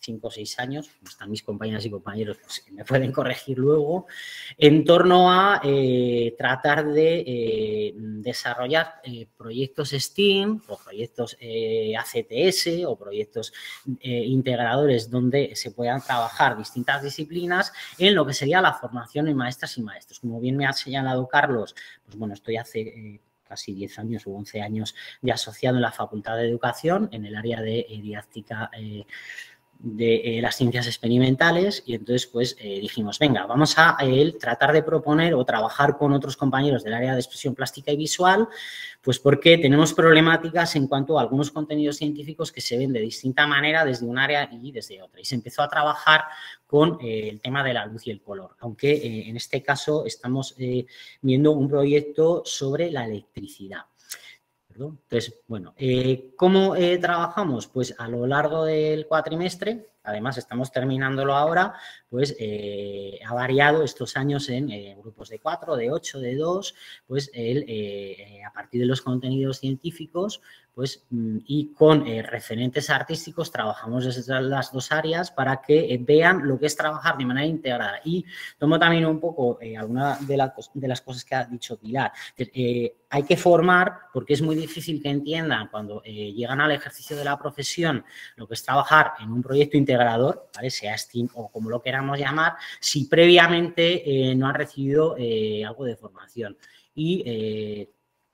cinco o seis años, como están mis compañeras y compañeros, pues me pueden corregir luego, en torno a eh, tratar de eh, desarrollar eh, proyectos STEAM o proyectos eh, A C T S o proyectos eh, integradores donde se puedan trabajar distintas disciplinas en lo que sería la formación en maestras y maestros. Como bien me ha señalado Carlos, pues bueno, estoy hace eh, casi diez años u once años ya asociado en la Facultad de Educación en el área de eh, didáctica eh, de eh, las ciencias experimentales y entonces pues eh, dijimos, venga, vamos a eh, tratar de proponer o trabajar con otros compañeros del área de expresión plástica y visual, pues porque tenemos problemáticas en cuanto a algunos contenidos científicos que se ven de distinta manera desde un área y desde otra. Y se empezó a trabajar con eh, el tema de la luz y el color, aunque eh, en este caso estamos eh, viendo un proyecto sobre la electricidad. Entonces, bueno, eh, ¿cómo eh, trabajamos? Pues a lo largo del cuatrimestre, además estamos terminándolo ahora, pues eh, ha variado estos años en eh, grupos de cuatro, de ocho, de dos, pues el, eh, a partir de los contenidos científicos, pues y con eh, referentes artísticos trabajamos desde las dos áreas para que eh, vean lo que es trabajar de manera integrada. Y tomo también un poco eh, alguna de, la, de las cosas que ha dicho Pilar. Eh, hay que formar, porque es muy difícil que entiendan cuando eh, llegan al ejercicio de la profesión lo que es trabajar en un proyecto integrador, ¿vale? Sea STEAM o como lo queramos llamar, si previamente eh, no han recibido eh, algo de formación. Y eh,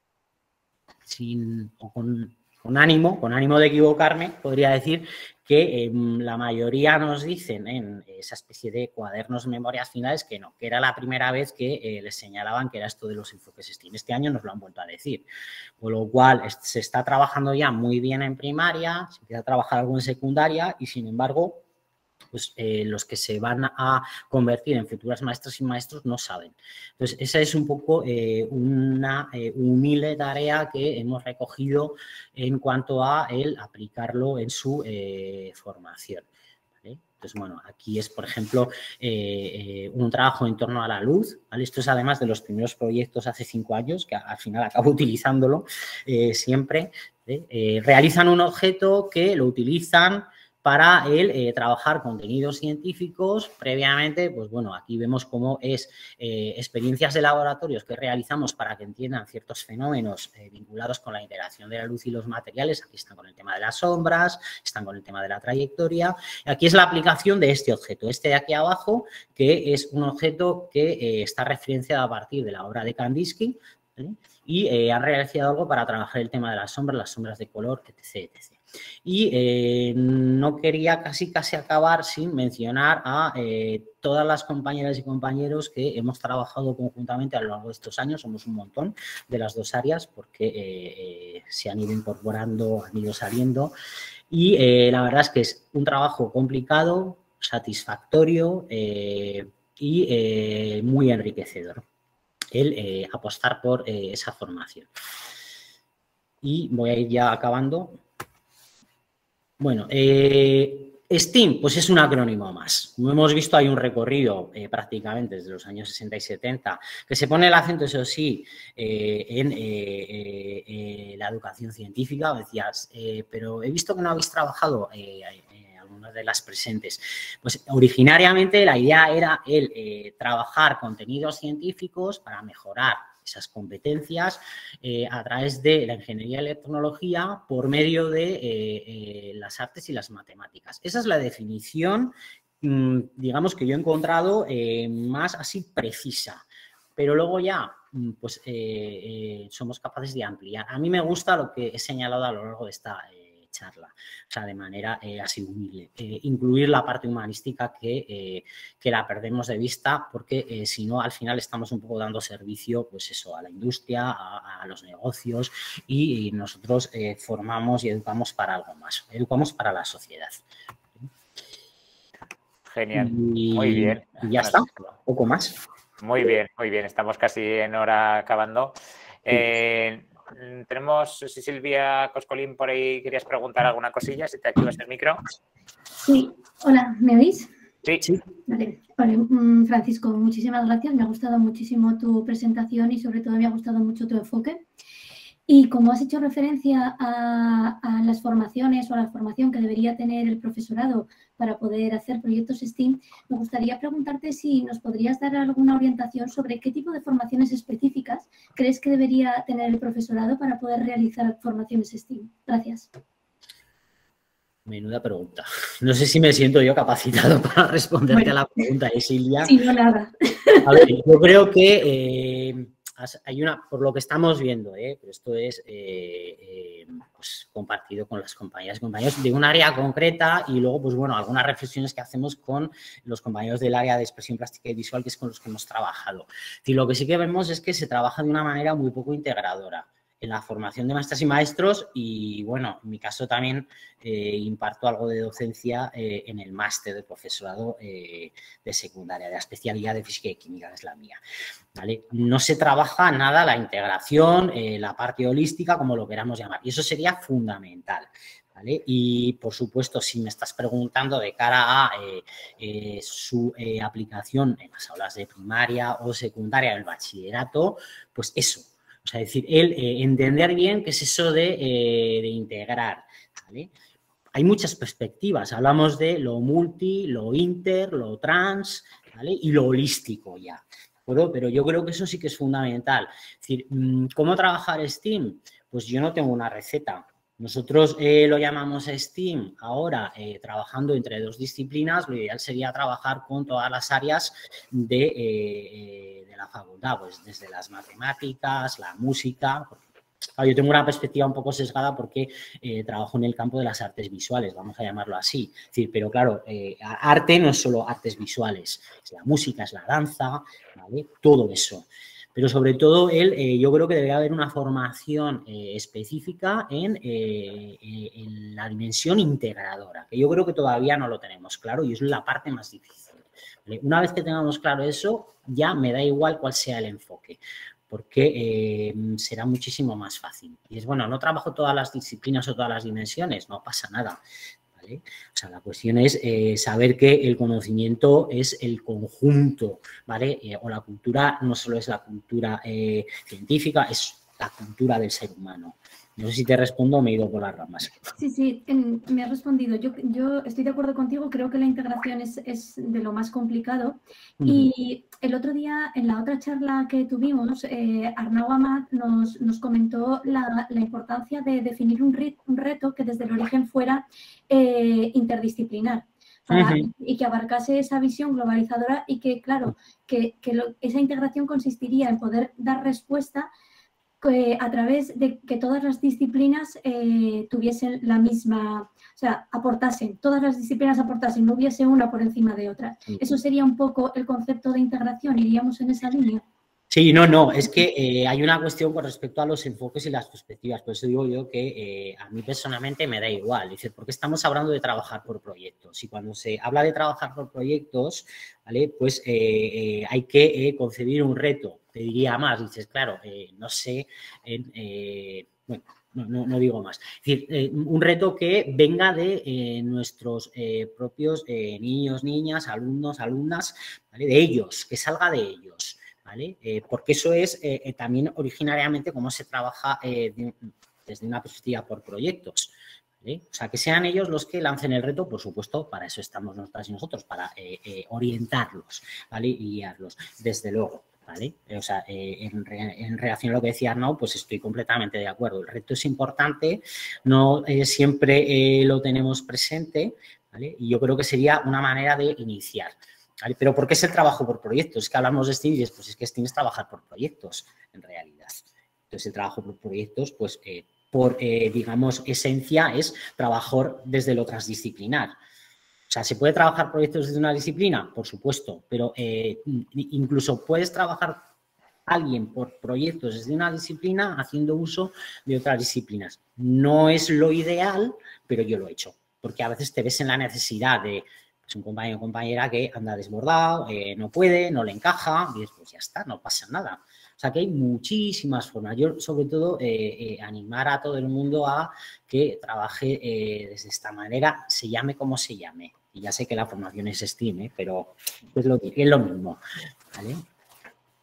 sin, o con, con ánimo, con ánimo de equivocarme, podría decir que eh, la mayoría nos dicen en esa especie de cuadernos memorias finales que no, que era la primera vez que eh, les señalaban que era esto de los enfoques STEAM. Este año nos lo han vuelto a decir, con lo cual se está trabajando ya muy bien en primaria, se empieza a trabajar algo en secundaria y, sin embargo, pues eh, los que se van a convertir en futuras maestras y maestros no saben. Entonces, esa es un poco eh, una eh, humilde tarea que hemos recogido en cuanto a el aplicarlo en su eh, formación. ¿Vale? Entonces, bueno, aquí es, por ejemplo, eh, eh, un trabajo en torno a la luz, ¿vale? Esto es además de los primeros proyectos hace cinco años, que al final acabo utilizándolo eh, siempre. ¿eh? Eh, realizan un objeto que lo utilizan para el eh, trabajar contenidos científicos. Previamente, pues bueno, aquí vemos cómo es eh, experiencias de laboratorios que realizamos para que entiendan ciertos fenómenos eh, vinculados con la interacción de la luz y los materiales. Aquí están con el tema de las sombras, están con el tema de la trayectoria. Aquí es la aplicación de este objeto, este de aquí abajo, que es un objeto que eh, está referenciado a partir de la obra de Kandinsky, ¿vale? Y eh, han realizado algo para trabajar el tema de las sombras, las sombras de color, etcétera, etcétera. Y eh, no quería casi casi acabar sin mencionar a eh, todas las compañeras y compañeros que hemos trabajado conjuntamente a lo largo de estos años. Somos un montón de las dos áreas porque eh, eh, se han ido incorporando, han ido saliendo y eh, la verdad es que es un trabajo complicado, satisfactorio eh, y eh, muy enriquecedor el eh, apostar por eh, esa formación. Y voy a ir ya acabando. Bueno, eh, STEAM, pues es un acrónimo más. Como hemos visto, hay un recorrido eh, prácticamente desde los años sesenta y setenta, que se pone el acento, eso sí, eh, en eh, eh, eh, la educación científica. Decías, eh, pero he visto que no habéis trabajado eh, eh, algunas de las presentes. Pues originariamente la idea era el eh, trabajar contenidos científicos para mejorar esas competencias eh, a través de la ingeniería y la tecnología por medio de eh, eh, las artes y las matemáticas. Esa es la definición, mmm, digamos, que yo he encontrado eh, más así precisa. Pero luego ya, pues, eh, eh, somos capaces de ampliar. A mí me gusta lo que he señalado a lo largo de esta eh, charla, o sea, de manera eh, así humilde. Eh, incluir la parte humanística que, eh, que la perdemos de vista porque eh, si no, al final estamos un poco dando servicio, pues eso, a la industria, a, a los negocios y, y nosotros eh, formamos y educamos para algo más, educamos para la sociedad. Genial, y, muy bien. Y ya está, un poco más. Muy bien, muy bien, estamos casi en hora acabando. Eh, tenemos, si Silvia Coscolín por ahí querías preguntar alguna cosilla, si te activas el micro. Sí, hola, ¿me oís? Sí. sí. Vale, vale. Francisco, muchísimas gracias, me ha gustado muchísimo tu presentación y sobre todo me ha gustado mucho tu enfoque. Y como has hecho referencia a, a las formaciones o a la formación que debería tener el profesorado para poder hacer proyectos STEAM, me gustaría preguntarte si nos podrías dar alguna orientación sobre qué tipo de formaciones específicas crees que debería tener el profesorado para poder realizar formaciones STEAM. Gracias. Menuda pregunta. No sé si me siento yo capacitado para responderte bueno, a la pregunta, ¿eh, Silvia? Sí, no, nada. A ver, yo creo que eh, hay una, por lo que estamos viendo, ¿eh? Pero esto es eh, eh, pues, compartido con las compañeras y compañeros de un área concreta y luego, pues bueno, algunas reflexiones que hacemos con los compañeros del área de expresión plástica y visual, que es con los que hemos trabajado. Y lo que sí que vemos es que se trabaja de una manera muy poco integradora en la formación de maestras y maestros y, bueno, en mi caso también eh, imparto algo de docencia eh, en el máster de profesorado eh, de secundaria, de la especialidad de física y química, que es la mía, ¿vale? No se trabaja nada la integración, eh, la parte holística, como lo queramos llamar, y eso sería fundamental, ¿vale? Y, por supuesto, si me estás preguntando de cara a eh, eh, su eh, aplicación en las aulas de primaria o secundaria del bachillerato, pues eso. O sea, es decir, el eh, entender bien qué es eso de, eh, de integrar, ¿vale? Hay muchas perspectivas. Hablamos de lo multi, lo inter, lo trans, ¿vale? Y lo holístico ya, ¿de acuerdo? Pero yo creo que eso sí que es fundamental. Es decir, ¿cómo trabajar STEAM? Pues yo no tengo una receta. Nosotros eh, lo llamamos STEAM ahora, eh, trabajando entre dos disciplinas. Lo ideal sería trabajar con todas las áreas de, eh, de la facultad, pues desde las matemáticas, la música. Claro, yo tengo una perspectiva un poco sesgada porque eh, trabajo en el campo de las artes visuales, vamos a llamarlo así. Es decir, pero claro, eh, arte no es solo artes visuales, es la música, es la danza, ¿vale? Todo eso. Pero sobre todo, él, eh, yo creo que debería haber una formación eh, específica en, eh, en la dimensión integradora, que yo creo que todavía no lo tenemos claro y es la parte más difícil, ¿vale? Una vez que tengamos claro eso, ya me da igual cuál sea el enfoque, porque eh, será muchísimo más fácil. Y es, bueno, no trabajo todas las disciplinas o todas las dimensiones, no pasa nada. ¿Vale? O sea, la cuestión es eh, saber que el conocimiento es el conjunto, ¿vale? Eh, o la cultura no solo es la cultura eh, científica, es la cultura del ser humano. No sé si te respondo o me he ido por las ramas. Sí, sí, en, me has respondido. Yo, yo estoy de acuerdo contigo, creo que la integración es, es de lo más complicado. Uh-huh. Y el otro día, en la otra charla que tuvimos, eh, Arnau Amat nos, nos comentó la, la importancia de definir un, rit, un reto que desde el origen fuera eh, interdisciplinar. Para, uh-huh. Y que abarcase esa visión globalizadora y que, claro, que, que lo, esa integración consistiría en poder dar respuesta a través de que todas las disciplinas eh, tuviesen la misma, o sea, aportasen, todas las disciplinas aportasen, no hubiese una por encima de otra. Eso sería un poco el concepto de integración, iríamos en esa línea. Sí, no, no, es que eh, hay una cuestión con respecto a los enfoques y las perspectivas, por eso digo yo que eh, a mí personalmente me da igual, dice, porque estamos hablando de trabajar por proyectos y cuando se habla de trabajar por proyectos, ¿vale? Pues eh, eh, hay que eh, concebir un reto, te diría más, dices, claro, eh, no sé, eh, bueno, no, no, no digo más, es decir, eh, un reto que venga de eh, nuestros eh, propios eh, niños, niñas, alumnos, alumnas, ¿vale? De ellos, que salga de ellos. ¿Vale? Eh, porque eso es eh, también originariamente cómo se trabaja eh, de, desde una perspectiva por proyectos. ¿Vale? O sea, que sean ellos los que lancen el reto, por supuesto, para eso estamos nosotras y nosotros, para eh, eh, orientarlos, ¿vale? Y guiarlos, desde luego. ¿Vale? O sea, eh, en, re, en relación a lo que decía Arnau, pues estoy completamente de acuerdo. El reto es importante, no eh, siempre eh, lo tenemos presente, ¿vale? Y yo creo que sería una manera de iniciar. ¿Vale? Pero ¿por qué es el trabajo por proyectos? Es que hablamos de STEAM y es, pues es que STEAM es trabajar por proyectos, en realidad. Entonces, el trabajo por proyectos, pues, eh, por, eh, digamos, esencia, es trabajar desde lo transdisciplinar. O sea, ¿se puede trabajar proyectos desde una disciplina? Por supuesto, pero eh, incluso puedes trabajar alguien por proyectos desde una disciplina haciendo uso de otras disciplinas. No es lo ideal, pero yo lo he hecho, porque a veces te ves en la necesidad de... Es un compañero o compañera que anda desbordado, eh, no puede, no le encaja, y pues ya está, no pasa nada. O sea que hay muchísimas formas. Yo, sobre todo, eh, eh, animar a todo el mundo a que trabaje eh, desde esta manera, se llame como se llame. Y ya sé que la formación es STEAM, ¿eh? Pero es lo, es lo mismo, ¿vale?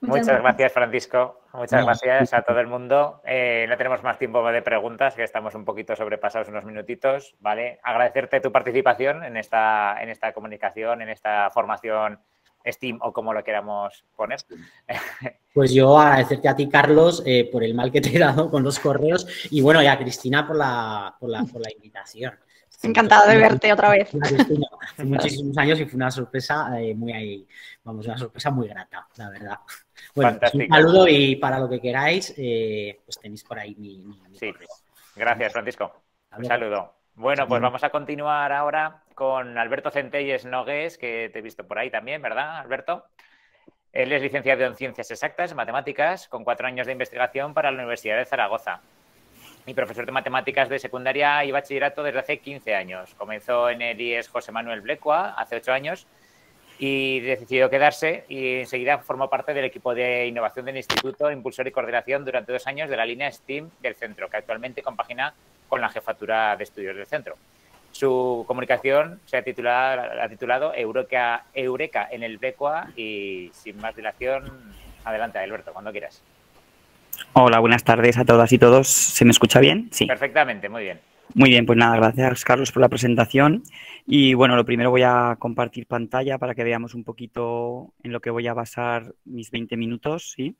Muchas, Muchas gracias, Francisco. Muchas no. gracias a todo el mundo. Eh, no tenemos más tiempo de preguntas, que estamos un poquito sobrepasados unos minutitos, ¿vale? Agradecerte tu participación en esta, en esta comunicación, en esta formación STEAM o como lo queramos poner. Pues yo agradecerte a ti, Carlos, eh, por el mal que te he dado con los correos y bueno, y a Cristina por la, por la, por la invitación. Encantada de verte otra vez. Cristina, hace muchísimos años y fue una sorpresa eh, muy, vamos, una sorpresa muy grata, la verdad. Bueno, pues un saludo y para lo que queráis, eh, pues tenéis por ahí mi, mi, mi sí. correo. Gracias, Francisco. Un saludo. Bueno, pues vamos a continuar ahora con Alberto Centelles Nogués, que te he visto por ahí también, ¿verdad, Alberto? Él es licenciado en Ciencias Exactas, Matemáticas, con cuatro años de investigación para la Universidad de Zaragoza. Y profesor de Matemáticas de secundaria y bachillerato desde hace quince años. Comenzó en el I E S José Manuel Blecua hace ocho años y decidió quedarse y enseguida formó parte del equipo de innovación del Instituto, impulsor y coordinación durante dos años de la línea STEAM del centro, que actualmente compagina con la jefatura de estudios del centro. Su comunicación se ha titulado, ha titulado Eureka, Eureka en el Blecua y sin más dilación, adelante, Alberto, cuando quieras. Hola, buenas tardes a todas y todos. ¿Se me escucha bien? Sí. Perfectamente, muy bien. Muy bien, pues nada, gracias Carlos por la presentación. Y bueno, lo primero voy a compartir pantalla para que veamos un poquito en lo que voy a basar mis veinte minutos, ¿sí?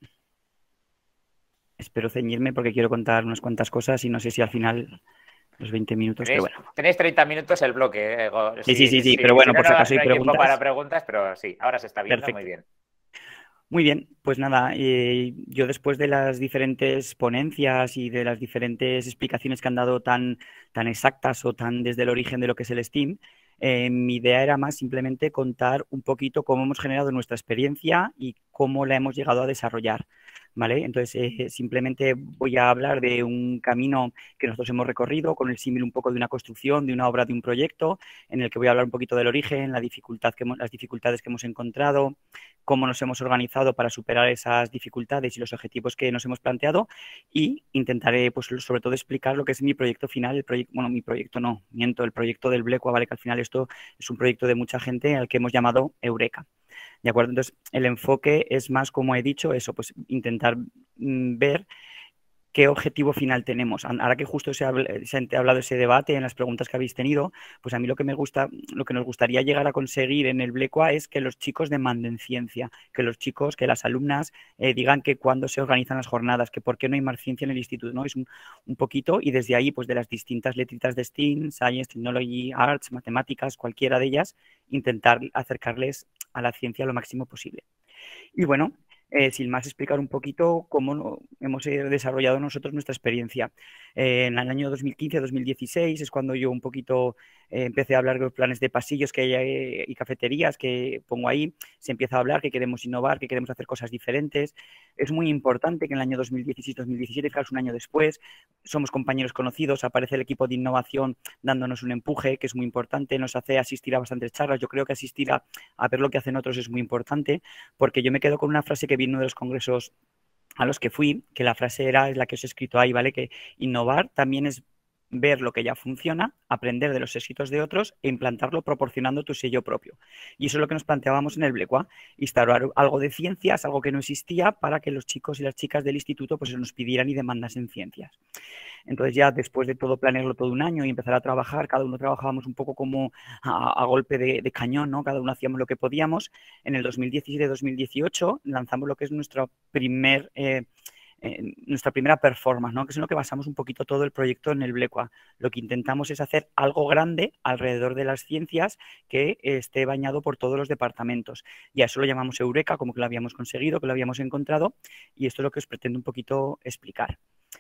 Espero ceñirme porque quiero contar unas cuantas cosas y no sé si al final los veinte minutos, pero bueno. Tenéis treinta minutos el bloque. Eh, sí, sí, sí, sí, sí, pero bueno, si por si acaso no, hay no hay preguntas. Tiempo para preguntas, pero sí, ahora se está viendo. Perfecto. Muy bien. Muy bien, pues nada, eh, yo después de las diferentes ponencias y de las diferentes explicaciones que han dado tan, tan exactas o tan desde el origen de lo que es el STEAM, eh, mi idea era más simplemente contar un poquito cómo hemos generado nuestra experiencia y cómo la hemos llegado a desarrollar, ¿vale? Entonces, eh, simplemente voy a hablar de un camino que nosotros hemos recorrido con el símil un poco de una construcción, de una obra, de un proyecto, en el que voy a hablar un poquito del origen, la dificultad que hemos, las dificultades que hemos encontrado, cómo nos hemos organizado para superar esas dificultades y los objetivos que nos hemos planteado y intentaré, pues, sobre todo explicar lo que es mi proyecto final, el proyecto, bueno, mi proyecto no, miento, el proyecto del Blecua, ¿vale? Que al final esto es un proyecto de mucha gente al que hemos llamado Eureka, ¿de acuerdo? Entonces, el enfoque es más, como he dicho, eso, pues, intentar mmm, ver qué objetivo final tenemos. Ahora que justo se ha, se ha hablado ese debate en las preguntas que habéis tenido, pues a mí lo que me gusta, lo que nos gustaría llegar a conseguir en el Blecua es que los chicos demanden ciencia, que los chicos, que las alumnas eh, digan que cuándo se organizan las jornadas, que por qué no hay más ciencia en el instituto, ¿no? Es un, un poquito, y desde ahí, pues de las distintas letritas de STEAM, Science, Technology, Arts, Matemáticas, cualquiera de ellas, intentar acercarles a la ciencia lo máximo posible. Y bueno, Eh, sin más, explicar un poquito cómo hemos desarrollado nosotros nuestra experiencia. Eh, en el año dos mil quince dos mil dieciséis es cuando yo un poquito eh, empecé a hablar de los planes de pasillos que hay eh, y cafeterías que pongo ahí. Se empieza a hablar que queremos innovar, que queremos hacer cosas diferentes. Es muy importante que en el año dos mil dieciséis dos mil diecisiete, fijaos, un año después, somos compañeros conocidos, aparece el equipo de innovación dándonos un empuje, que es muy importante, nos hace asistir a bastantes charlas. Yo creo que asistir a, a ver lo que hacen otros es muy importante, porque yo me quedo con una frase que vi en uno de los congresos a los que fui, que la frase era, es la que os he escrito ahí, ¿vale? Que innovar también es ver lo que ya funciona, aprender de los éxitos de otros e implantarlo proporcionando tu sello propio. Y eso es lo que nos planteábamos en el Blecua, instaurar algo de ciencias, algo que no existía, para que los chicos y las chicas del instituto pues nos pidieran y demandasen ciencias. Entonces ya después de todo planearlo todo un año y empezar a trabajar, cada uno trabajábamos un poco como a, a golpe de, de cañón, ¿no? Cada uno hacíamos lo que podíamos. En el dos mil diecisiete dos mil dieciocho lanzamos lo que es nuestro primer... Eh, Eh, nuestra primera performance, ¿no? Que es en lo que basamos un poquito todo el proyecto en el Blecua. Lo que intentamos es hacer algo grande alrededor de las ciencias que eh, esté bañado por todos los departamentos. Y a eso lo llamamos Eureka, como que lo habíamos conseguido, que lo habíamos encontrado, y esto es lo que os pretendo un poquito explicar.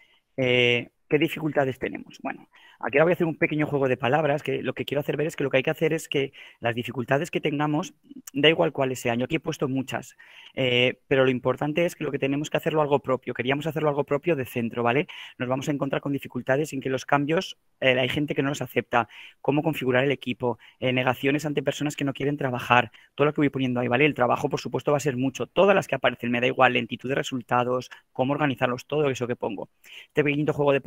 Eh, ¿Qué dificultades tenemos? Bueno, aquí ahora voy a hacer un pequeño juego de palabras, que lo que quiero hacer ver es que lo que hay que hacer es que las dificultades que tengamos, da igual cuáles sean, yo aquí he puesto muchas, eh, pero lo importante es que lo que tenemos que hacerlo algo propio, queríamos hacerlo algo propio de centro, ¿vale? Nos vamos a encontrar con dificultades en que los cambios, eh, hay gente que no los acepta, cómo configurar el equipo, eh, negaciones ante personas que no quieren trabajar, todo lo que voy poniendo ahí, ¿vale? El trabajo, por supuesto, va a ser mucho, todas las que aparecen, me da igual, lentitud de resultados, cómo organizarlos, todo eso que pongo. Este pequeño juego de palabras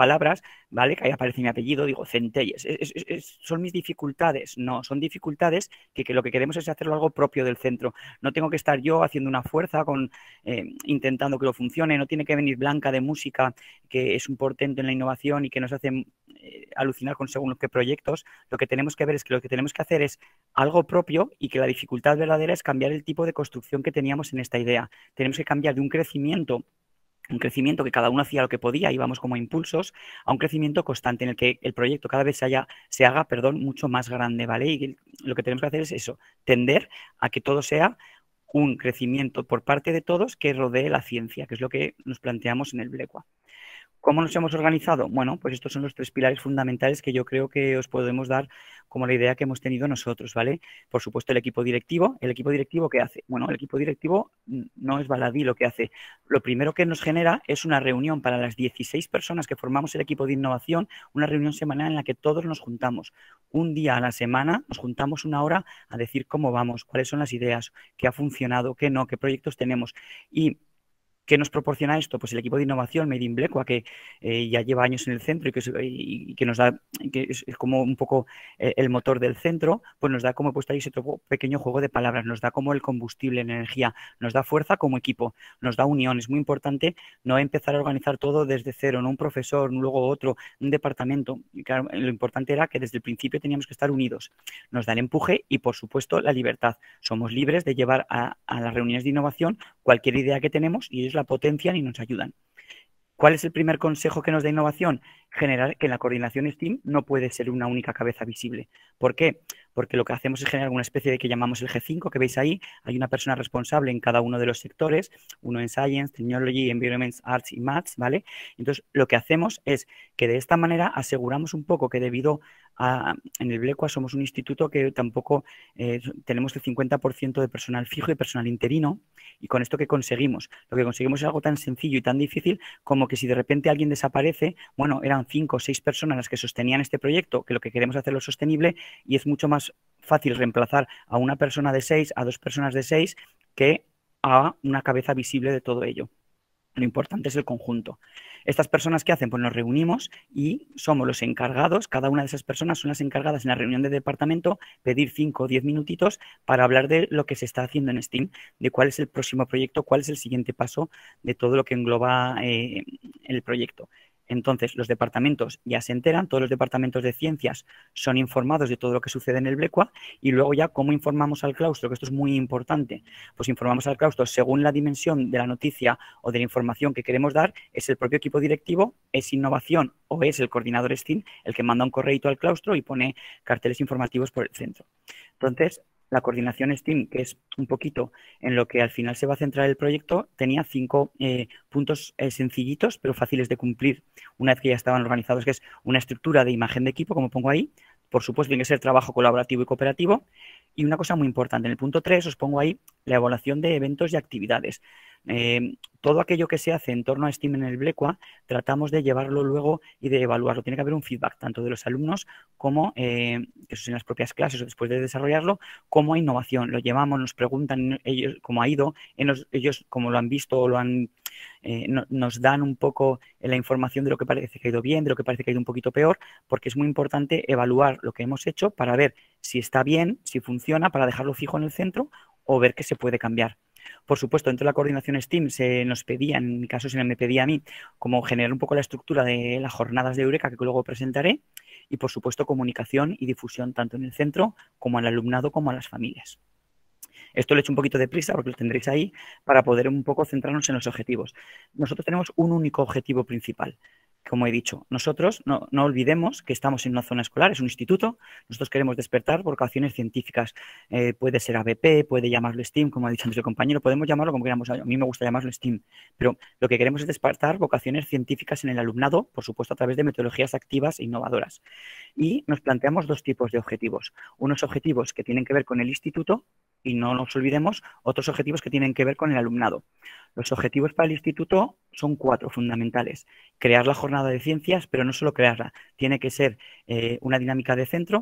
palabras, ¿vale? Que ahí aparece mi apellido, digo Centelles. ¿Es, es, es, ¿Son mis dificultades? No, son dificultades que, que lo que queremos es hacerlo algo propio del centro. No tengo que estar yo haciendo una fuerza, con eh, intentando que lo funcione, no tiene que venir Blanca de música, que es un portento en la innovación y que nos hace eh, alucinar con según qué proyectos. Lo que tenemos que ver es que lo que tenemos que hacer es algo propio y que la dificultad verdadera es cambiar el tipo de construcción que teníamos en esta idea. Tenemos que cambiar de un crecimiento un crecimiento que cada uno hacía lo que podía, íbamos como impulsos, a un crecimiento constante en el que el proyecto cada vez se, haya, se haga perdón, mucho más grande, ¿vale? Y lo que tenemos que hacer es eso, tender a que todo sea un crecimiento por parte de todos que rodee la ciencia, que es lo que nos planteamos en el Blecua. ¿Cómo nos hemos organizado? Bueno, pues estos son los tres pilares fundamentales que yo creo que os podemos dar como la idea que hemos tenido nosotros, ¿vale? Por supuesto, el equipo directivo. ¿El equipo directivo qué hace? Bueno, el equipo directivo no es baladí lo que hace. Lo primero que nos genera es una reunión para las dieciséis personas que formamos el equipo de innovación, una reunión semanal en la que todos nos juntamos. Un día a la semana nos juntamos una hora a decir cómo vamos, cuáles son las ideas, qué ha funcionado, qué no, qué proyectos tenemos. Y ¿qué nos proporciona esto? Pues el equipo de innovación Made in Blecua, que eh, ya lleva años en el centro y que, y, y que nos da, que es, es como un poco eh, el motor del centro, pues nos da, como he puesto ahí ese pequeño juego de palabras, nos da como el combustible, la energía, nos da fuerza como equipo, nos da unión. Es muy importante no empezar a organizar todo desde cero, no un profesor, luego otro, un departamento. Y claro, lo importante era que desde el principio teníamos que estar unidos. Nos da el empuje y, por supuesto, la libertad. Somos libres de llevar a, a las reuniones de innovación cualquier idea que tenemos y ellos la potencian y nos ayudan. ¿Cuál es el primer consejo que nos da innovación? Generar que la coordinación STEAM no puede ser una única cabeza visible. ¿Por qué? Porque lo que hacemos es generar una especie de que llamamos el G cinco, que veis ahí. Hay una persona responsable en cada uno de los sectores, uno en Science, Technology, Environment, Arts y Maths, ¿vale? Entonces, lo que hacemos es que de esta manera aseguramos un poco que debido a, en el Blecua somos un instituto que tampoco eh, tenemos el cincuenta por ciento de personal fijo y personal interino, y con esto ¿qué conseguimos? Lo que conseguimos es algo tan sencillo y tan difícil como que si de repente alguien desaparece, bueno, eran cinco o seis personas las que sostenían este proyecto, que lo que queremos es hacerlo sostenible, y es mucho más fácil reemplazar a una persona de seis, a dos personas de seis, que a una cabeza visible de todo ello. Lo importante es el conjunto. ¿Estas personas qué hacen? Pues nos reunimos y somos los encargados, cada una de esas personas son las encargadas en la reunión de departamento, pedir cinco o diez minutitos para hablar de lo que se está haciendo en STEAM, de cuál es el próximo proyecto, cuál es el siguiente paso de todo lo que engloba eh, el proyecto. Entonces, los departamentos ya se enteran, todos los departamentos de ciencias son informados de todo lo que sucede en el Blecua, y luego ya, ¿cómo informamos al claustro? Que esto es muy importante. Pues informamos al claustro según la dimensión de la noticia o de la información que queremos dar. Es el propio equipo directivo, es innovación o es el coordinador STEAM el que manda un correíto al claustro y pone carteles informativos por el centro. Entonces, la coordinación STEAM, que es un poquito en lo que al final se va a centrar el proyecto, tenía cinco eh, puntos eh, sencillitos, pero fáciles de cumplir una vez que ya estaban organizados, que es una estructura de imagen de equipo, como pongo ahí. Por supuesto, tiene que ser trabajo colaborativo y cooperativo. Y una cosa muy importante, en el punto tres os pongo ahí la evaluación de eventos y actividades. Eh, todo aquello que se hace en torno a STEAM en el Blecua, tratamos de llevarlo luego y de evaluarlo. Tiene que haber un feedback tanto de los alumnos como, eh, que eso es en las propias clases o después de desarrollarlo, como a innovación. Lo llevamos, nos preguntan ellos cómo ha ido, ellos, ellos como lo han visto o lo han, eh, no, nos dan un poco la información de lo que parece que ha ido bien, de lo que parece que ha ido un poquito peor, porque es muy importante evaluar lo que hemos hecho para ver si está bien, si funciona, para dejarlo fijo en el centro o ver que se puede cambiar. Por supuesto, dentro de la coordinación STEAM se nos pedía, en mi caso se me pedía a mí, como generar un poco la estructura de las jornadas de Eureka, que luego presentaré, y por supuesto comunicación y difusión tanto en el centro como al alumnado como a las familias. Esto lo he hecho un poquito de prisa porque lo tendréis ahí para poder un poco centrarnos en los objetivos. Nosotros tenemos un único objetivo principal. Como he dicho, nosotros no, no olvidemos que estamos en una zona escolar, es un instituto, nosotros queremos despertar vocaciones científicas, eh, puede ser A B P, puede llamarlo STEAM, como ha dicho antes el compañero, podemos llamarlo como queramos, a mí me gusta llamarlo STEAM, pero lo que queremos es despertar vocaciones científicas en el alumnado, por supuesto a través de metodologías activas e innovadoras. Y nos planteamos dos tipos de objetivos, unos objetivos que tienen que ver con el instituto y no nos olvidemos otros objetivos que tienen que ver con el alumnado. Los objetivos para el instituto son cuatro fundamentales. Crear la jornada de ciencias, pero no solo crearla. Tiene que ser eh, una dinámica de centro,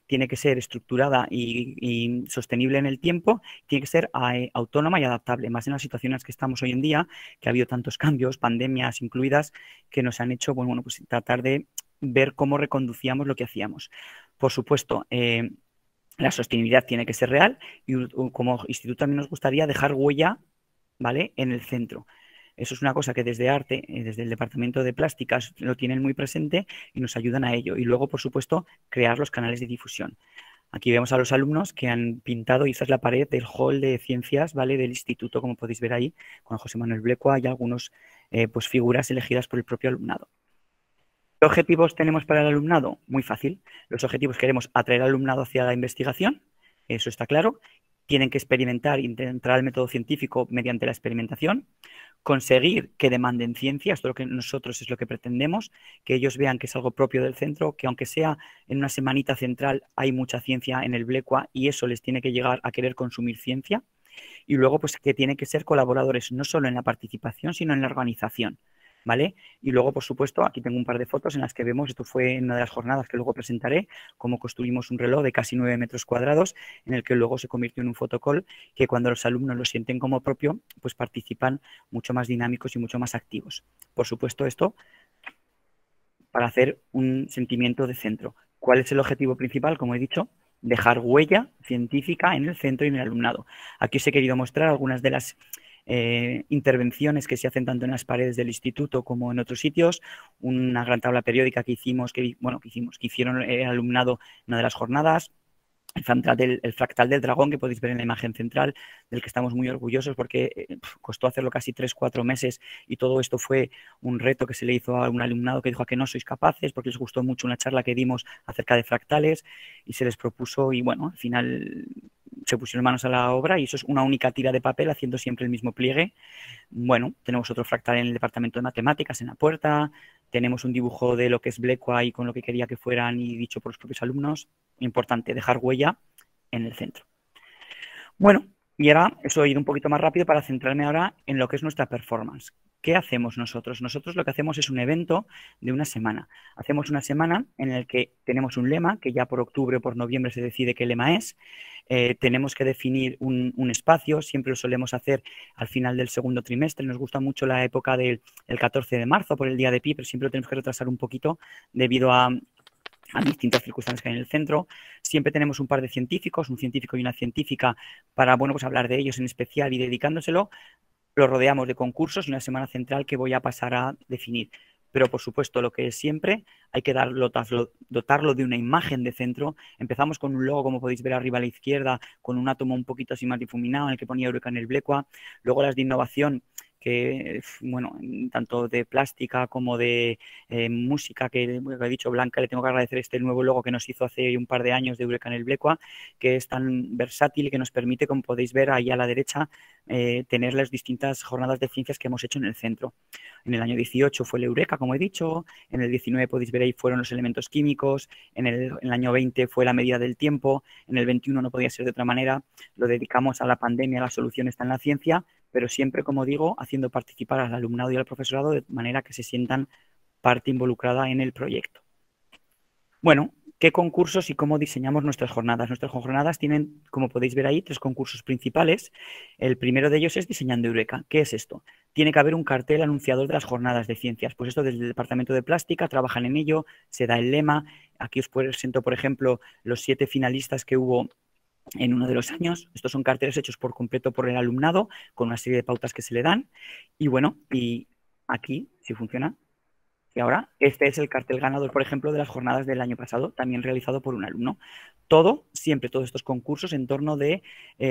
tiene que ser estructurada y, y sostenible en el tiempo, tiene que ser eh, autónoma y adaptable, más en las situaciones que estamos hoy en día, que ha habido tantos cambios, pandemias incluidas, que nos han hecho, bueno, pues tratar de ver cómo reconducíamos lo que hacíamos. Por supuesto, eh, la sostenibilidad tiene que ser real y como instituto también nos gustaría dejar huella, ¿vale?, en el centro. Eso es una cosa que desde Arte, desde el Departamento de Plásticas, lo tienen muy presente y nos ayudan a ello. Y luego, por supuesto, crear los canales de difusión. Aquí vemos a los alumnos que han pintado, y esta es la pared del hall de ciencias, ¿vale?, del instituto, como podéis ver ahí, con José Manuel Blecua y algunas eh, pues, figuras elegidas por el propio alumnado. ¿Qué objetivos tenemos para el alumnado? Muy fácil. Los objetivos queremos atraer al alumnado hacia la investigación, eso está claro. Tienen que experimentar y entrar al método científico mediante la experimentación, conseguir que demanden ciencia, esto es lo que nosotros es lo que pretendemos, que ellos vean que es algo propio del centro, que aunque sea en una semanita central hay mucha ciencia en el Blecua y eso les tiene que llegar a querer consumir ciencia, y luego pues que tienen que ser colaboradores no solo en la participación sino en la organización, ¿vale? Y luego, por supuesto, aquí tengo un par de fotos en las que vemos, esto fue en una de las jornadas que luego presentaré, cómo construimos un reloj de casi nueve metros cuadrados, en el que luego se convirtió en un fotocall, que cuando los alumnos lo sienten como propio, pues participan mucho más dinámicos y mucho más activos. Por supuesto, esto para hacer un sentimiento de centro. ¿Cuál es el objetivo principal? Como he dicho, dejar huella científica en el centro y en el alumnado. Aquí os he querido mostrar algunas de las Eh, intervenciones que se hacen tanto en las paredes del instituto como en otros sitios, una gran tabla periódica que hicimos, que, bueno, que hicimos, que hicieron el alumnado en una de las jornadas, el fractal, del, el fractal del dragón que podéis ver en la imagen central, del que estamos muy orgullosos porque eh, costó hacerlo casi tres, cuatro meses y todo esto fue un reto que se le hizo a un alumnado que dijo a que no sois capaces porque les gustó mucho una charla que dimos acerca de fractales y se les propuso y bueno, al final se pusieron manos a la obra y eso es una única tira de papel haciendo siempre el mismo pliegue. Bueno, tenemos otro fractal en el departamento de matemáticas en la puerta, tenemos un dibujo de lo que es Blecua y con lo que quería que fueran y dicho por los propios alumnos. Importante, dejar huella en el centro. Bueno, y ahora eso he ido un poquito más rápido para centrarme ahora en lo que es nuestra performance. ¿Qué hacemos nosotros? Nosotros lo que hacemos es un evento de una semana. Hacemos una semana en el que tenemos un lema, que ya por octubre o por noviembre se decide qué lema es. Eh, tenemos que definir un, un espacio, siempre lo solemos hacer al final del segundo trimestre. Nos gusta mucho la época del el catorce de marzo por el Día de Pi, pero siempre lo tenemos que retrasar un poquito debido a... a distintas circunstancias que hay en el centro. Siempre tenemos un par de científicos, un científico y una científica para, bueno, pues hablar de ellos en especial y dedicándoselo. Lo rodeamos de concursos y una semana central que voy a pasar a definir. Pero, por supuesto, lo que es siempre, hay que darlo, dotarlo de una imagen de centro. Empezamos con un logo, como podéis ver arriba a la izquierda, con un átomo un poquito así más difuminado en el que ponía Eureka en el Blecua. Luego las de innovación, que, bueno, tanto de plástica como de eh, música, que he dicho, Blanca, le tengo que agradecer este nuevo logo que nos hizo hace un par de años de Eureka en el Blecua, que es tan versátil y que nos permite, como podéis ver ahí a la derecha, eh, tener las distintas jornadas de ciencias que hemos hecho en el centro. En el año dieciocho fue el Eureka, como he dicho, en el diecinueve podéis ver ahí fueron los elementos químicos, en el, en el año veinte fue la medida del tiempo, en el veintiuno no podía ser de otra manera, lo dedicamos a la pandemia, la solución está en la ciencia, pero siempre, como digo, haciendo participar al alumnado y al profesorado de manera que se sientan parte involucrada en el proyecto. Bueno, ¿qué concursos y cómo diseñamos nuestras jornadas? Nuestras jornadas tienen, como podéis ver ahí, tres concursos principales. El primero de ellos es Diseñando Eureka. ¿Qué es esto? Tiene que haber un cartel anunciador de las jornadas de ciencias. Pues esto desde el Departamento de Plástica trabajan en ello, se da el lema. Aquí os presento, por ejemplo, los siete finalistas que hubo en uno de los años. Estos son carteles hechos por completo por el alumnado, con una serie de pautas que se le dan. Y bueno, y aquí, si funciona, y ahora, este es el cartel ganador, por ejemplo, de las jornadas del año pasado, también realizado por un alumno. Todo, siempre todos estos concursos en torno de,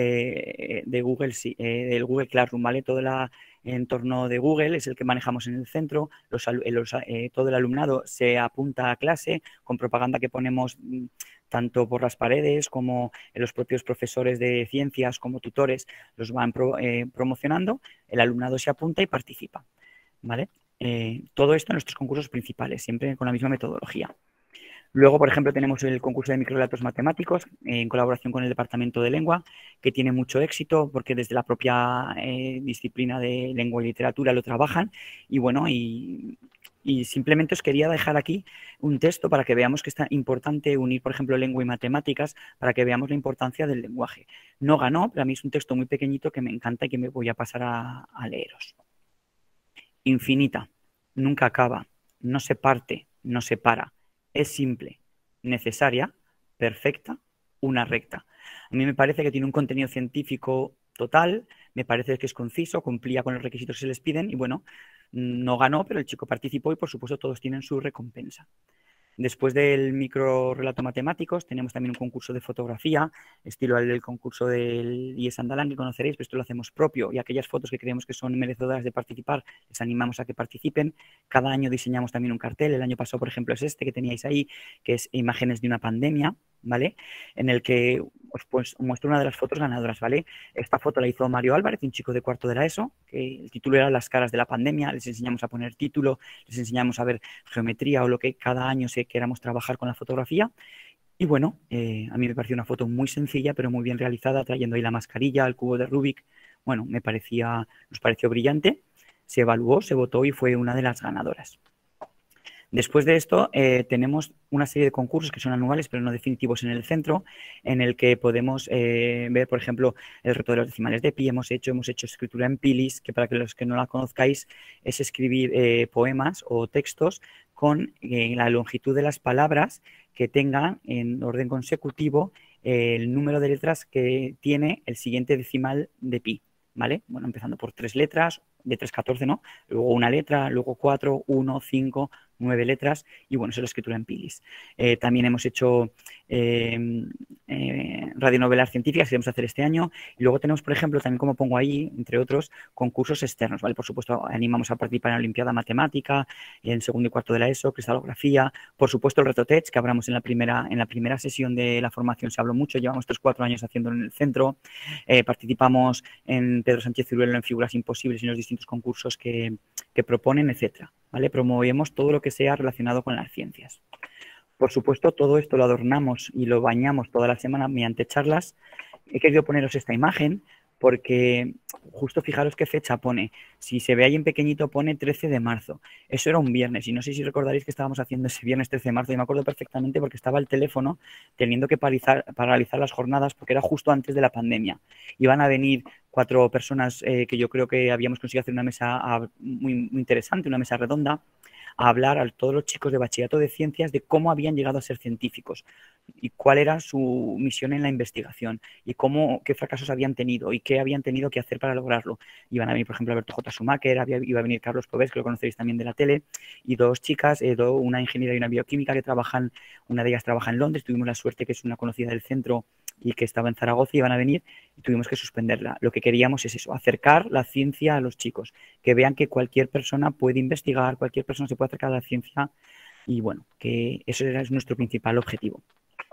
eh, de Google, eh, del Google Classroom, ¿vale? Todo el entorno de Google es el que manejamos en el centro, los, los, eh, todo el alumnado se apunta a clase con propaganda que ponemos tanto por las paredes como los propios profesores de ciencias como tutores los van pro, eh, promocionando, el alumnado se apunta y participa, ¿vale? Eh, todo esto en nuestros concursos principales, siempre con la misma metodología. Luego, por ejemplo, tenemos el concurso de microrelatos matemáticos eh, en colaboración con el Departamento de Lengua, que tiene mucho éxito porque desde la propia eh, disciplina de lengua y literatura lo trabajan y bueno, y, y simplemente os quería dejar aquí un texto para que veamos que es importante unir, por ejemplo, lengua y matemáticas, para que veamos la importancia del lenguaje. No ganó, pero a mí es un texto muy pequeñito que me encanta y que me voy a pasar a, a leeros. Infinita, nunca acaba, no se parte, no se para, es simple, necesaria, perfecta, una recta. A mí me parece que tiene un contenido científico total, me parece que es conciso, cumplía con los requisitos que se les piden y bueno, no ganó, pero el chico participó y por supuesto todos tienen su recompensa. Después del micro relato matemáticos tenemos también un concurso de fotografía, estilo al del concurso del I E S Andalán que conoceréis, pero esto lo hacemos propio y aquellas fotos que creemos que son merecedoras de participar, les animamos a que participen. Cada año diseñamos también un cartel, el año pasado por ejemplo es este que teníais ahí, que es imágenes de una pandemia, ¿vale? En el que os pues, muestro una de las fotos ganadoras, ¿vale? Esta foto la hizo Mario Álvarez, un chico de cuarto de la ESO, que el título era Las caras de la pandemia, les enseñamos a poner título, les enseñamos a ver geometría o lo que cada año se queramos trabajar con la fotografía. Y bueno, eh, a mí me pareció una foto muy sencilla, pero muy bien realizada, trayendo ahí la mascarilla, el cubo de Rubik. Bueno, me parecía, nos pareció brillante, se evaluó, se votó y fue una de las ganadoras. Después de esto, eh, tenemos una serie de concursos que son anuales, pero no definitivos en el centro, en el que podemos eh, ver, por ejemplo, el reto de los decimales de pi. Hemos hecho, hemos hecho escritura en Pilis, que para que los que no la conozcáis es escribir eh, poemas o textos con eh, la longitud de las palabras que tengan en orden consecutivo eh, el número de letras que tiene el siguiente decimal de pi, ¿vale? Bueno, empezando por tres letras, de tres a catorce, ¿no? Luego una letra, luego cuatro, uno, cinco, nueve letras y bueno, eso es la escritura en Pilis. Eh, también hemos hecho eh, eh, radionovelas científicas que vamos a hacer este año y luego tenemos, por ejemplo, también como pongo ahí, entre otros, concursos externos, ¿vale? Por supuesto, animamos a participar en la Olimpiada Matemática, en segundo y cuarto de la ESO, cristalografía, por supuesto el reto Tech, que hablamos en la primera, en la primera sesión de la formación, se habló mucho, llevamos estos cuatro años haciéndolo en el centro, eh, participamos en Pedro Sánchez Ciruelo en Figuras Imposibles y en los distintos concursos que, que proponen, etcétera, ¿vale? Promovemos todo lo que sea relacionado con las ciencias. Por supuesto, todo esto lo adornamos y lo bañamos toda la semana mediante charlas. He querido poneros esta imagen porque justo fijaros qué fecha pone. Si se ve ahí en pequeñito pone trece de marzo. Eso era un viernes y no sé si recordaréis que estábamos haciendo ese viernes trece de marzo y me acuerdo perfectamente porque estaba el teléfono teniendo que paralizar, paralizar las jornadas porque era justo antes de la pandemia. Iban a venir cuatro personas eh, que yo creo que habíamos conseguido hacer una mesa a, muy, muy interesante, una mesa redonda, a hablar a todos los chicos de bachillerato de ciencias de cómo habían llegado a ser científicos y cuál era su misión en la investigación y cómo, qué fracasos habían tenido y qué habían tenido que hacer para lograrlo. Iban a venir, por ejemplo, Alberto J. Schumacher, había, iba a venir Carlos Povés, que lo conoceréis también de la tele, y dos chicas, eh, dos, una ingeniera y una bioquímica que trabajan, una de ellas trabaja en Londres, tuvimos la suerte que es una conocida del centro y que estaba en Zaragoza, iban a venir y tuvimos que suspenderla. Lo que queríamos es eso, acercar la ciencia a los chicos, que vean que cualquier persona puede investigar, cualquier persona se puede acercar a la ciencia y bueno, que eso es nuestro principal objetivo.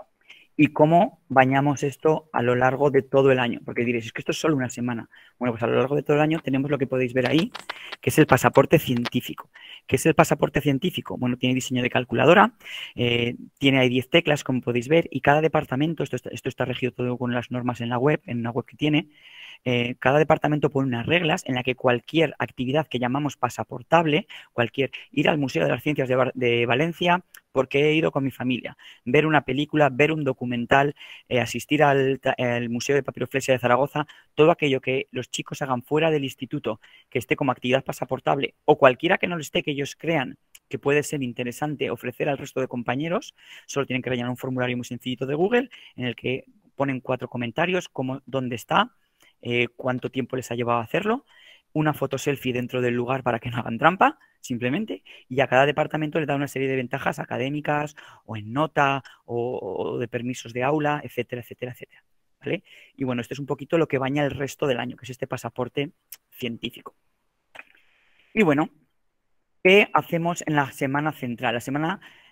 ¿Y cómo bañamos esto a lo largo de todo el año? Porque diréis, es que esto es solo una semana. Bueno, pues a lo largo de todo el año tenemos lo que podéis ver ahí, que es el pasaporte científico. ¿Qué es el pasaporte científico? Bueno, tiene diseño de calculadora, eh, tiene ahí diez teclas, como podéis ver, y cada departamento, esto está, esto está regido todo con las normas en la web, en una web que tiene, eh, cada departamento pone unas reglas en la que cualquier actividad que llamamos pasaportable, cualquier ir al Museo de las Ciencias de, de Valencia, porque he ido con mi familia, ver una película, ver un documental, eh, asistir al, al Museo de Papiroflexia de Zaragoza, todo aquello que los chicos hagan fuera del instituto, que esté como actividad pasaportable, o cualquiera que no lo esté, que ellos crean que puede ser interesante ofrecer al resto de compañeros, solo tienen que rellenar un formulario muy sencillito de Google, en el que ponen cuatro comentarios, como dónde está, eh, cuánto tiempo les ha llevado a hacerlo, una foto selfie dentro del lugar para que no hagan trampa, simplemente, y a cada departamento le da una serie de ventajas académicas o en nota o, o de permisos de aula, etcétera, etcétera, etcétera, ¿vale? Y bueno, esto es un poquito lo que baña el resto del año, que es este pasaporte científico. Y bueno, ¿qué hacemos en la semana central? La semana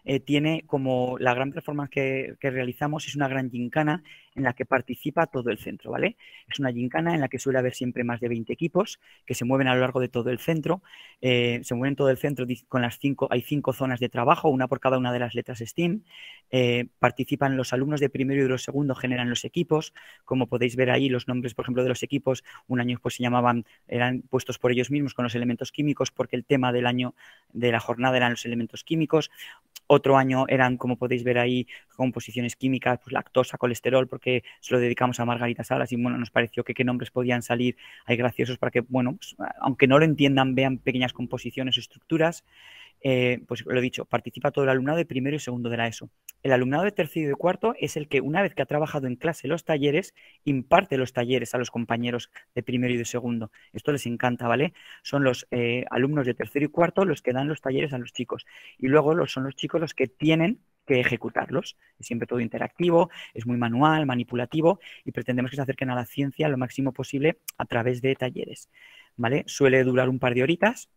eh, tiene como la gran performance que, que realizamos es una gran gincana en la que participa todo el centro, ¿vale? Es una gincana en la que suele haber siempre más de veinte equipos que se mueven a lo largo de todo el centro. Eh, se mueven todo el centro con las cinco, hay cinco zonas de trabajo, una por cada una de las letras STEAM. Eh, participan los alumnos de primero y de los segundo, generan los equipos. Como podéis ver ahí, los nombres, por ejemplo, de los equipos, un año pues se llamaban, eran puestos por ellos mismos con los elementos químicos, porque el tema del año de la jornada eran los elementos químicos. Otro año eran, como podéis ver ahí, composiciones químicas, pues lactosa, colesterol, porque se lo dedicamos a Margarita Salas y bueno, nos pareció que qué nombres podían salir ahí graciosos para que, bueno, pues, aunque no lo entiendan, vean pequeñas composiciones o estructuras. Eh, pues lo he dicho, participa todo el alumnado de primero y segundo de la ESO. El alumnado de tercero y de cuarto es el que, una vez que ha trabajado en clase los talleres, imparte los talleres a los compañeros de primero y de segundo. Esto les encanta, ¿vale? Son los eh, alumnos de tercero y cuarto los que dan los talleres a los chicos. Y luego los, son los chicos los que tienen que ejecutarlos. Es siempre todo interactivo, es muy manual, manipulativo y pretendemos que se acerquen a la ciencia lo máximo posible a través de talleres, ¿vale? Suele durar un par de horitas.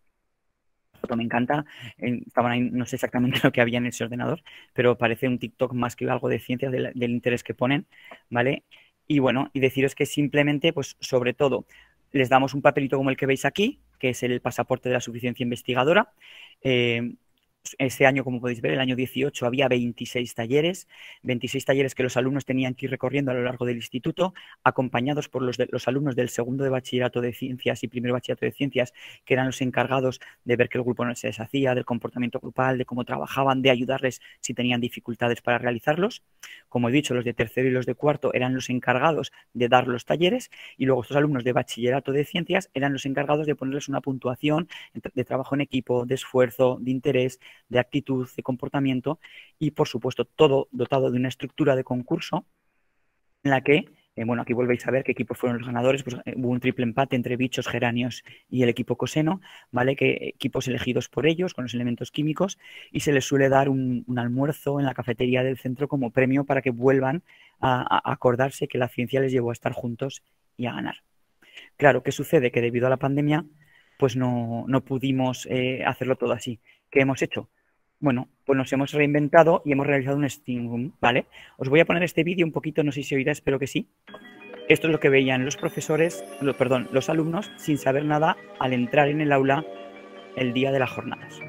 Me encanta, estaban ahí, no sé exactamente lo que había en ese ordenador, pero parece un TikTok más que algo de ciencia del, del interés que ponen, ¿vale? Y bueno, y deciros que simplemente, pues sobre todo, les damos un papelito como el que veis aquí, que es el pasaporte de la suficiencia investigadora. Eh, Este año, como podéis ver, el año dieciocho, había veintiséis talleres, veintiséis talleres que los alumnos tenían que ir recorriendo a lo largo del instituto, acompañados por los, de, los alumnos del segundo de bachillerato de ciencias y primero de bachillerato de ciencias, que eran los encargados de ver que el grupo no se deshacía, del comportamiento grupal, de cómo trabajaban, de ayudarles si tenían dificultades para realizarlos. Como he dicho, los de tercero y los de cuarto eran los encargados de dar los talleres y luego estos alumnos de bachillerato de ciencias eran los encargados de ponerles una puntuación de trabajo en equipo, de esfuerzo, de interés, de actitud, de comportamiento y, por supuesto, todo dotado de una estructura de concurso en la que, eh, bueno, aquí volvéis a ver qué equipos fueron los ganadores, pues eh, hubo un triple empate entre bichos, geranios y el equipo coseno, ¿vale? Que equipos elegidos por ellos con los elementos químicos y se les suele dar un, un almuerzo en la cafetería del centro como premio para que vuelvan a, a acordarse que la ciencia les llevó a estar juntos y a ganar. Claro, ¿qué sucede? Que debido a la pandemia, pues no, no pudimos eh, hacerlo todo así. ¿Qué hemos hecho? Bueno, pues nos hemos reinventado y hemos realizado un Steam Room, ¿vale? Os voy a poner este vídeo un poquito, no sé si oirá, espero que sí. Esto es lo que veían los profesores, lo, perdón, los alumnos sin saber nada al entrar en el aula el día de las jornadas.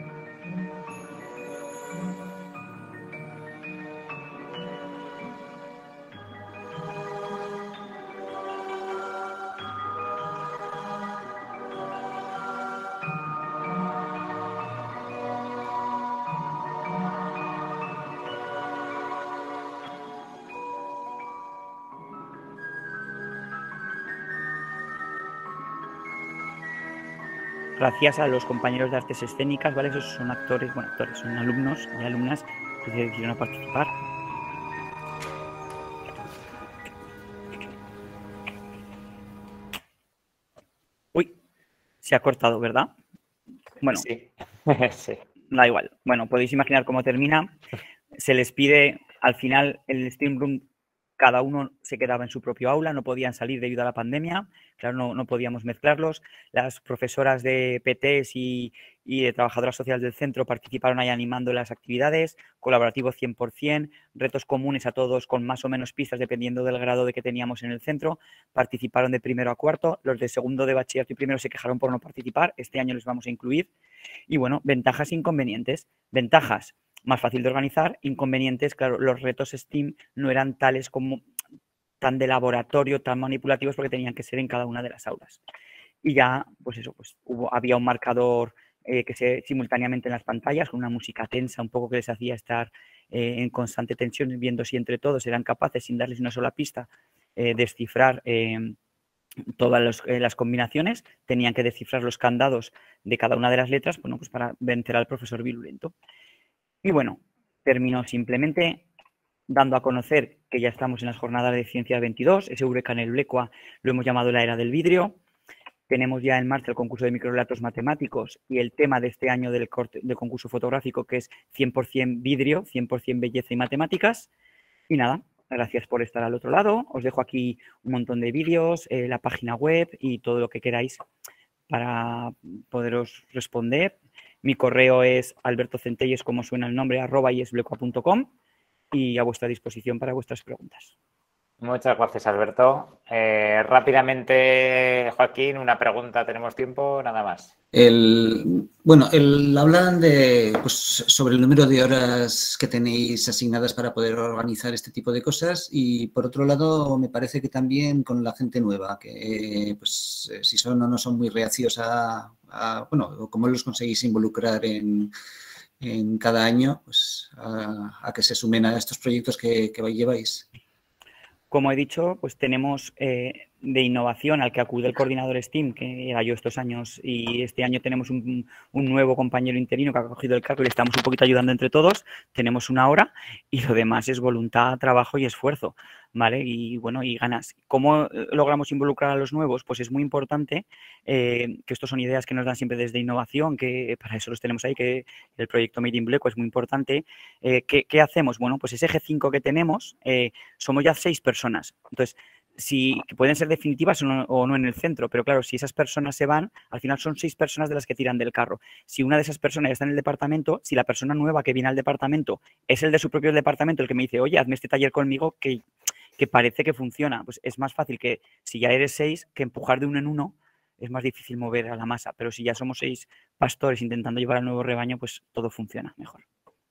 Gracias a los compañeros de artes escénicas, ¿vale? Esos son actores, bueno, actores, son alumnos y alumnas que se decidieron a participar. Uy, se ha cortado, ¿verdad? Bueno, sí. sí. Da igual. Bueno, podéis imaginar cómo termina. Se les pide, al final, el Steam Room, cada uno se quedaba en su propio aula, no podían salir debido a la pandemia, claro, no, no podíamos mezclarlos. Las profesoras de P Ts y, y de trabajadoras sociales del centro participaron ahí animando las actividades, colaborativo cien por cien, retos comunes a todos con más o menos pistas dependiendo del grado de que teníamos en el centro. Participaron de primero a cuarto, los de segundo de bachillerato y primero se quejaron por no participar, este año les vamos a incluir. Y bueno, ventajas e inconvenientes. Ventajas: más fácil de organizar. Inconvenientes, claro, los retos STEAM no eran tales como tan de laboratorio, tan manipulativos, porque tenían que ser en cada una de las aulas. Y ya, pues eso, pues hubo, había un marcador eh, que se simultáneamente en las pantallas, con una música tensa, un poco que les hacía estar eh, en constante tensión, viendo si entre todos eran capaces, sin darles una sola pista, eh, descifrar eh, todas los, eh, las combinaciones. Tenían que descifrar los candados de cada una de las letras, bueno, pues para vencer al profesor virulento. Y bueno, terminó simplemente dando a conocer que ya estamos en las jornadas de Ciencia veintidós, ese Eureka en el Blecua lo hemos llamado la era del vidrio. Tenemos ya en marcha el concurso de microrelatos matemáticos y el tema de este año del, corte, del concurso fotográfico, que es cien por cien vidrio, cien por cien belleza y matemáticas. Y nada, gracias por estar al otro lado. Os dejo aquí un montón de vídeos, eh, la página web y todo lo que queráis para poderos responder. Mi correo es albertocentelles, como suena el nombre, arroba iesblecua punto com, y a vuestra disposición para vuestras preguntas. Muchas gracias, Alberto. Eh, rápidamente, Joaquín, una pregunta. ¿Tenemos tiempo? Nada más. El, bueno, el, hablan de, pues, sobre el número de horas que tenéis asignadas para poder organizar este tipo de cosas y, por otro lado, me parece que también con la gente nueva, que pues si son o no son muy reacios a, a bueno, cómo los conseguís involucrar en, en cada año, pues a, a que se sumen a estos proyectos que, que lleváis. Como he dicho, pues tenemos eh, de innovación al que acude el coordinador STEAM, que era yo estos años, y este año tenemos un, un nuevo compañero interino que ha cogido el cargo y le estamos un poquito ayudando entre todos. Tenemos una hora y lo demás es voluntad, trabajo y esfuerzo, ¿vale? Y bueno, y ganas. ¿Cómo logramos involucrar a los nuevos? Pues es muy importante, eh, que estos son ideas que nos dan siempre desde innovación, que para eso los tenemos ahí, que el proyecto Made in Blecua es muy importante. Eh, ¿qué, ¿Qué hacemos? Bueno, pues ese G cinco que tenemos, eh, somos ya seis personas. Entonces, si que pueden ser definitivas o no, o no en el centro, pero claro, si esas personas se van, al final son seis personas de las que tiran del carro. Si una de esas personas ya está en el departamento, si la persona nueva que viene al departamento es el de su propio departamento el que me dice, oye, hazme este taller conmigo que, que parece que funciona, pues es más fácil que si ya eres seis, que empujar de uno en uno es más difícil mover a la masa, pero si ya somos seis pastores intentando llevar al nuevo rebaño, pues todo funciona mejor.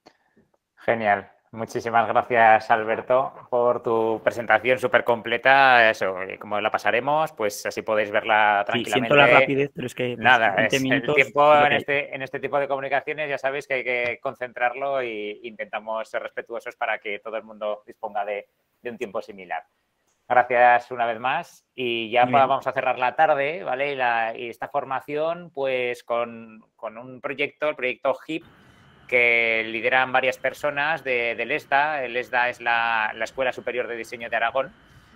Genial. Muchísimas gracias, Alberto, por tu presentación súper completa. Eso, como la pasaremos, pues así podéis verla tranquilamente. Sí, siento la rapidez, pero es que pues, nada, es minutos, el tiempo es en este, en este tipo de comunicaciones ya sabéis que hay que concentrarlo y intentamos ser respetuosos para que todo el mundo disponga de, de un tiempo similar. Gracias una vez más y ya pa, vamos a cerrar la tarde, ¿vale? Y, la, y esta formación, pues con, con un proyecto, el proyecto H I P, que lideran varias personas de, del ESDA. El ESDA es la, la Escuela Superior de Diseño de Aragón.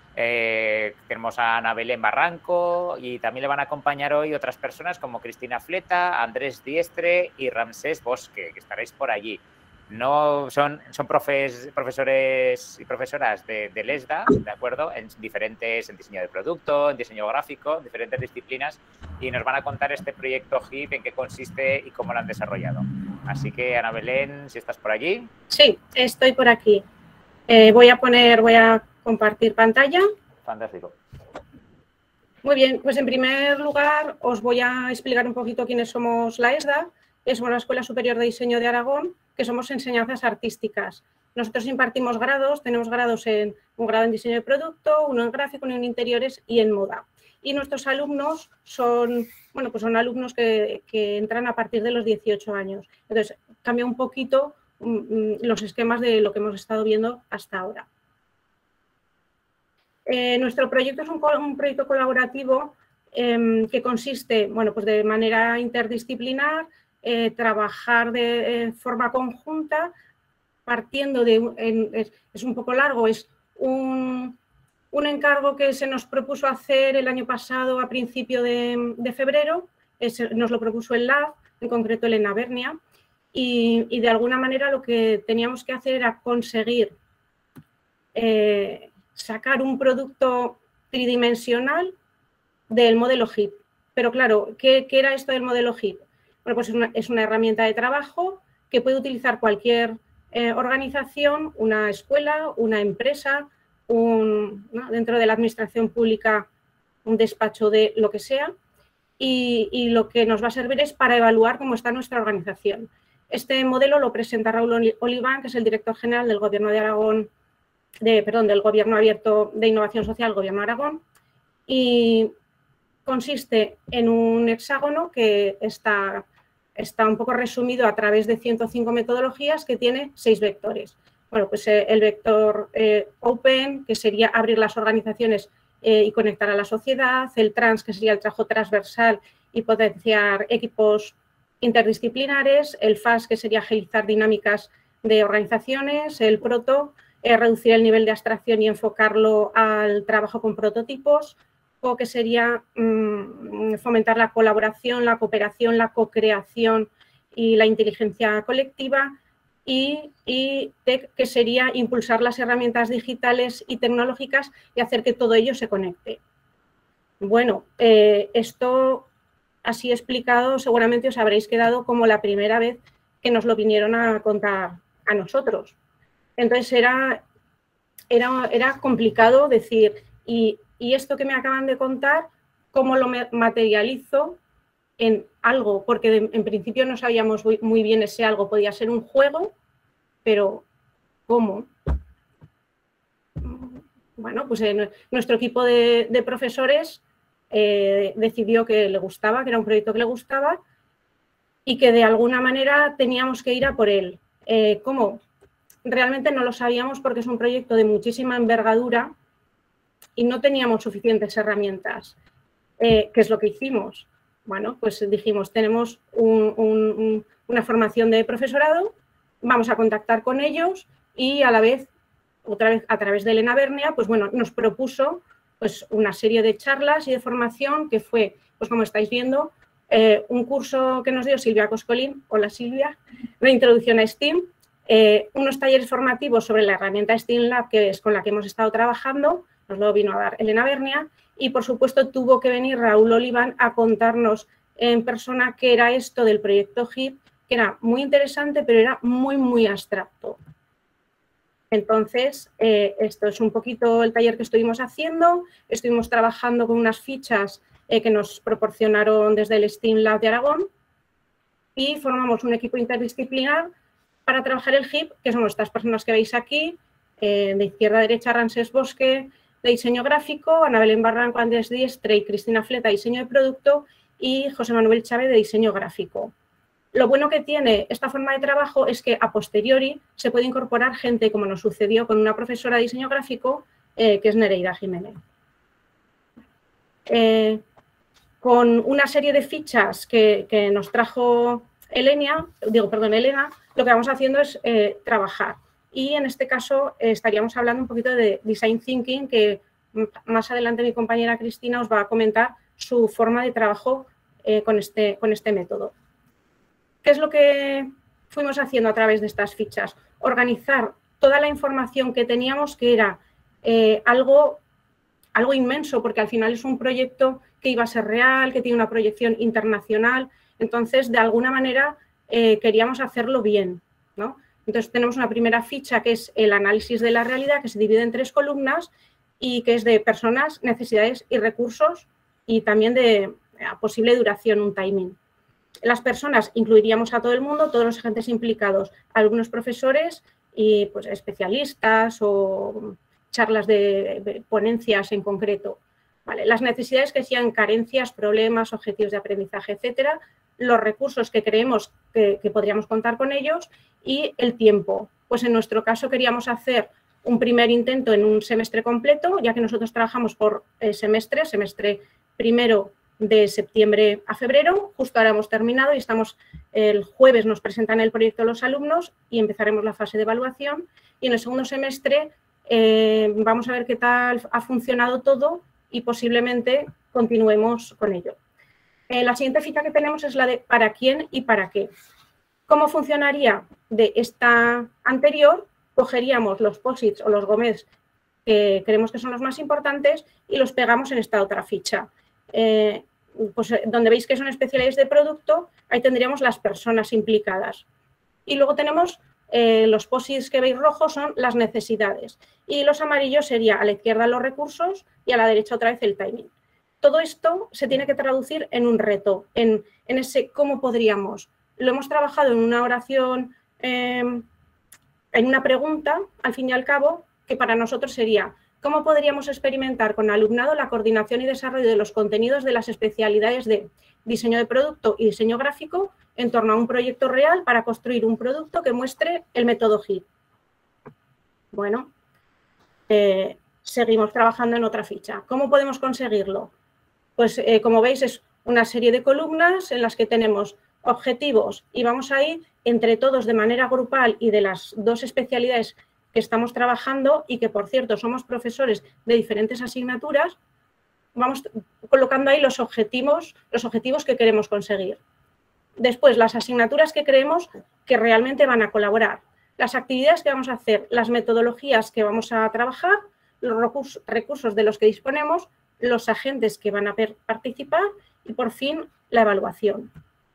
Eh, tenemos a Ana Belén Barranco y también le van a acompañar hoy otras personas como Cristina Fleta, Andrés Diestre y Ramsés Bosque, que estaréis por allí. No son, son profes, profesores y profesoras de, del ESDA, ¿de acuerdo? En diferentes, en diseño de producto, en diseño gráfico, diferentes disciplinas, y nos van a contar este proyecto H I P, en qué consiste y cómo lo han desarrollado. Así que, Ana Belén, si estás por allí. Sí, estoy por aquí. Eh, voy a poner, voy a compartir pantalla. Fantástico. Muy bien, pues en primer lugar os voy a explicar un poquito quiénes somos la ESDA. Somos la Escuela Superior de Diseño de Aragón, que somos enseñanzas artísticas. Nosotros impartimos grados, tenemos grados en un grado en diseño de producto, uno en gráfico, uno en interiores y en moda. Y nuestros alumnos son, bueno, pues son alumnos que, que entran a partir de los dieciocho años. Entonces, cambia un poquito um, los esquemas de lo que hemos estado viendo hasta ahora. Eh, nuestro proyecto es un, un proyecto colaborativo eh, que consiste, bueno, pues de manera interdisciplinar, Eh, trabajar de eh, forma conjunta, partiendo de, en, es, es un poco largo, es un, un encargo que se nos propuso hacer el año pasado a principio de, de febrero, es, nos lo propuso el Lab, en concreto el Enabernia, y, y de alguna manera lo que teníamos que hacer era conseguir eh, sacar un producto tridimensional del modelo H I P. Pero claro, ¿qué, qué era esto del modelo H I P? Bueno, pues es una, es una herramienta de trabajo que puede utilizar cualquier eh, organización, una escuela, una empresa, un, ¿no? dentro de la administración pública, un despacho de lo que sea, y, y lo que nos va a servir es para evaluar cómo está nuestra organización. Este modelo lo presenta Raúl Oliván, que es el director general del Gobierno de Aragón, de, perdón, del Gobierno Abierto de Innovación Social, Gobierno de Aragón, y consiste en un hexágono que está, está un poco resumido a través de ciento cinco metodologías que tiene seis vectores. Bueno, pues eh, el vector eh, Open, que sería abrir las organizaciones eh, y conectar a la sociedad, el Trans, que sería el trabajo transversal y potenciar equipos interdisciplinares, el Fast, que sería agilizar dinámicas de organizaciones, el Proto, eh, reducir el nivel de abstracción y enfocarlo al trabajo con prototipos, o que sería mmm, fomentar la colaboración, la cooperación, la co-creación y la inteligencia colectiva, y, y Tech, que sería impulsar las herramientas digitales y tecnológicas y hacer que todo ello se conecte. Bueno, eh, esto así explicado, seguramente os habréis quedado como la primera vez que nos lo vinieron a contar a nosotros. Entonces era, era, era complicado decir, y, y esto que me acaban de contar, ¿cómo lo materializo en algo? Porque de, en principio no sabíamos muy, muy bien ese algo. Podía ser un juego, pero ¿cómo? Bueno, pues eh, nuestro equipo de, de profesores eh, decidió que le gustaba, que era un proyecto que le gustaba y que de alguna manera teníamos que ir a por él. Eh, ¿Cómo? Realmente no lo sabíamos porque es un proyecto de muchísima envergadura y no teníamos suficientes herramientas. Eh, ¿Qué es lo que hicimos? Bueno, pues dijimos, tenemos un, un, una formación de profesorado, vamos a contactar con ellos y a la vez, otra vez a través de Elena Bernia, pues bueno, nos propuso pues una serie de charlas y de formación que fue, pues como estáis viendo, eh, un curso que nos dio Silvia Coscolín, hola Silvia, una introducción a STEAM, eh, unos talleres formativos sobre la herramienta STEAM Lab, que es con la que hemos estado trabajando, nos lo vino a dar Elena Bernia, y por supuesto tuvo que venir Raúl Oliván a contarnos en persona qué era esto del proyecto H I P, que era muy interesante, pero era muy, muy abstracto. Entonces, eh, esto es un poquito el taller que estuvimos haciendo. Estuvimos trabajando con unas fichas eh, que nos proporcionaron desde el STEAM Lab de Aragón y formamos un equipo interdisciplinar para trabajar el H I P, que son estas personas que veis aquí, eh, de izquierda a derecha, Ramsés Bosque, de diseño gráfico, Ana Belén Barranco, Andrés Diestre y Cristina Fleta, diseño de producto, y José Manuel Chávez, de diseño gráfico. Lo bueno que tiene esta forma de trabajo es que a posteriori se puede incorporar gente, como nos sucedió con una profesora de diseño gráfico, eh, que es Nereida Jiménez. Eh, con una serie de fichas que, que nos trajo Elena, digo, perdón, Elena, lo que vamos haciendo es eh, trabajar. Y en este caso eh, estaríamos hablando un poquito de Design Thinking, que más adelante mi compañera Cristina os va a comentar su forma de trabajo eh, con, este, con este método. ¿Qué es lo que fuimos haciendo a través de estas fichas? Organizar toda la información que teníamos, que era eh, algo, algo inmenso, porque al final es un proyecto que iba a ser real, que tiene una proyección internacional. Entonces, de alguna manera, eh, queríamos hacerlo bien, ¿no? Entonces, tenemos una primera ficha que es el análisis de la realidad, que se divide en tres columnas y que es de personas, necesidades y recursos y también de posible duración, un timing. Las personas incluiríamos a todo el mundo, todos los agentes implicados, algunos profesores y pues, especialistas o charlas de, de ponencias en concreto. Vale, las necesidades que sean carencias, problemas, objetivos de aprendizaje, etcétera, los recursos que creemos que, que podríamos contar con ellos y el tiempo. Pues en nuestro caso queríamos hacer un primer intento en un semestre completo, ya que nosotros trabajamos por eh, semestre, semestre primero de septiembre a febrero, justo ahora hemos terminado y estamos, el jueves nos presentan el proyecto los alumnos y empezaremos la fase de evaluación y en el segundo semestre eh, vamos a ver qué tal ha funcionado todo y posiblemente continuemos con ello. Eh, la siguiente ficha que tenemos es la de para quién y para qué. ¿Cómo funcionaría de esta anterior? Cogeríamos los posits o los gomés que creemos que son los más importantes y los pegamos en esta otra ficha. Eh, pues donde veis que son especialidades de producto, ahí tendríamos las personas implicadas. Y luego tenemos eh, los posits que veis rojos son las necesidades y los amarillos sería a la izquierda los recursos y a la derecha otra vez el timing. Todo esto se tiene que traducir en un reto, en, en ese cómo podríamos. Lo hemos trabajado en una oración, eh, en una pregunta, al fin y al cabo, que para nosotros sería ¿cómo podríamos experimentar con alumnado la coordinación y desarrollo de los contenidos de las especialidades de diseño de producto y diseño gráfico en torno a un proyecto real para construir un producto que muestre el método H I P? Bueno, eh, seguimos trabajando en otra ficha. ¿Cómo podemos conseguirlo? Pues eh, como veis es una serie de columnas en las que tenemos objetivos y vamos a ir entre todos de manera grupal y de las dos especialidades que estamos trabajando y que, por cierto, somos profesores de diferentes asignaturas, vamos colocando ahí los objetivos, los objetivos que queremos conseguir. Después, las asignaturas que creemos que realmente van a colaborar, las actividades que vamos a hacer, las metodologías que vamos a trabajar, los recursos de los que disponemos, los agentes que van a participar y por fin la evaluación.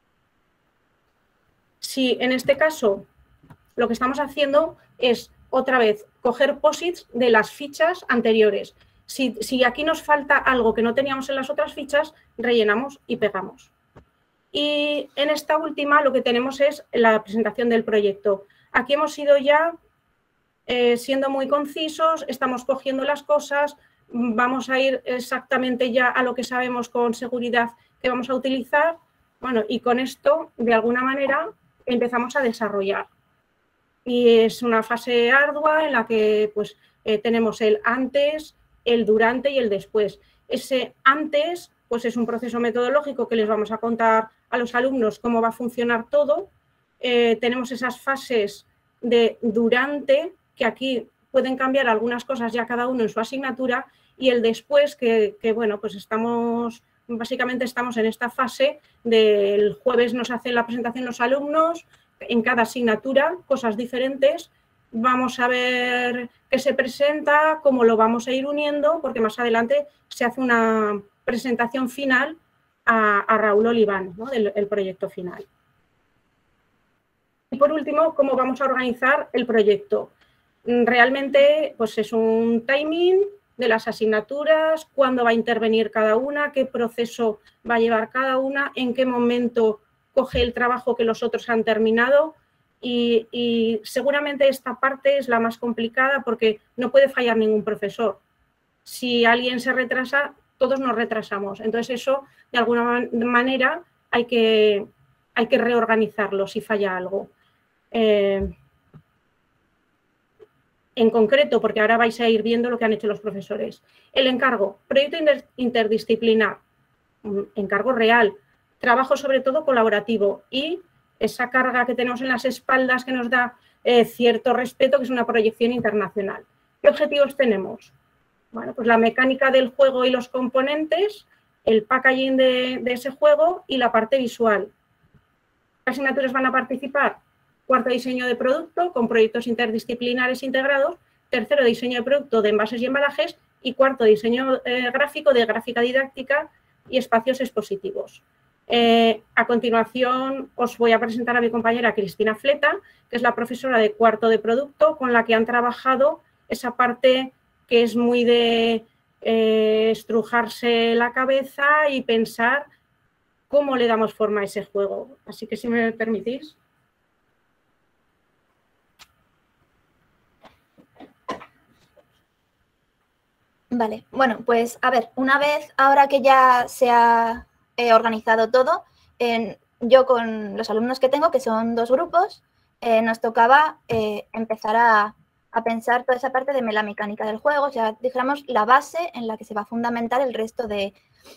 Si en este caso lo que estamos haciendo es otra vez coger posits de las fichas anteriores. Si, si aquí nos falta algo que no teníamos en las otras fichas, rellenamos y pegamos. Y en esta última lo que tenemos es la presentación del proyecto. Aquí hemos ido ya eh, siendo muy concisos, estamos cogiendo las cosas, vamos a ir exactamente ya a lo que sabemos con seguridad que vamos a utilizar. Bueno, y con esto, de alguna manera, empezamos a desarrollar. Y es una fase ardua en la que pues, eh, tenemos el antes, el durante y el después. Ese antes pues, es un proceso metodológico que les vamos a contar a los alumnos cómo va a funcionar todo. Eh, tenemos esas fases de durante, que aquí pueden cambiar algunas cosas ya cada uno en su asignatura, y el después, que, que bueno, pues estamos, básicamente estamos en esta fase del jueves nos hacen la presentación los alumnos, en cada asignatura, cosas diferentes. Vamos a ver qué se presenta, cómo lo vamos a ir uniendo, porque más adelante se hace una presentación final a, a Raúl Oliván, ¿no? del el proyecto final. Y por último, cómo vamos a organizar el proyecto. Realmente pues es un timing de las asignaturas, cuándo va a intervenir cada una, qué proceso va a llevar cada una, en qué momento coge el trabajo que los otros han terminado y, y seguramente esta parte es la más complicada porque no puede fallar ningún profesor. Si alguien se retrasa, todos nos retrasamos. Entonces eso, de alguna man manera, hay que, hay que reorganizarlo si falla algo. Eh, en concreto, porque ahora vais a ir viendo lo que han hecho los profesores. El encargo, proyecto interdisciplinar, encargo real, trabajo sobre todo colaborativo y esa carga que tenemos en las espaldas que nos da eh, cierto respeto, que es una proyección internacional. ¿Qué objetivos tenemos? Bueno, pues la mecánica del juego y los componentes, el packaging de, de ese juego y la parte visual. ¿Qué asignaturas van a participar? Cuarto, diseño de producto con proyectos interdisciplinares integrados. Tercero, diseño de producto de envases y embalajes. Y cuarto, diseño eh, gráfico de gráfica didáctica y espacios expositivos. Eh, a continuación os voy a presentar a mi compañera Cristina Fleta, que es la profesora de cuarto de producto, con la que han trabajado esa parte que es muy de eh, estrujarse la cabeza y pensar cómo le damos forma a ese juego. Así que si me permitís. Vale, bueno, pues a ver, una vez ahora que ya se ha eh, organizado todo, eh, yo con los alumnos que tengo, que son dos grupos, eh, nos tocaba eh, empezar a, a pensar toda esa parte de la mecánica del juego, o sea, dijéramos la base en la que se va a fundamentar el resto de,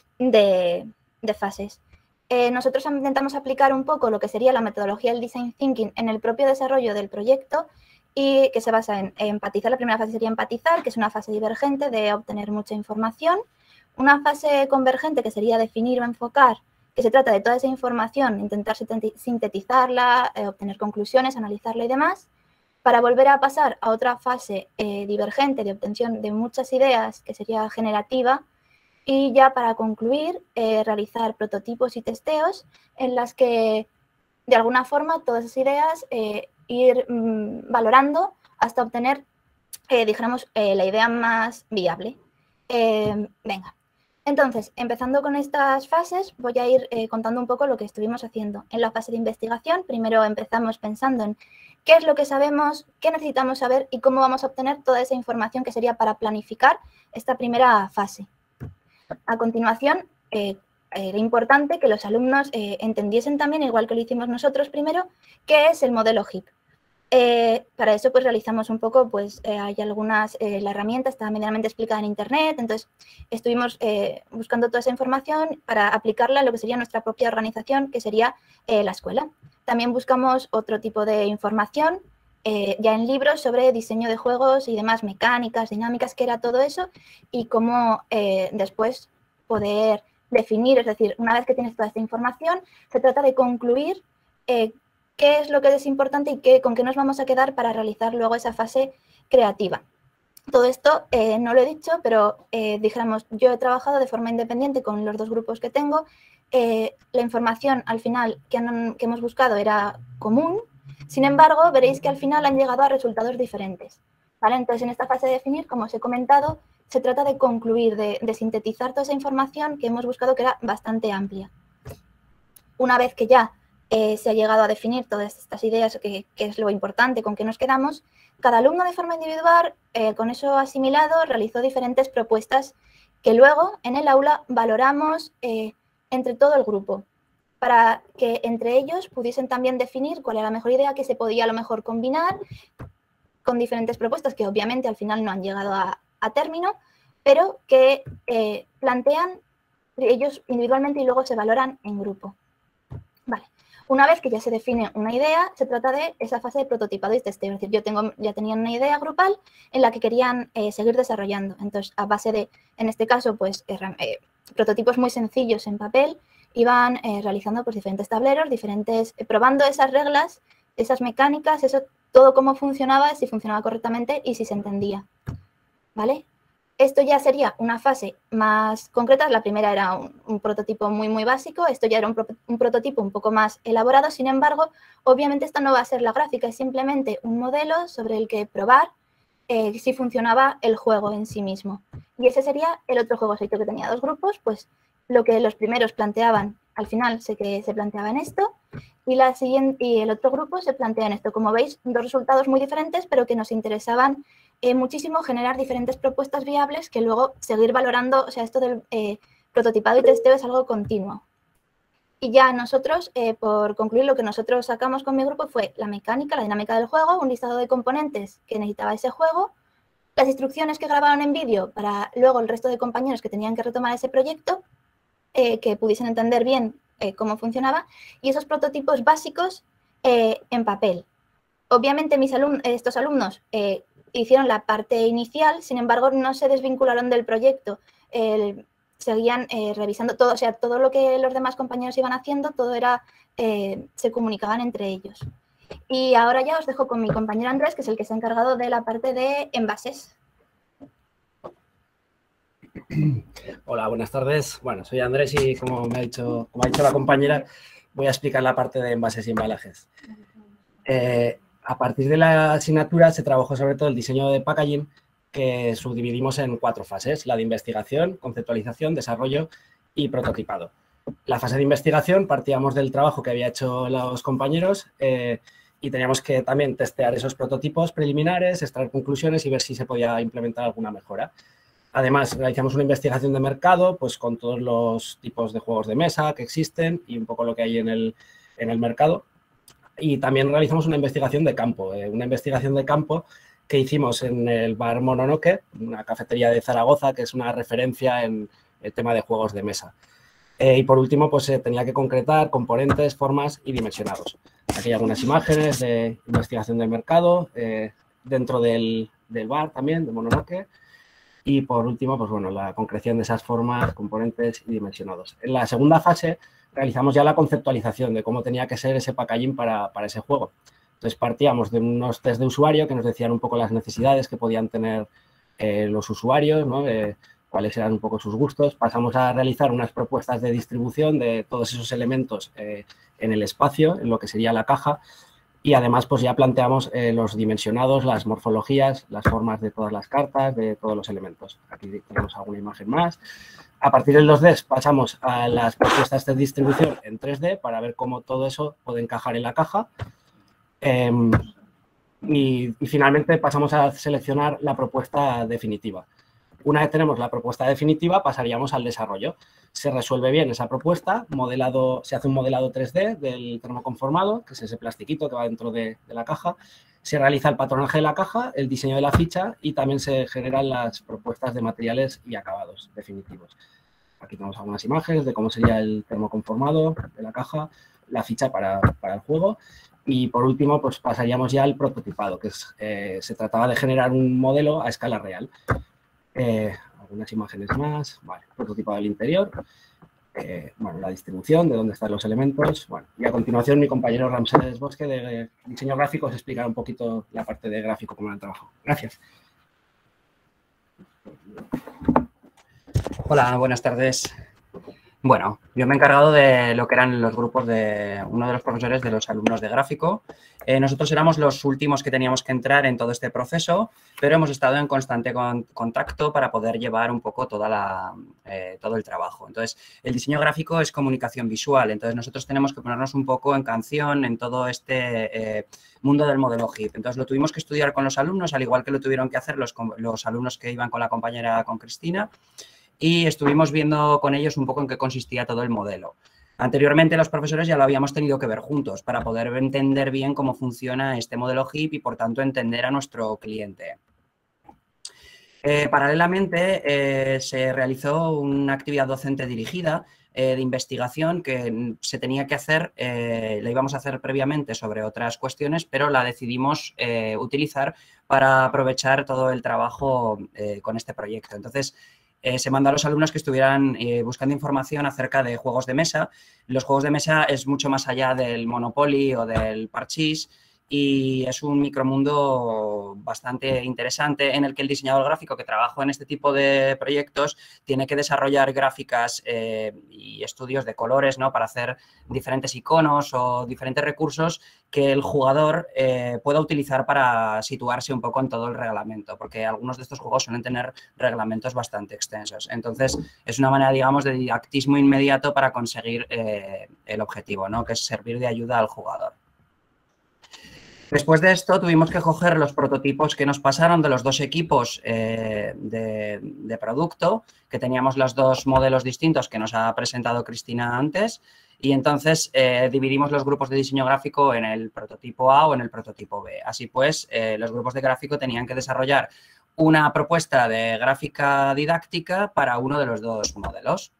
de, de fases. Eh, nosotros intentamos aplicar un poco lo que sería la metodología del Design Thinking en el propio desarrollo del proyecto, y que se basa en empatizar. La primera fase sería empatizar, que es una fase divergente de obtener mucha información. Una fase convergente, que sería definir o enfocar, que se trata de toda esa información, intentar sintetizarla, eh, obtener conclusiones, analizarla y demás, para volver a pasar a otra fase eh, divergente de obtención de muchas ideas, que sería generativa, y ya para concluir, eh, realizar prototipos y testeos en las que, de alguna forma, todas esas ideas eh, ir mmm, valorando hasta obtener, eh, dijéramos, eh, la idea más viable. Eh, venga, entonces, empezando con estas fases, voy a ir eh, contando un poco lo que estuvimos haciendo. En la fase de investigación, primero empezamos pensando en qué es lo que sabemos, qué necesitamos saber y cómo vamos a obtener toda esa información que sería para planificar esta primera fase. A continuación, eh, era importante que los alumnos eh, entendiesen también, igual que lo hicimos nosotros primero, qué es el modelo H I P. Eh, para eso pues realizamos un poco, pues eh, hay algunas, eh, la herramienta está medianamente explicada en internet, entonces estuvimos eh, buscando toda esa información para aplicarla a lo que sería nuestra propia organización, que sería eh, la escuela. También buscamos otro tipo de información eh, ya en libros sobre diseño de juegos y demás, mecánicas, dinámicas, qué era todo eso y cómo eh, después poder definir, es decir, una vez que tienes toda esta información, se trata de concluir eh, qué es lo que es importante y qué, con qué nos vamos a quedar para realizar luego esa fase creativa. Todo esto eh, no lo he dicho, pero eh, dijéramos, yo he trabajado de forma independiente con los dos grupos que tengo eh, la información al final que, han, que hemos buscado era común. Sin embargo, veréis que al final han llegado a resultados diferentes, ¿vale? Entonces, en esta fase de definir, como os he comentado, se trata de concluir, de, de sintetizar toda esa información que hemos buscado, que era bastante amplia. Una vez que ya eh, se ha llegado a definir todas estas ideas, que, que es lo importante, con qué nos quedamos, cada alumno de forma individual, eh, con eso asimilado, realizó diferentes propuestas que luego en el aula valoramos eh, entre todo el grupo, para que entre ellos pudiesen también definir cuál era la mejor idea que se podía a lo mejor combinar con diferentes propuestas que obviamente al final no han llegado a, a término, pero que eh, plantean ellos individualmente y luego se valoran en grupo. Vale. Una vez que ya se define una idea, se trata de esa fase de prototipado y testeo. Es decir, yo tengo, ya tenían una idea grupal en la que querían eh, seguir desarrollando. Entonces, a base de, en este caso, pues eh, eh, prototipos muy sencillos en papel, iban eh, realizando pues, diferentes tableros, diferentes, eh, probando esas reglas, esas mecánicas, eso, todo cómo funcionaba, si funcionaba correctamente y si se entendía. ¿Vale? Esto ya sería una fase más concreta. La primera era un, un prototipo muy, muy básico. Esto ya era un, pro, un prototipo un poco más elaborado. Sin embargo, obviamente esta no va a ser la gráfica, es simplemente un modelo sobre el que probar eh, si funcionaba el juego en sí mismo. Y ese sería el otro juego que tenía dos grupos, pues lo que los primeros planteaban, al final sé que se planteaba en esto, y, la siguiente, y el otro grupo se plantea en esto. Como veis, dos resultados muy diferentes, pero que nos interesaban Eh, muchísimo generar diferentes propuestas viables que luego seguir valorando. O sea, esto del eh, prototipado y testeo es algo continuo. Y ya nosotros, eh, por concluir, lo que nosotros sacamos con mi grupo fue la mecánica, la dinámica del juego, un listado de componentes que necesitaba ese juego, las instrucciones que grabaron en vídeo para luego el resto de compañeros que tenían que retomar ese proyecto, eh, que pudiesen entender bien eh, cómo funcionaba, y esos prototipos básicos eh, en papel. Obviamente mis alum estos alumnos eh, hicieron la parte inicial, sin embargo no se desvincularon del proyecto, eh, seguían eh, revisando todo, o sea, todo lo que los demás compañeros iban haciendo, todo era, eh, se comunicaban entre ellos. Y ahora ya os dejo con mi compañero Andrés, que es el que se ha encargado de la parte de envases. Hola, buenas tardes. Bueno, soy Andrés y como me ha dicho, como ha dicho la compañera, voy a explicar la parte de envases y embalajes. Eh, A partir de la asignatura se trabajó sobre todo el diseño de packaging, que subdividimos en cuatro fases: la de investigación, conceptualización, desarrollo y prototipado. La fase de investigación partíamos del trabajo que había hecho los compañeros eh, y teníamos que también testear esos prototipos preliminares, extraer conclusiones y ver si se podía implementar alguna mejora. Además, realizamos una investigación de mercado pues con todos los tipos de juegos de mesa que existen y un poco lo que hay en el, en el mercado. Y también realizamos una investigación de campo, eh, una investigación de campo que hicimos en el bar Mononoke, una cafetería de Zaragoza, que es una referencia en el tema de juegos de mesa. Eh, y por último, pues eh, tenía que concretar componentes, formas y dimensionados. Aquí hay algunas imágenes de investigación de mercado, eh, dentro del, del bar también, de Mononoke. Y por último, pues bueno, la concreción de esas formas, componentes y dimensionados. En la segunda fase realizamos ya la conceptualización de cómo tenía que ser ese packaging para, para ese juego. Entonces partíamos de unos test de usuario que nos decían un poco las necesidades que podían tener eh, los usuarios, ¿no? Eh, cuáles eran un poco sus gustos. Pasamos a realizar unas propuestas de distribución de todos esos elementos eh, en el espacio, en lo que sería la caja. Y además pues ya planteamos eh, los dimensionados, las morfologías, las formas de todas las cartas, de todos los elementos. Aquí tenemos alguna imagen más. A partir del dos D pasamos a las propuestas de distribución en tres D para ver cómo todo eso puede encajar en la caja. Eh, y, y finalmente pasamos a seleccionar la propuesta definitiva. Una vez tenemos la propuesta definitiva, pasaríamos al desarrollo. Se resuelve bien esa propuesta, modelado, se hace un modelado tres D del termoconformado, que es ese plastiquito que va dentro de, de la caja. Se realiza el patronaje de la caja, el diseño de la ficha y también se generan las propuestas de materiales y acabados definitivos. Aquí tenemos algunas imágenes de cómo sería el termoconformado de la caja, la ficha para, para el juego. Y por último, pues pasaríamos ya al prototipado, que es, eh, se trataba de generar un modelo a escala real. Eh, algunas imágenes más, vale, prototipado del interior, eh, bueno, la distribución, de dónde están los elementos, bueno, y a continuación mi compañero Ramsés Bosque de diseño gráfico os explicará un poquito la parte de gráfico, cómo era el trabajo. Gracias. Hola, buenas tardes. Bueno, yo me he encargado de lo que eran los grupos de uno de los profesores de los alumnos de gráfico. Eh, nosotros éramos los últimos que teníamos que entrar en todo este proceso, pero hemos estado en constante con, contacto para poder llevar un poco toda la, eh, todo el trabajo. Entonces, el diseño gráfico es comunicación visual, entonces nosotros tenemos que ponernos un poco en canción en todo este eh, mundo del modelo H I P. Entonces, lo tuvimos que estudiar con los alumnos, al igual que lo tuvieron que hacer los, los alumnos que iban con la compañera, con Cristina, y estuvimos viendo con ellos un poco en qué consistía todo el modelo. Anteriormente los profesores ya lo habíamos tenido que ver juntos para poder entender bien cómo funciona este modelo H I P y, por tanto, entender a nuestro cliente. Eh, paralelamente, eh, se realizó una actividad docente dirigida eh, de investigación que se tenía que hacer, eh, la íbamos a hacer previamente sobre otras cuestiones, pero la decidimos eh, utilizar para aprovechar todo el trabajo eh, con este proyecto. Entonces, Eh, se mandó a los alumnos que estuvieran eh, buscando información acerca de juegos de mesa. Los juegos de mesa es mucho más allá del Monopoly o del Parchís y es un micromundo bastante interesante en el que el diseñador gráfico que trabaja en este tipo de proyectos tiene que desarrollar gráficas eh, y estudios de colores, ¿no?, para hacer diferentes iconos o diferentes recursos que el jugador eh, pueda utilizar para situarse un poco en todo el reglamento, porque algunos de estos juegos suelen tener reglamentos bastante extensos. Entonces, es una manera, digamos, de didactismo inmediato para conseguir eh, el objetivo, ¿no?, que es servir de ayuda al jugador. Después de esto, tuvimos que coger los prototipos que nos pasaron de los dos equipos eh, de, de producto, que teníamos los dos modelos distintos que nos ha presentado Cristina antes, y entonces eh, dividimos los grupos de diseño gráfico en el prototipo A o en el prototipo B. Así pues, eh, los grupos de gráfico tenían que desarrollar una propuesta de gráfica didáctica para uno de los dos modelos.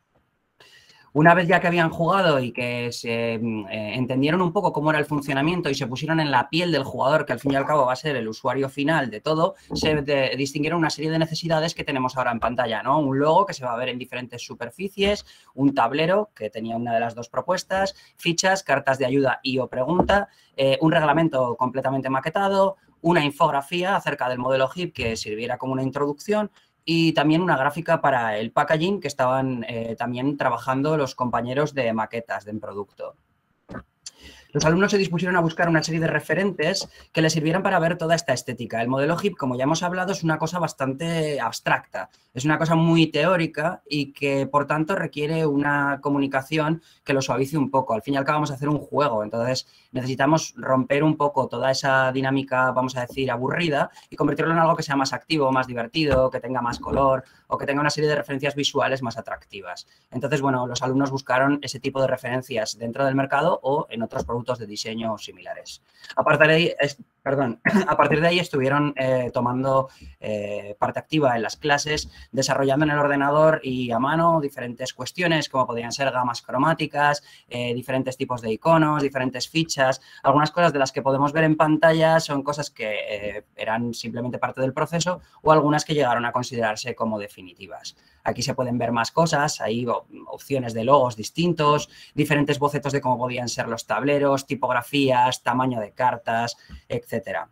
Una vez ya que habían jugado y que se eh, entendieron un poco cómo era el funcionamiento y se pusieron en la piel del jugador, que al fin y al cabo va a ser el usuario final de todo, se de, distinguieron una serie de necesidades que tenemos ahora en pantalla, ¿no? Un logo que se va a ver en diferentes superficies, un tablero que tenía una de las dos propuestas, fichas, cartas de ayuda y o pregunta, eh, un reglamento completamente maquetado, una infografía acerca del modelo H I P que sirviera como una introducción, y también una gráfica para el packaging que estaban eh, también trabajando los compañeros de maquetas de producto. Los alumnos se dispusieron a buscar una serie de referentes que les sirvieran para ver toda esta estética. El modelo H I P, como ya hemos hablado, es una cosa bastante abstracta, es una cosa muy teórica y que, por tanto, requiere una comunicación que lo suavice un poco. Al fin y al cabo vamos a hacer un juego, entonces necesitamos romper un poco toda esa dinámica, vamos a decir, aburrida y convertirlo en algo que sea más activo, más divertido, que tenga más color o que tenga una serie de referencias visuales más atractivas. Entonces, bueno, los alumnos buscaron ese tipo de referencias dentro del mercado o en otros productos de diseño similares. A partir de ahí, es, perdón, a partir de ahí estuvieron eh, tomando eh, parte activa en las clases, desarrollando en el ordenador y a mano diferentes cuestiones como podrían ser gamas cromáticas, eh, diferentes tipos de iconos, diferentes fichas. Algunas cosas de las que podemos ver en pantalla son cosas que eh, eran simplemente parte del proceso o algunas que llegaron a considerarse como definitivas. Aquí se pueden ver más cosas, hay opciones de logos distintos, diferentes bocetos de cómo podían ser los tableros, tipografías, tamaño de cartas, etcétera.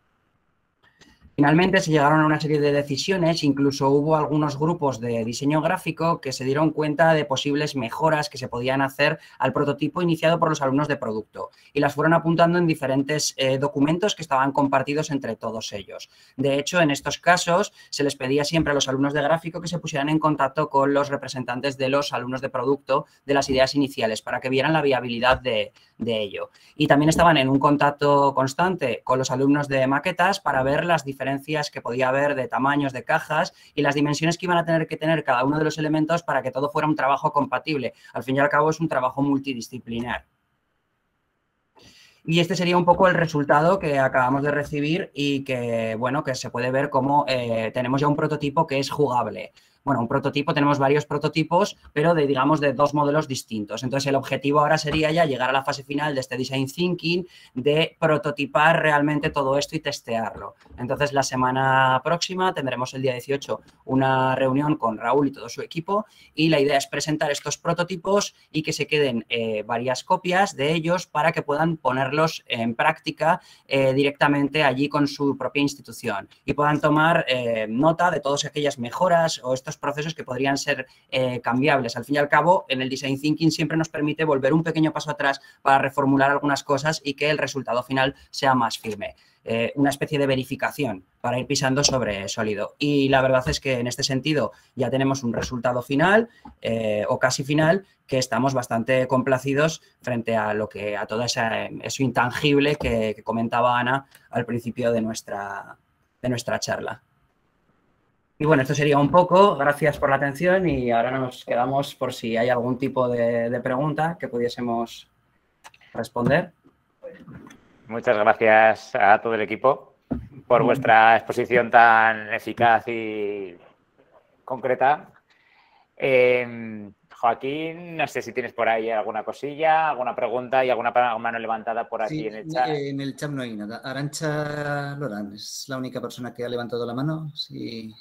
Finalmente se llegaron a una serie de decisiones, incluso hubo algunos grupos de diseño gráfico que se dieron cuenta de posibles mejoras que se podían hacer al prototipo iniciado por los alumnos de producto y las fueron apuntando en diferentes eh, documentos que estaban compartidos entre todos ellos. De hecho, en estos casos se les pedía siempre a los alumnos de gráfico que se pusieran en contacto con los representantes de los alumnos de producto de las ideas iniciales para que vieran la viabilidad de, de ello. Y también estaban en un contacto constante con los alumnos de maquetas para ver las diferentes diferencias que podía haber de tamaños de cajas y las dimensiones que iban a tener que tener cada uno de los elementos para que todo fuera un trabajo compatible. Al fin y al cabo es un trabajo multidisciplinar. Y este sería un poco el resultado que acabamos de recibir y que, bueno, que se puede ver como eh, tenemos ya un prototipo que es jugable. Bueno, un prototipo, tenemos varios prototipos, pero de, digamos, de dos modelos distintos. Entonces, el objetivo ahora sería ya llegar a la fase final de este Design Thinking, de prototipar realmente todo esto y testearlo. Entonces, la semana próxima tendremos el día dieciocho una reunión con Raúl y todo su equipo y la idea es presentar estos prototipos y que se queden eh, varias copias de ellos para que puedan ponerlos en práctica eh, directamente allí con su propia institución y puedan tomar eh, nota de todas aquellas mejoras o estos estos procesos que podrían ser eh, cambiables. Al fin y al cabo, en el Design Thinking siempre nos permite volver un pequeño paso atrás para reformular algunas cosas y que el resultado final sea más firme. Eh, una especie de verificación para ir pisando sobre sólido. Y la verdad es que en este sentido ya tenemos un resultado final eh, o casi final que estamos bastante complacidos frente a lo que a todo esa, eso intangible que, que comentaba Ana al principio de nuestra, de nuestra charla. Y bueno, esto sería un poco. Gracias por la atención y ahora nos quedamos por si hay algún tipo de, de pregunta que pudiésemos responder. Muchas gracias a todo el equipo por vuestra exposición tan eficaz y concreta. Eh, Joaquín, no sé si tienes por ahí alguna cosilla, alguna pregunta y alguna mano levantada por aquí Sí, en el chat. En el chat no hay nada. Arantxa Lorán es la única persona que ha levantado la mano. Sí.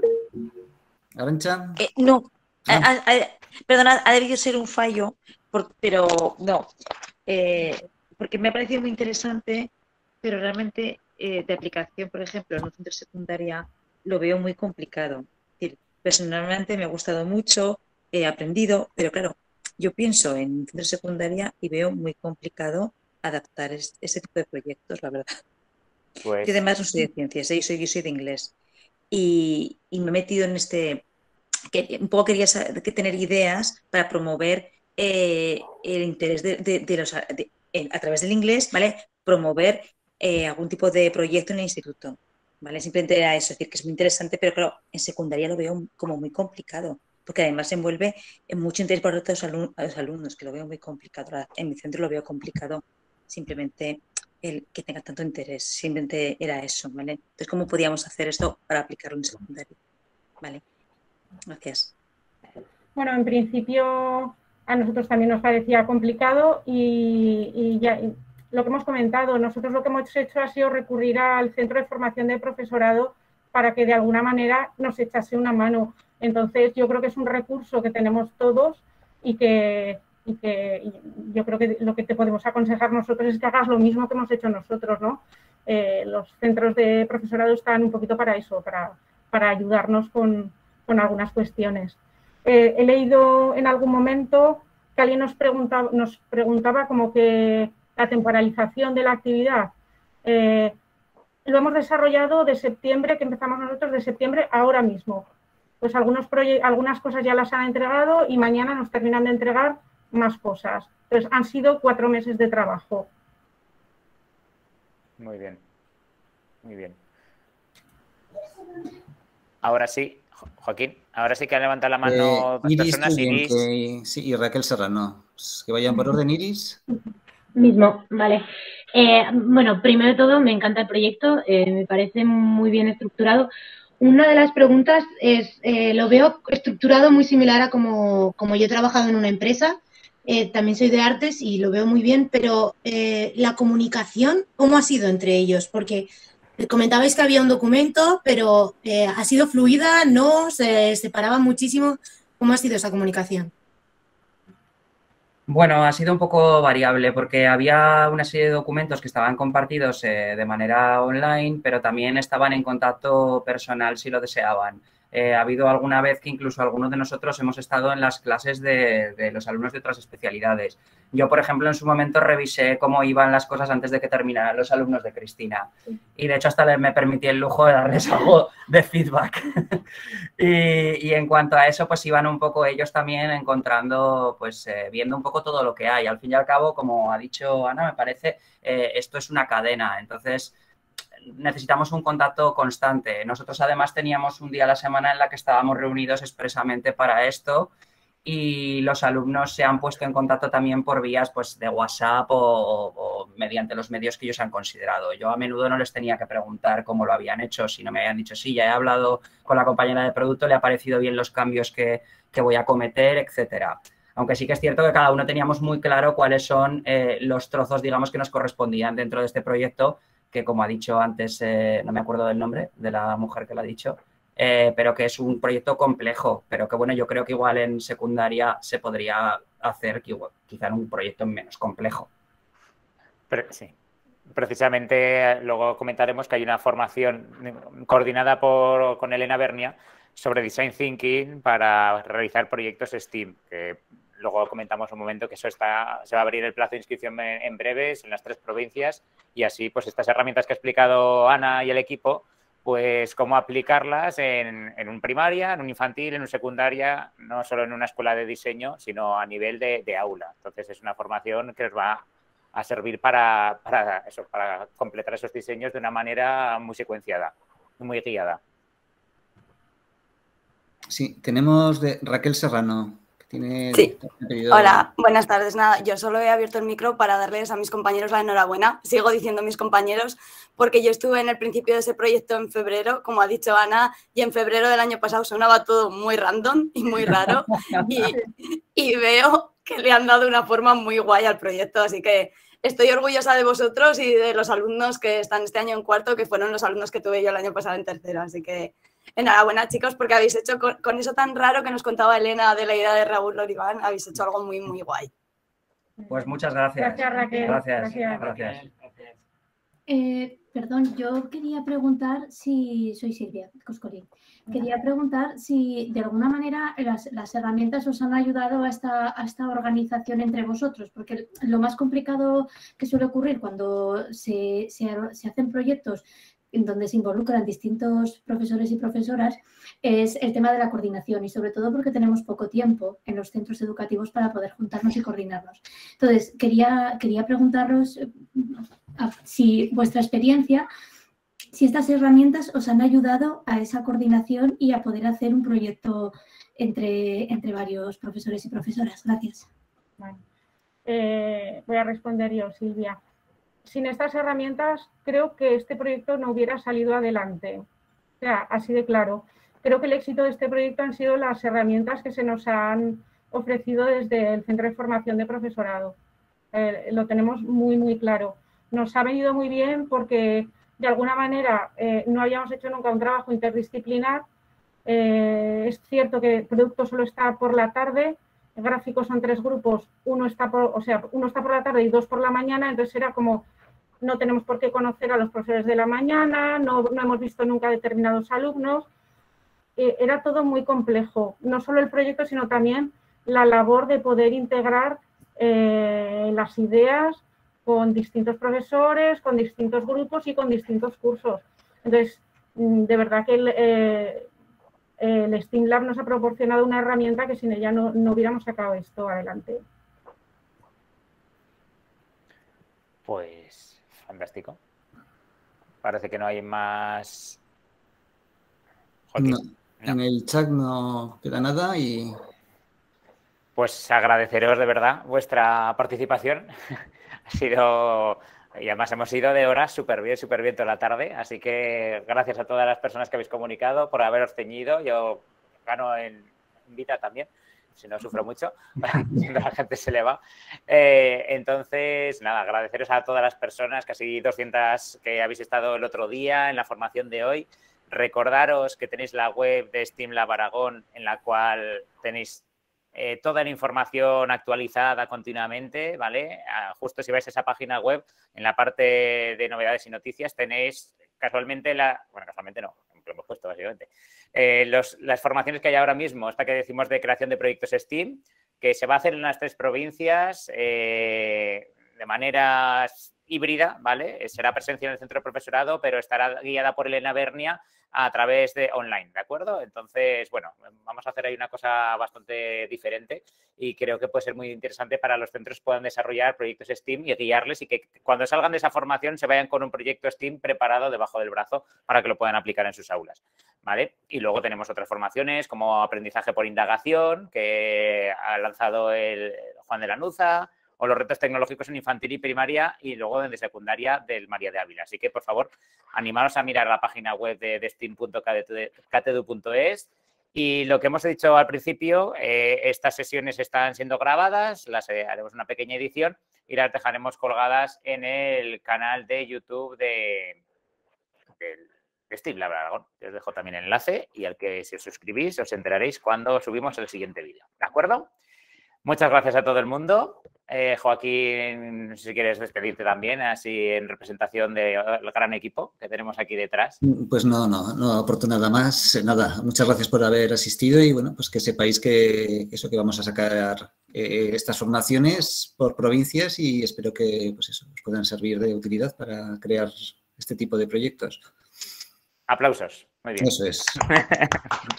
Arantxa. Eh, no, Ah. ha- ha- perdona, ha debido ser un fallo, por- pero no, eh, porque me ha parecido muy interesante, pero realmente eh, de aplicación, por ejemplo, en un centro secundaria lo veo muy complicado. Es decir, personalmente me ha gustado mucho, he aprendido, pero claro, yo pienso en centro secundaria y veo muy complicado adaptar es- ese tipo de proyectos, la verdad. Pues, Yo además no soy de ciencias, ¿eh? yo, soy, yo soy de inglés y, y me he metido en este, que un poco quería sa- que tener ideas para promover eh, el interés de, de- de los, de- en- a través del inglés, ¿vale? Promover eh, algún tipo de proyecto en el instituto, ¿vale? Simplemente era eso, es decir, que es muy interesante, pero claro, en secundaria lo veo como muy complicado, porque además se envuelve en mucho interés por otros alumnos, a los alumnos, que lo veo muy complicado. En mi centro lo veo complicado, simplemente el que tenga tanto interés, simplemente era eso, ¿vale? Entonces, ¿cómo podíamos hacer esto para aplicarlo en secundaria? ¿Vale? Gracias. Bueno, en principio a nosotros también nos parecía complicado y, y ya y lo que hemos comentado, nosotros lo que hemos hecho ha sido recurrir al Centro de Formación de Profesorado para que de alguna manera nos echase una mano. Entonces, yo creo que es un recurso que tenemos todos y que, y que y yo creo que lo que te podemos aconsejar nosotros es que hagas lo mismo que hemos hecho nosotros, ¿no? Eh, los centros de profesorado están un poquito para eso, para, para ayudarnos con, con algunas cuestiones. Eh, he leído en algún momento que alguien nos preguntaba, nos preguntaba como que la temporalización de la actividad. Eh, lo hemos desarrollado de septiembre, que empezamos nosotros, de septiembre a ahora mismo. Pues algunos algunas cosas ya las han entregado y mañana nos terminan de entregar más cosas. Entonces han sido cuatro meses de trabajo. muy bien, muy bien. Ahora sí, Jo- Joaquín, ahora sí que ha levantado la mano Eh, dos Iris, personas. tú bien, Iris. que- sí, y Raquel Serrano. Pues que vayan por orden, Iris. Mismo, vale. Eh, bueno, primero de todo, me encanta el proyecto, eh, me parece muy bien estructurado. Una de las preguntas es, eh, lo veo estructurado muy similar a como, como yo he trabajado en una empresa, eh, también soy de artes y lo veo muy bien, pero eh, la comunicación, ¿cómo ha sido entre ellos? Porque comentabais que había un documento, pero eh, ¿ha sido fluida? ¿No? ¿Se separaba muchísimo? ¿Cómo ha sido esa comunicación? Bueno, ha sido un poco variable porque había una serie de documentos que estaban compartidos eh, de manera online, pero también estaban en contacto personal si lo deseaban. Eh, ha habido alguna vez que incluso algunos de nosotros hemos estado en las clases de, de los alumnos de otras especialidades. Yo, por ejemplo, en su momento revisé cómo iban las cosas antes de que terminaran los alumnos de Cristina. Y de hecho hasta le- me permití el lujo de darles algo de feedback. y, y en cuanto a eso, pues iban un poco ellos también encontrando, pues eh, viendo un poco todo lo que hay. Al fin y al cabo, como ha dicho Ana, me parece, eh, esto es una cadena. Entonces, necesitamos un contacto constante. Nosotros además teníamos un día a la semana en la que estábamos reunidos expresamente para esto y los alumnos se han puesto en contacto también por vías pues, de WhatsApp o, o mediante los medios que ellos han considerado. Yo a menudo no les tenía que preguntar cómo lo habían hecho, si no me habían dicho, sí, ya he hablado con la compañera de producto, le ha parecido bien los cambios que, que voy a cometer, etcétera. Aunque sí que es cierto que cada uno teníamos muy claro cuáles son eh, los trozos, digamos, que nos correspondían dentro de este proyecto, que como ha dicho antes, eh, no me acuerdo del nombre de la mujer que lo ha dicho, eh, pero que es un proyecto complejo, pero que bueno, yo creo que igual en secundaria se podría hacer que igual, quizá en un proyecto menos complejo. Pero, sí. Precisamente luego comentaremos que hay una formación coordinada por, con Elena Bernia sobre Design Thinking para realizar proyectos STEAM, que luego comentamos un momento que eso está, se va a abrir el plazo de inscripción en, en breves en las tres provincias y así pues estas herramientas que ha explicado Ana y el equipo, pues cómo aplicarlas en, en un primaria, en un infantil, en un secundaria, no solo en una escuela de diseño, sino a nivel de, de aula. Entonces es una formación que os va a servir para, para, eso, para completar esos diseños de una manera muy secuenciada, muy guiada. Sí, tenemos de Raquel Serrano. Que tiene Sí. pedido... Hola, buenas tardes. Nada, yo solo he abierto el micro para darles a mis compañeros la enhorabuena. Sigo diciendo mis compañeros porque yo estuve en el principio de ese proyecto en febrero, como ha dicho Ana, y en febrero del año pasado sonaba todo muy random y muy raro y, y veo que le han dado una forma muy guay al proyecto, así que estoy orgullosa de vosotros y de los alumnos que están este año en cuarto, que fueron los alumnos que tuve yo el año pasado en tercero, así que enhorabuena, chicos, porque habéis hecho con, con eso tan raro que nos contaba Elena de la idea de Raúl Loriván, habéis hecho algo muy, muy guay. Pues muchas gracias. Gracias, Raquel. Gracias. Gracias. Gracias. Eh, perdón, yo quería preguntar si, soy Silvia Coscolín, quería preguntar si de alguna manera las, las herramientas os han ayudado a esta, a esta organización entre vosotros, porque lo más complicado que suele ocurrir cuando se, se, se hacen proyectos en donde se involucran distintos profesores y profesoras, es el tema de la coordinación y sobre todo porque tenemos poco tiempo en los centros educativos para poder juntarnos y coordinarnos. Entonces, quería, quería preguntaros si vuestra experiencia, si estas herramientas os han ayudado a esa coordinación y a poder hacer un proyecto entre, entre varios profesores y profesoras. Gracias. Vale. Eh, voy a responder yo, Silvia. Sin estas herramientas, creo que este proyecto no hubiera salido adelante. O sea, así de claro. Creo que el éxito de este proyecto han sido las herramientas que se nos han ofrecido desde el Centro de Formación de Profesorado. Eh, lo tenemos muy, muy claro. Nos ha venido muy bien porque, de alguna manera, eh, no habíamos hecho nunca un trabajo interdisciplinar. Eh, es cierto que el producto solo está por la tarde, el gráfico son tres grupos, uno está por, o sea, uno está por la tarde y dos por la mañana, entonces era como... No tenemos por qué conocer a los profesores de la mañana, no, no hemos visto nunca determinados alumnos. Eh, era todo muy complejo, no solo el proyecto, sino también la labor de poder integrar eh, las ideas con distintos profesores, con distintos grupos y con distintos cursos. Entonces, de verdad que el, eh, el STEAM Lab nos ha proporcionado una herramienta que sin ella no, no hubiéramos sacado esto adelante. Pues... fantástico. Parece que no hay más... No, en el chat no queda nada y... Pues agradeceros de verdad vuestra participación. Ha sido... Y además hemos ido de horas súper bien, súper bien toda la tarde. Así que gracias a todas las personas que habéis comunicado por haberos ceñido. Yo gano en vida también. Si no sufro mucho, la gente se le va. Eh, entonces, nada, agradeceros a todas las personas, casi doscientas que habéis estado el otro día en la formación de hoy. Recordaros que tenéis la web de STEAM Lab Aragón, en la cual tenéis eh, toda la información actualizada continuamente, ¿vale? Ah, justo si vais a esa página web, en la parte de novedades y noticias, tenéis casualmente la... Bueno, casualmente no, lo hemos puesto básicamente. Eh, los, las formaciones que hay ahora mismo, esta que decimos de creación de proyectos STEAM, que se va a hacer en las tres provincias eh, de manera híbrida, ¿vale? Será presencial en el centro de profesorado, pero estará guiada por Elena Bernia a través de online, ¿de acuerdo? Entonces, bueno, vamos a hacer ahí una cosa bastante diferente y creo que puede ser muy interesante para los centros que puedan desarrollar proyectos STEAM y guiarles y que cuando salgan de esa formación se vayan con un proyecto STEAM preparado debajo del brazo para que lo puedan aplicar en sus aulas, ¿vale? Y luego tenemos otras formaciones como aprendizaje por indagación que ha lanzado el Juan de Lanuza, o los retos tecnológicos en infantil y primaria y luego en de secundaria del María de Ávila. Así que, por favor, animaros a mirar la página web de, de steam punto catedu punto es y lo que hemos dicho al principio, eh, estas sesiones están siendo grabadas, las eh, haremos una pequeña edición y las dejaremos colgadas en el canal de YouTube de, de, de STEAM Lab Aragón. Os dejo también el enlace y al que si os suscribís os enteraréis cuando subimos el siguiente vídeo. ¿De acuerdo? Muchas gracias a todo el mundo. Eh, Joaquín, si quieres despedirte también, así en representación del gran equipo que tenemos aquí detrás. Pues no, no, no aporto nada más. Nada, muchas gracias por haber asistido y bueno, pues que sepáis que eso, que vamos a sacar eh, estas formaciones por provincias y espero que pues eso, os puedan servir de utilidad para crear este tipo de proyectos. Aplausos. Muy bien. Eso es.